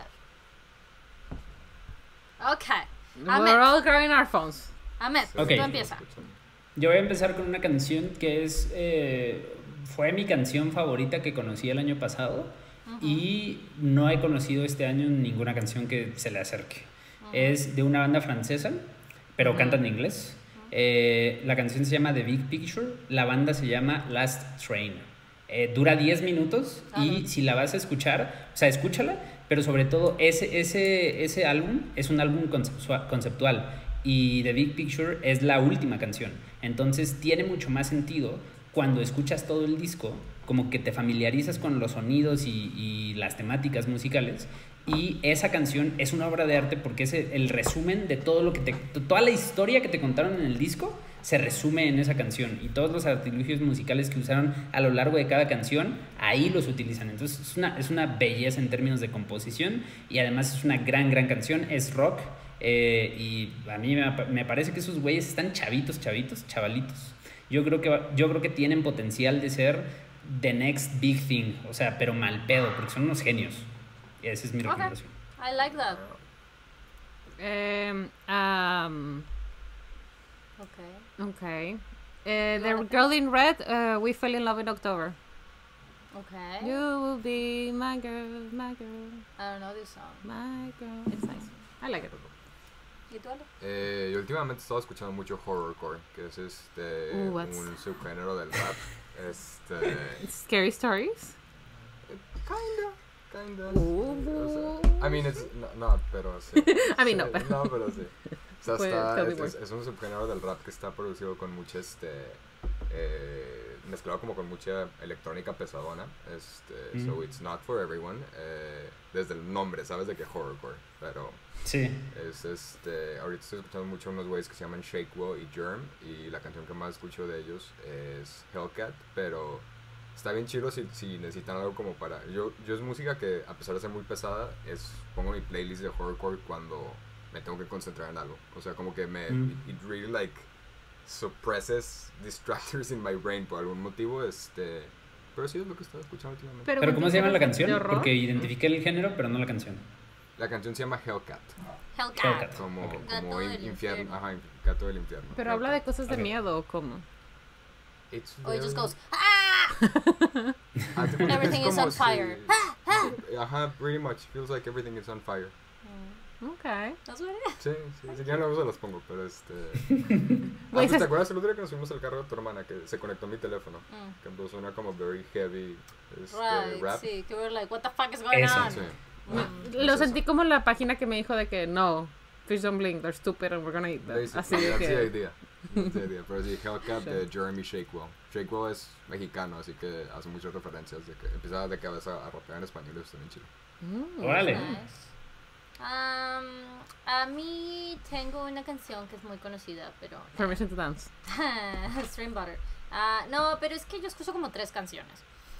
[SPEAKER 3] Okay.
[SPEAKER 1] We're
[SPEAKER 3] Ahmed,
[SPEAKER 1] all grabbing our phones.
[SPEAKER 3] Ahmed,
[SPEAKER 5] Sí,
[SPEAKER 4] Ok.
[SPEAKER 3] tú
[SPEAKER 5] lo
[SPEAKER 3] empieza.
[SPEAKER 5] escucho.
[SPEAKER 4] Yo voy a empezar con una canción que es eh, fue mi canción favorita que conocí el año pasado y no he conocido este año ninguna canción que se le acerque. Es de una banda francesa, pero
[SPEAKER 1] Ujú.
[SPEAKER 4] canta en inglés. Eh, la canción se llama The Big Picture, la banda se llama Last Train. Eh, dura diez minutos y
[SPEAKER 3] Claro.
[SPEAKER 4] si la vas a escuchar, o sea, escúchala, pero sobre todo ese, ese, ese álbum es un álbum conceptua- conceptual y The Big Picture es la última canción. Entonces tiene mucho más sentido cuando escuchas todo el disco, como que te familiarizas con los sonidos y, y las temáticas musicales. Y esa canción es una obra de arte porque es el resumen de todo lo que te, toda la historia que te contaron en el disco se resume en esa canción y todos los artilugios musicales que usaron a lo largo de cada canción ahí los utilizan. Entonces es una, es una belleza en términos de composición y además es una gran gran canción, es rock eh, y a mí me, me parece que esos güeyes están chavitos, chavitos, chavalitos. Yo creo que va- yo creo que tienen potencial de ser the next big thing, o sea, pero mal pedo porque son unos genios. Esa es mi
[SPEAKER 3] Okay.
[SPEAKER 4] recomendación.
[SPEAKER 3] I like that.
[SPEAKER 1] Um, um,
[SPEAKER 3] Okay.
[SPEAKER 1] okay. Eh, the
[SPEAKER 3] Vale.
[SPEAKER 1] Girl in Red, uh, We Fell in Love in October.
[SPEAKER 3] Okay.
[SPEAKER 1] You will be my girl, my girl,
[SPEAKER 3] I don't know this song.
[SPEAKER 1] my girl. It's nice. I like it.
[SPEAKER 3] ¿Y tú, Ale?
[SPEAKER 5] Eh, yo últimamente he estado escuchando mucho horrorcore, que es este
[SPEAKER 1] Uh, what's
[SPEAKER 5] un subgénero del rap. Este,
[SPEAKER 1] Scary Stories.
[SPEAKER 5] kinda, kinda.
[SPEAKER 1] Uh.
[SPEAKER 5] O sea, I mean, it's no, not, pero sí.
[SPEAKER 1] I mean, no,
[SPEAKER 5] Sí,
[SPEAKER 1] pero-
[SPEAKER 5] no, pero sí. O sea,
[SPEAKER 1] Pues,
[SPEAKER 5] está,
[SPEAKER 1] tell me
[SPEAKER 5] es,
[SPEAKER 1] more.
[SPEAKER 5] es, es un subgénero del rap que está producido con mucha, este, eh, mezclado como con mucha electrónica pesadona, este,
[SPEAKER 4] Mm.
[SPEAKER 5] so it's not for everyone, eh, desde el nombre, sabes de que horrorcore, pero
[SPEAKER 4] Sí.
[SPEAKER 5] es, este, ahorita estoy escuchando mucho unos güeyes que se llaman Shakewell y Germ, y la canción que más escucho de ellos es Hellcat, pero está bien chido si, si necesitan algo como para, yo, yo es música que a pesar de ser muy pesada, es, pongo mi playlist de horrorcore cuando me tengo que concentrar en algo. O sea, como que me...
[SPEAKER 4] Mm.
[SPEAKER 5] It, it really, like, suppresses distractors in my brain por algún motivo, este... Pero sí es lo que estaba escuchando últimamente.
[SPEAKER 4] ¿Pero cómo se llama la
[SPEAKER 1] ¿de
[SPEAKER 4] canción?
[SPEAKER 1] horror?
[SPEAKER 4] Porque identifiqué el género, pero no la canción.
[SPEAKER 5] La canción se llama Hellcat.
[SPEAKER 3] Hellcat.
[SPEAKER 4] Hellcat.
[SPEAKER 5] Como,
[SPEAKER 4] Ok.
[SPEAKER 3] Gato
[SPEAKER 5] como in-
[SPEAKER 3] del
[SPEAKER 5] infierno.
[SPEAKER 3] infierno.
[SPEAKER 5] Ajá, gato del infierno.
[SPEAKER 1] Pero habla de
[SPEAKER 5] Hellcat.
[SPEAKER 1] cosas de
[SPEAKER 4] Ok.
[SPEAKER 1] miedo, ¿o cómo?
[SPEAKER 5] It's
[SPEAKER 3] Or it just
[SPEAKER 5] very-
[SPEAKER 3] goes, ah!
[SPEAKER 5] Ah, te cuenta que
[SPEAKER 3] Everything
[SPEAKER 5] es
[SPEAKER 3] is
[SPEAKER 5] como
[SPEAKER 3] on fire.
[SPEAKER 5] si- Ajá, pretty much. Feels like everything is on fire.
[SPEAKER 1] Ok.
[SPEAKER 3] That's what it is.
[SPEAKER 5] Sí, sí, sí, ya no se los pongo, pero este...
[SPEAKER 1] Güey,
[SPEAKER 5] Ah, pues,
[SPEAKER 1] se-
[SPEAKER 5] ¿te acuerdas el otro día que nos fuimos al carro de tu hermana que se conectó a mi teléfono?
[SPEAKER 3] Mm.
[SPEAKER 5] Que empezó una como very heavy este,
[SPEAKER 3] Right,
[SPEAKER 5] rap.
[SPEAKER 3] sí, que we're like, what the fuck is going
[SPEAKER 4] Eso.
[SPEAKER 3] on?
[SPEAKER 5] Sí.
[SPEAKER 3] Mm.
[SPEAKER 1] Lo
[SPEAKER 5] Es
[SPEAKER 1] sentí
[SPEAKER 5] eso.
[SPEAKER 1] como la página que me dijo de que no, fish don't blink, they're stupid and we're gonna eat them.
[SPEAKER 5] Basically,
[SPEAKER 1] Así de
[SPEAKER 5] that's the
[SPEAKER 1] que...
[SPEAKER 5] idea. That's the idea. Pero sí, Hellcat
[SPEAKER 1] Sí.
[SPEAKER 5] de Jeremy Shakewell. Shakewell es mexicano, así que hace muchas referencias de que empieza de cabeza a rapear en español y eso está bien chido.
[SPEAKER 1] Mm.
[SPEAKER 4] Órale.
[SPEAKER 3] Nice. Um, a mí tengo una canción que es muy conocida, pero...
[SPEAKER 1] Permission to dance.
[SPEAKER 3] Stream Butter. Ah, no, pero es que yo escucho como tres canciones.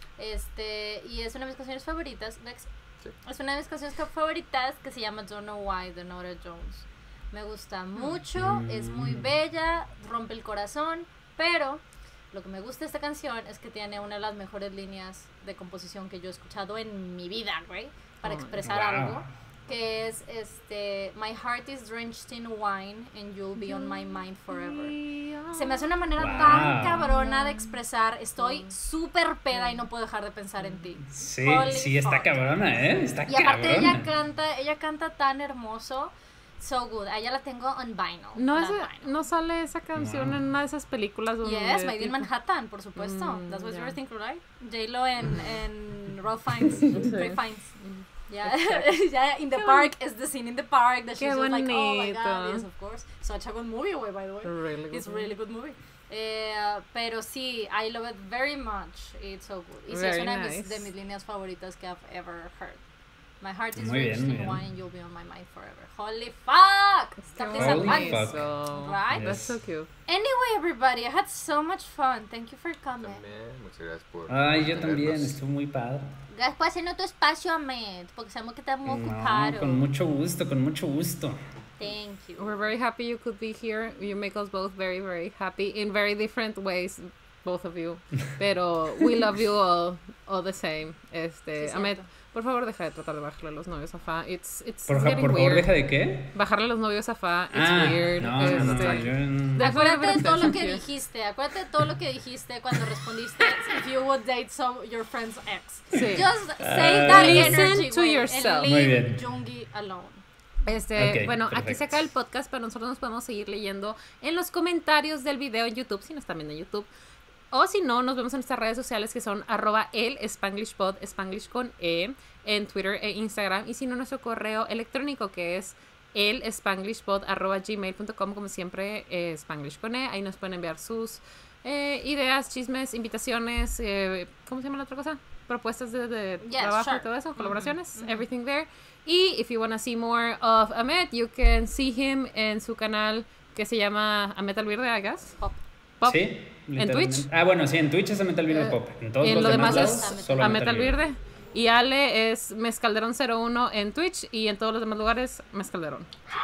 [SPEAKER 3] Este, y es una de mis canciones favoritas. Lex.
[SPEAKER 5] Sí.
[SPEAKER 3] Es una de mis canciones ca- favoritas que se llama Don't Know Why de Nora Jones. Me gusta mucho,
[SPEAKER 4] Mm.
[SPEAKER 3] es muy bella, rompe el corazón, pero lo que me gusta de esta canción es que tiene una de las mejores líneas de composición que yo he escuchado en mi vida, güey, para
[SPEAKER 1] Oh,
[SPEAKER 3] expresar
[SPEAKER 4] wow.
[SPEAKER 3] algo. Que es este, My heart is drenched in wine and you'll be on my mind forever. Se me hace una manera
[SPEAKER 4] Wow.
[SPEAKER 3] tan cabrona de expresar, estoy súper peda y no puedo dejar de pensar en ti.
[SPEAKER 4] Sí,
[SPEAKER 3] Holy
[SPEAKER 4] sí, está
[SPEAKER 3] fuck.
[SPEAKER 4] cabrona, ¿eh? Está
[SPEAKER 3] Y aparte
[SPEAKER 4] cabrona.
[SPEAKER 3] ella canta, ella canta tan hermoso, so good. A ella la tengo on vinyl.
[SPEAKER 1] ¿No,
[SPEAKER 3] la
[SPEAKER 1] es,
[SPEAKER 3] vinyl.
[SPEAKER 1] ¿No sale esa canción
[SPEAKER 4] Wow.
[SPEAKER 1] en una de esas películas donde...
[SPEAKER 3] Yes, Made in
[SPEAKER 1] tipo-
[SPEAKER 3] Manhattan, por supuesto.
[SPEAKER 1] Mm,
[SPEAKER 3] That's what
[SPEAKER 1] ya.
[SPEAKER 3] you were thinking, right? J-Lo en, en Ralph Fiennes, Ray Fiennes. Yeah, yeah, in the
[SPEAKER 1] Qué
[SPEAKER 3] park is the scene in the park that
[SPEAKER 1] Qué
[SPEAKER 3] she's just like, oh my god,
[SPEAKER 1] bonito.
[SPEAKER 3] yes, of course. Such a good movie, way, by the way.
[SPEAKER 1] Really good
[SPEAKER 3] It's a
[SPEAKER 1] movie.
[SPEAKER 3] really good movie. Eh, pero sí, I love it very much. It's so good. Y sí, es
[SPEAKER 1] Very
[SPEAKER 3] una de mis,
[SPEAKER 1] nice.
[SPEAKER 3] de mis líneas favoritas que I've ever heard. My heart is
[SPEAKER 4] Muy
[SPEAKER 3] rich
[SPEAKER 4] bien, muy
[SPEAKER 3] in
[SPEAKER 4] bien.
[SPEAKER 3] wine and you'll be on my mind forever. Holy fuck! Está
[SPEAKER 1] Qué
[SPEAKER 3] Lisa
[SPEAKER 4] Holy
[SPEAKER 3] Pants.
[SPEAKER 4] fuck.
[SPEAKER 1] bonito.
[SPEAKER 3] Right?
[SPEAKER 1] That's
[SPEAKER 4] Yes.
[SPEAKER 1] so cute.
[SPEAKER 3] Anyway, everybody, I had so much fun. Thank you for coming.
[SPEAKER 5] También, muchas gracias por...
[SPEAKER 4] Ay,
[SPEAKER 5] por
[SPEAKER 4] yo también,
[SPEAKER 5] tenernos.
[SPEAKER 4] estuvo muy padre.
[SPEAKER 3] Gracias por hacernos tu espacio, Ahmed, porque sabemos que estás muy
[SPEAKER 4] No,
[SPEAKER 3] ocupado.
[SPEAKER 4] con mucho gusto, con mucho gusto.
[SPEAKER 3] Thank you.
[SPEAKER 1] We're very happy you could be here. You make us both very, very happy in very different ways, both of you. Pero we love you all, all the same. Este,
[SPEAKER 3] Sí,
[SPEAKER 1] Ahmed,
[SPEAKER 3] cierto.
[SPEAKER 1] por favor, deja de tratar de bajarle a los novios a Fa. It's, it's,
[SPEAKER 4] Por,
[SPEAKER 1] it's
[SPEAKER 4] fa-
[SPEAKER 1] getting
[SPEAKER 4] por favor,
[SPEAKER 1] weird.
[SPEAKER 4] deja de qué.
[SPEAKER 1] Bajarle a los novios a Fa, it's
[SPEAKER 4] Ah,
[SPEAKER 1] weird.
[SPEAKER 4] no, no, no,
[SPEAKER 1] Este,
[SPEAKER 4] yo...
[SPEAKER 1] That's
[SPEAKER 3] Acuérdate
[SPEAKER 1] why
[SPEAKER 3] de todo lo que
[SPEAKER 1] here.
[SPEAKER 3] dijiste, acuérdate de todo lo que dijiste cuando respondiste if you would date some your friend's ex.
[SPEAKER 1] Sí.
[SPEAKER 3] Just
[SPEAKER 4] Ah.
[SPEAKER 3] save that
[SPEAKER 1] Listen
[SPEAKER 3] energy,
[SPEAKER 1] to
[SPEAKER 3] güey,
[SPEAKER 1] yourself.
[SPEAKER 3] and
[SPEAKER 4] Muy
[SPEAKER 3] leave
[SPEAKER 4] bien.
[SPEAKER 3] Jungi alone.
[SPEAKER 1] Este,
[SPEAKER 4] Ok,
[SPEAKER 1] bueno, aquí
[SPEAKER 4] perfecto.
[SPEAKER 1] se acaba el podcast, pero nosotros nos podemos seguir leyendo en los comentarios del video en YouTube, si no están viendo en YouTube. O si no, nos vemos en nuestras redes sociales que son arroba el SpanglishPod, Spanglish con E, en Twitter e Instagram. Y si no, nuestro correo electrónico que es el spanglishpod arroba gmail punto com, como siempre, eh, Spanglish con E. Ahí nos pueden enviar sus eh, ideas, chismes, invitaciones, eh, ¿cómo se llama la otra cosa? Propuestas de, de
[SPEAKER 3] Yes,
[SPEAKER 1] trabajo
[SPEAKER 3] sure.
[SPEAKER 1] y todo eso, colaboraciones,
[SPEAKER 3] Mhm, mhm.
[SPEAKER 1] everything there. Y if you want to see more of Ahmed, you can see him en su canal que se llama Ahmed Alvirde, I guess.
[SPEAKER 3] Pop.
[SPEAKER 1] Pop.
[SPEAKER 4] Sí,
[SPEAKER 1] ¿En
[SPEAKER 4] literalmente.
[SPEAKER 1] Twitch?
[SPEAKER 4] Ah, bueno, sí, en Twitch es Metal Beer
[SPEAKER 1] Eh,
[SPEAKER 4] Pop. En todos
[SPEAKER 1] En
[SPEAKER 4] los
[SPEAKER 1] lo demás
[SPEAKER 4] lados,
[SPEAKER 3] es
[SPEAKER 4] solo
[SPEAKER 1] Ahmed
[SPEAKER 4] Metal Beer.
[SPEAKER 1] Alvirde. Y Ale es Mezcalderón cero uno en Twitch y en todos los demás lugares Mezcalderón.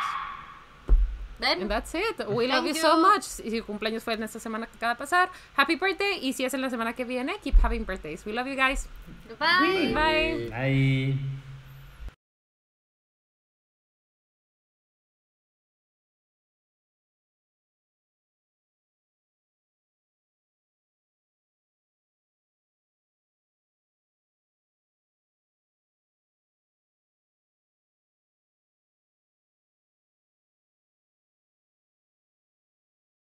[SPEAKER 3] Then,
[SPEAKER 1] And that's it. We love
[SPEAKER 3] Thank
[SPEAKER 1] you so
[SPEAKER 3] you.
[SPEAKER 1] much. Y si su cumpleaños fue en esta semana que acaba de pasar, happy birthday. Y si es en la semana que viene, keep having birthdays. We love you guys.
[SPEAKER 3] goodbye.
[SPEAKER 1] Bye.
[SPEAKER 4] Bye.